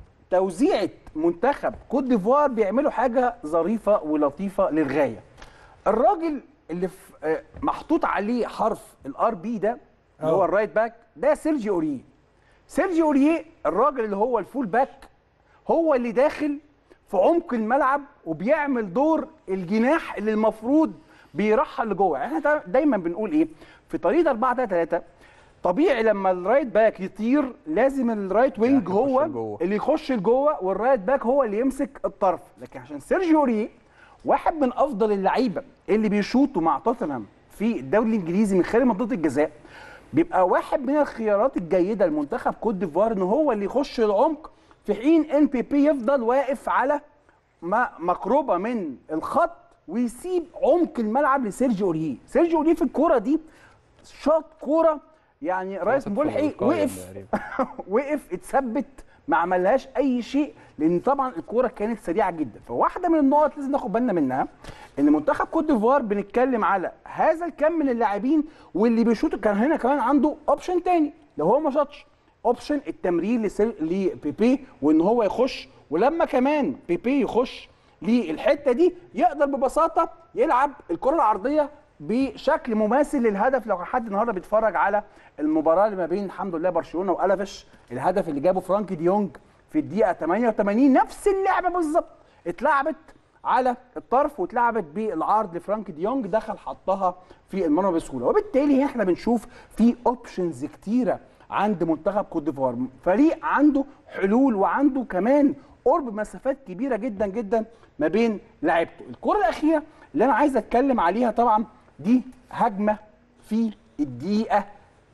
توزيعه منتخب كوت ديفوار، بيعملوا حاجه ظريفه ولطيفه للغايه. الراجل اللي محطوط عليه حرف الار بي ده اللي هو الرايت باك ده سيرجي اوريه. سيرجي اوريه الراجل اللي هو الفول باك هو اللي داخل في عمق الملعب وبيعمل دور الجناح اللي المفروض بيرحل لجوه. احنا دايما بنقول ايه في طريقه 4-3-3 طبيعي لما الرايت باك يطير لازم الرايت وينج هو اللي يخش لجوه والرايت باك هو اللي يمسك الطرف. لكن عشان سيرجيو اوريه واحد من افضل اللعيبه اللي بيشوطوا مع توتنهام في الدوري الانجليزي من خارج منطقه الجزاء بيبقى واحد من الخيارات الجيده لمنتخب كوت ديفوار ان هو اللي يخش العمق في حين ان بي بي يفضل واقف على مقربه من الخط ويسيب عمق الملعب لسيرجيو اوريه. سيرجيو اوريه في الكوره دي شاط كوره يعني رئيس ملحي وقف اتثبت ما عملهاش اي شيء لان طبعا الكوره كانت سريعه جدا. فواحده من النقط لازم ناخد بالنا منها ان منتخب كوت ديفوار بنتكلم على هذا الكم من اللاعبين واللي بيشوط كان هنا كمان عنده اوبشن تاني لو هو ما شاطش اوبشن التمرير لبيبي وان هو يخش ولما كمان بيبي يخش للحته دي يقدر ببساطه يلعب الكره العرضيه بشكل مماثل للهدف. لو حد النهارده بيتفرج على المباراه اللي ما بين الحمد لله برشلونه والافش الهدف اللي جابه فرانكي ديونج في الدقيقه 88 نفس اللعبه بالظبط اتلعبت على الطرف واتلعبت بالعرض لفرانكي ديونج دخل حطها في المرمى بسهوله. وبالتالي احنا بنشوف في اوبشنز كتيره عند منتخب كوت ديفوار فريق عنده حلول وعنده كمان قرب مسافات كبيره جدا جدا ما بين لعيبته. الكره الاخيره اللي انا عايز اتكلم عليها طبعا دي هجمه في الدقيقه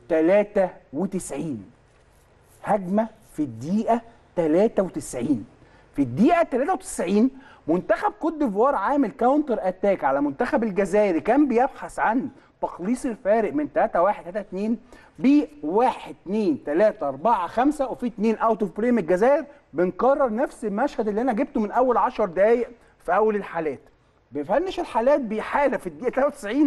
93 هجمه في الدقيقه 93 في الدقيقه 93 منتخب كوت ديفوار عامل كاونتر اتاك على منتخب الجزائر كان بيبحث عن تقليص الفارق من 3-1 3-2 ب 1 2 3 4 5 وفي 2 اوت اوف بلاي من الجزائر. بنكرر نفس المشهد اللي انا جبته من اول 10 دقائق في اول الحالات. بيفنش الحالات بحاله في الدقيقه 93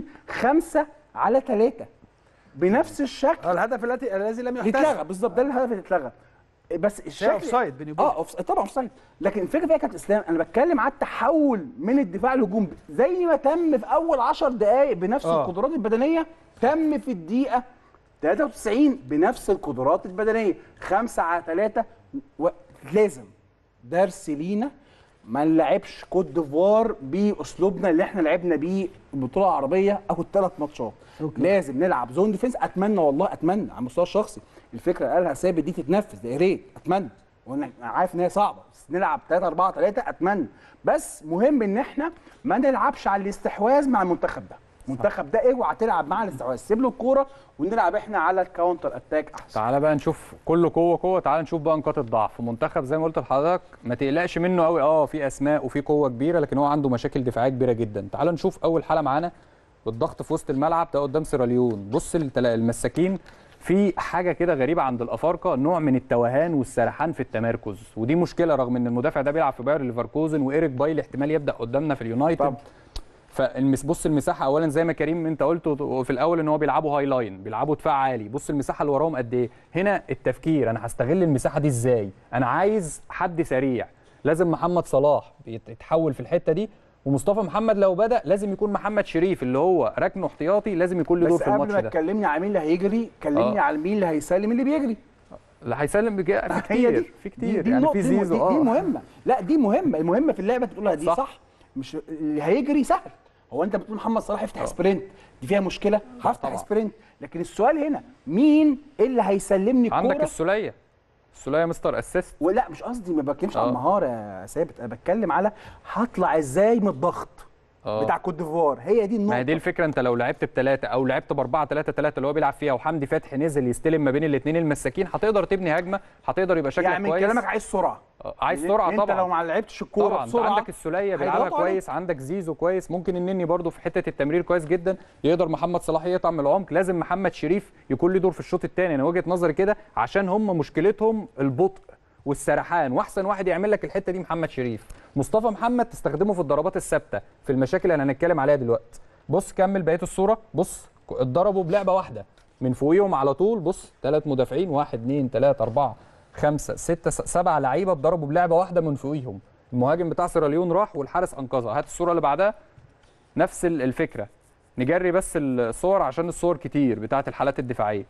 5-3 بنفس الشكل. الهدف الذي لم يحتسب اتلغى بالظبط ده الهدف اللي اتلغى بس الشكل اوف سايد بيني وبينك طبعا اوف سايد. لكن الفكره فيها كابتن اسلام انا بتكلم على التحول من الدفاع للهجوم زي ما تم في اول 10 دقائق بنفس القدرات البدنيه تم في الدقيقه 93 بنفس القدرات البدنيه 5-3 لازم درس لينا ما نلعبش كوت ديفوار باسلوبنا اللي احنا لعبنا بيه البطوله العربيه او الثلاث ماتشات. لازم نلعب زون ديفنس. اتمنى والله اتمنى على المستوى الشخصي الفكره اللي قالها ثابت دي تتنفذ يا ريت اتمنى وانا عارف ان هي صعبه بس نلعب 3-4-3 اتمنى. بس مهم ان احنا ما نلعبش على الاستحواذ مع المنتخب ده. المنتخب ده اوعى تلعب مع الاستحواذ سيب له الكوره ونلعب احنا على الكاونتر اتاك احسن. تعالى بقى نشوف كله قوه تعالى نشوف بقى نقاط الضعف. منتخب زي ما قلت لحضرتك ما تقلقش منه قوي في اسماء وفي قوه كبيره لكن هو عنده مشاكل دفاعيه كبيره جدا. تعالى نشوف اول حاله معانا بالضغط في وسط الملعب ده قدام سيراليون. بص المساكين في حاجه كده غريبه عند الافارقه نوع من التوهان والسرحان في التمركز ودي مشكله رغم ان المدافع ده بيلعب في باير ليفركوزن وايريك بايلي احتمال يبدا قدامنا في اليونايتد. بص المساحه اولا زي ما كريم انت قلت في الاول ان هو بيلعبوا هاي لاين بيلعبوا دفاع عالي. بص المساحه اللي وراهم قد ايه. هنا التفكير انا هستغل المساحه دي ازاي. انا عايز حد سريع لازم محمد صلاح يتحول في الحته دي ومصطفى محمد لو بدا لازم يكون محمد شريف اللي هو ركنه احتياطي لازم يكون له دور في الماتش ده. بس قبل ما تكلمني على مين اللي هيجري كلمني على مين اللي هيسلم اللي بيجري. اللي هيسلم في كتير يعني في زيزو دي مهمه. لا دي مهمه المهمه في اللعبه تقولها دي صح مش اللي هيجري سهل. هو انت بتقول محمد صلاح يفتح سبرنت دي فيها مشكله هفتح سبرنت لكن السؤال هنا مين اللي هيسلمني الكوره. عندك السوليه مستر اسيست. ولا مش قصدي ما بتكلمش على المهاره يا ثابت انا بتكلم على هطلع ازاي من الضغط بتاع كوت ديفوار. هي دي النقطه. ما هي دي الفكره. انت لو لعبت ب3 او لعبت ب4-3-3 اللي هو بيلعب فيها وحمدي فتحي نزل يستلم ما بين الاثنين المساكين هتقدر تبني هجمه هتقدر يبقى شكلك يعني كويس. يعني كلامك عايز سرعه. عايز سرعه طبعا. انت لو ما لعبتش الكوره بسرعه عندك السوليه بيلعبها كويس عندك زيزو كويس ممكن النني برده في حته التمرير كويس جدا يقدر محمد صلاح يقطع من العمق. لازم محمد شريف يكون له دور في الشوط الثاني انا وجهه نظري كده عشان هم مشكلتهم البطء والسرحان واحسن واحد يعمل لك الحته دي محمد شريف. مصطفى محمد تستخدمه في الضربات الثابته في المشاكل اللي هنتكلم عليها دلوقتي. بص كمل بقيه الصوره. بص اتضربوا بلعبه واحده من فوقيهم على طول. بص 3 مدافعين 1 2 3 4 5 6 7 لعيبه اتضربوا بلعبه واحده من فوقيهم. المهاجم بتاع سيراليون راح والحارس انقذها. هات الصوره اللي بعدها نفس الفكره. نجري بس الصور عشان الصور كتير بتاعه الحالات الدفاعيه.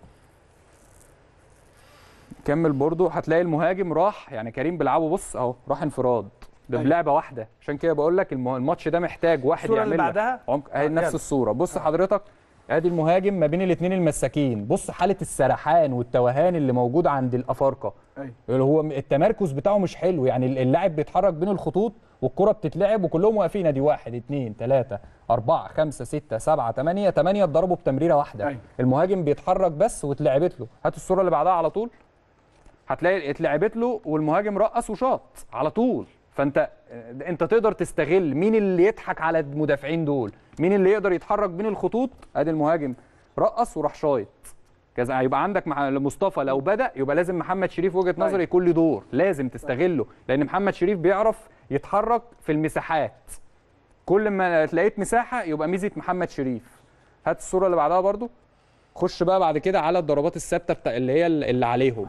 كمل برضو، هتلاقي المهاجم راح، يعني كريم بيلعبه بص اهو راح انفراد ده بلعبه واحده. عشان كده بقول لك الماتش ده محتاج واحد الصوره يعمل اللي بعدها اهي نفس الصوره. بص حضرتك ادي المهاجم ما بين الاثنين المساكين، بص حاله السرحان والتوهان اللي موجود عند الافارقه. اللي هو التمركز بتاعه مش حلو، يعني اللاعب بيتحرك بين الخطوط والكره بتتلعب وكلهم واقفين، ادي 1 2 3 4 5 6 7 8 اتضربوا بتمريره واحده. المهاجم بيتحرك بس واتلعبت له. هات الصوره اللي بعدها على طول، هتلاقي اتلعبت له والمهاجم رقص وشاط على طول. فانت تقدر تستغل مين اللي يضحك على المدافعين دول، مين اللي يقدر يتحرك بين الخطوط. ادي المهاجم رقص وراح شايط كذا. هيبقى عندك مع مصطفى لو بدا يبقى لازم محمد شريف وجهه نظري يكون له دور، لازم تستغله، لان محمد شريف بيعرف يتحرك في المساحات. كل ما لقيت مساحه يبقى ميزه محمد شريف. هات الصوره اللي بعدها برضو. خش بقى بعد كده على الضربات الثابته بتاع اللي هي اللي عليهم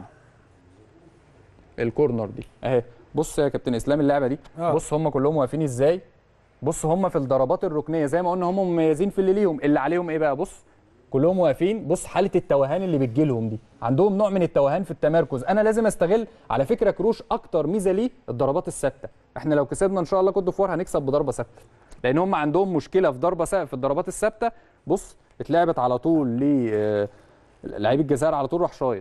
الكورنر دي اهي. بص يا كابتن اسلام اللعبه دي بص هم كلهم واقفين ازاي. بص هم في الضربات الركنيه زي ما قلنا هم مميزين في اللي ليهم. اللي عليهم ايه بقى؟ بص كلهم واقفين. بص حاله التوهان اللي بتجيلهم دي، عندهم نوع من التوهان في التمركز. انا لازم استغل. على فكره كروش اكتر ميزه ليه الضربات الثابته. احنا لو كسبنا ان شاء الله كوت ديفوار هنكسب بضربه ثابته، لان هم عندهم مشكله في ضربه في الضربات الثابته. بص اتلعبت على طول لعيب الجزائر على طول راح شايط.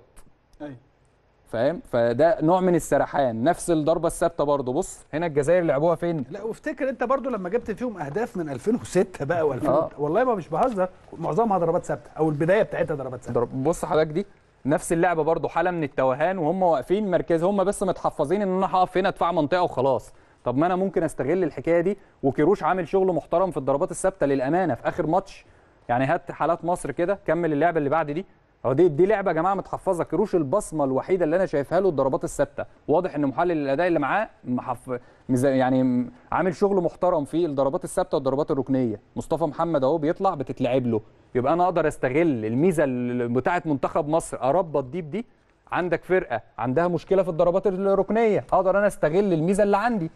فاهم؟ فده نوع من السرحان. نفس الضربه الثابته برضه. بص هنا الجزائر لعبوها فين؟ لا وافتكر انت برضو لما جبت فيهم اهداف من 2006 بقى و2000 والله ما مش بهزر، معظمها ضربات ثابته او البدايه بتاعتها ضربات ثابته. بص حضرتك دي نفس اللعبه برضه، حاله من التوهان وهم واقفين مركز. هم بس متحفظين ان انا هقف هنا ادفع منطقه وخلاص. طب ما انا ممكن استغل الحكايه دي. وكيروش عامل شغل محترم في الضربات الثابته للامانه في اخر ماتش. يعني هات حالات مصر كده، كمل اللعبه اللي بعد دي. هو دي لعبه يا جماعه متحفظه. كيروش البصمه الوحيده اللي انا شايفها له الضربات الثابته. واضح ان محلل الاداء اللي معاه يعني عامل شغل محترم في الضربات الثابته والضربات الركنيه. مصطفى محمد اهو بيطلع بتتلعب له. يبقى انا اقدر استغل الميزه بتاعه منتخب مصر، اربط دي بدي. عندك فرقه عندها مشكله في الضربات الركنيه، اقدر انا استغل الميزه اللي عندي.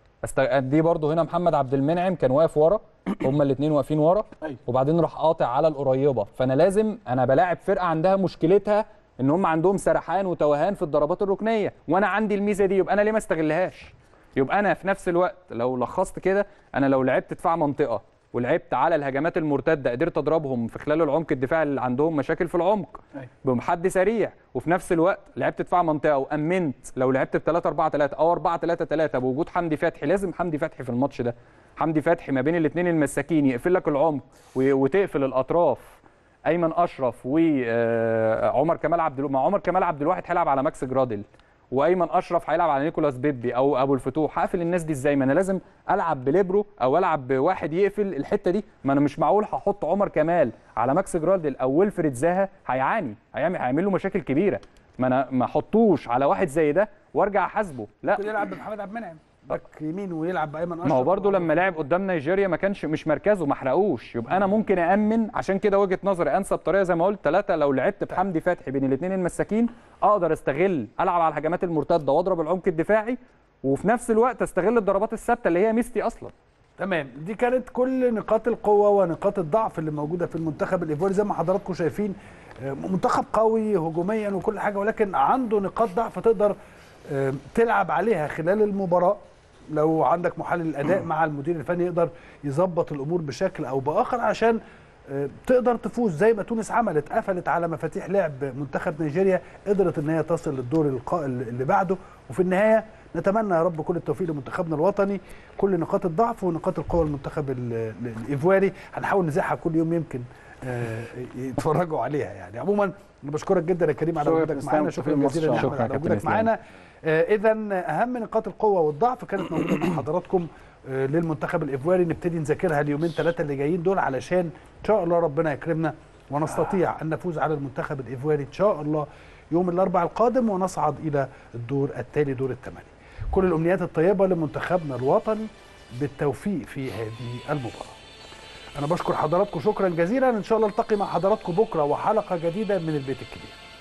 دي برضو هنا محمد عبد المنعم كان واقف ورا، هما الاثنين واقفين ورا، وبعدين راح قاطع على القريبه. فانا لازم انا بلاعب فرقه عندها مشكلتها ان هم عندهم سرحان وتوهان في الضربات الركنيه، وانا عندي الميزه دي. يبقى انا ليه ما استغلهاش؟ يبقى انا في نفس الوقت لو لخصت كده، انا لو لعبت دفاع منطقه ولعبت على الهجمات المرتده قدرت اضربهم في خلال العمق الدفاعي اللي عندهم مشاكل في العمق بحد سريع، وفي نفس الوقت لعبت دفاع منطقه وامنت. لو لعبت ب 3 4 3 او 4 3 3 بوجود حمدي فتحي، لازم حمدي فتحي في الماتش ده. حمدي فتحي ما بين الاثنين المساكين يقفل لك العمق وتقفل الاطراف. ايمن اشرف وعمر كمال عمر كمال عبد الواحد هيلعب على ماكس جرادل، وايمن اشرف هيلعب على نيكولاس بيبي او ابو الفتوح. هقفل الناس دي ازاي؟ ما انا لازم العب بليبرو او العب بواحد يقفل الحته دي. ما انا مش معقول هحط عمر كمال على ماكس جرادل او ويلفريد زاها، هيعمل له مشاكل كبيره. ما انا ما احطوش على واحد زي ده وارجع احاسبه. لا، يلعب بمحمد عبد المنعم باك يمين ويلعب بايمن اشرف. ما هو برضه لما لعب قدام نيجيريا ما كانش مش مركزه، ما حرقوش. يبقى انا ممكن امن. عشان كده وجهه نظري انسب طريقه زي ما قلت 3. لو لعبت بحمدي فتحي بين الاثنين المساكين اقدر استغل العب على الهجمات المرتده واضرب العمق الدفاعي، وفي نفس الوقت استغل الضربات الثابته اللي هي ميزتي اصلا. تمام. دي كانت كل نقاط القوه ونقاط الضعف اللي موجوده في المنتخب الايفواري. زي ما حضراتكم شايفين منتخب قوي هجوميا وكل حاجه، ولكن عنده نقاط ضعف تقدر تلعب عليها خلال المباراه. لو عندك محلل الاداء مع المدير الفني يقدر يظبط الامور بشكل او باخر عشان تقدر تفوز زي ما تونس عملت. قفلت على مفاتيح لعب منتخب نيجيريا، قدرت ان هي تصل للدور اللي بعده. وفي النهايه نتمنى يا رب كل التوفيق لمنتخبنا الوطني. كل نقاط الضعف ونقاط القوه المنتخب الايفواري هنحاول نزيحها كل يوم يمكن يتفرجوا عليها. يعني عموما انا بشكرك جدا يا كريم على وجودك معانا. شكرا جزيلا يا احمد على وجودك معانا. اذا اهم نقاط القوه والضعف كانت موجوده مع حضراتكم للمنتخب الايفواري. نبتدي نذاكرها اليومين 3 اللي جايين دول علشان ان شاء الله ربنا يكرمنا ونستطيع ان نفوز على المنتخب الايفواري ان شاء الله يوم الاربعاء القادم ونصعد الى الدور التالي دور الثمانيه. كل الامنيات الطيبه لمنتخبنا الوطني بالتوفيق في هذه المباراه. انا بشكر حضراتكم شكرا جزيلا. ان شاء الله التقي مع حضراتكم بكره وحلقه جديده من البيت الكبير.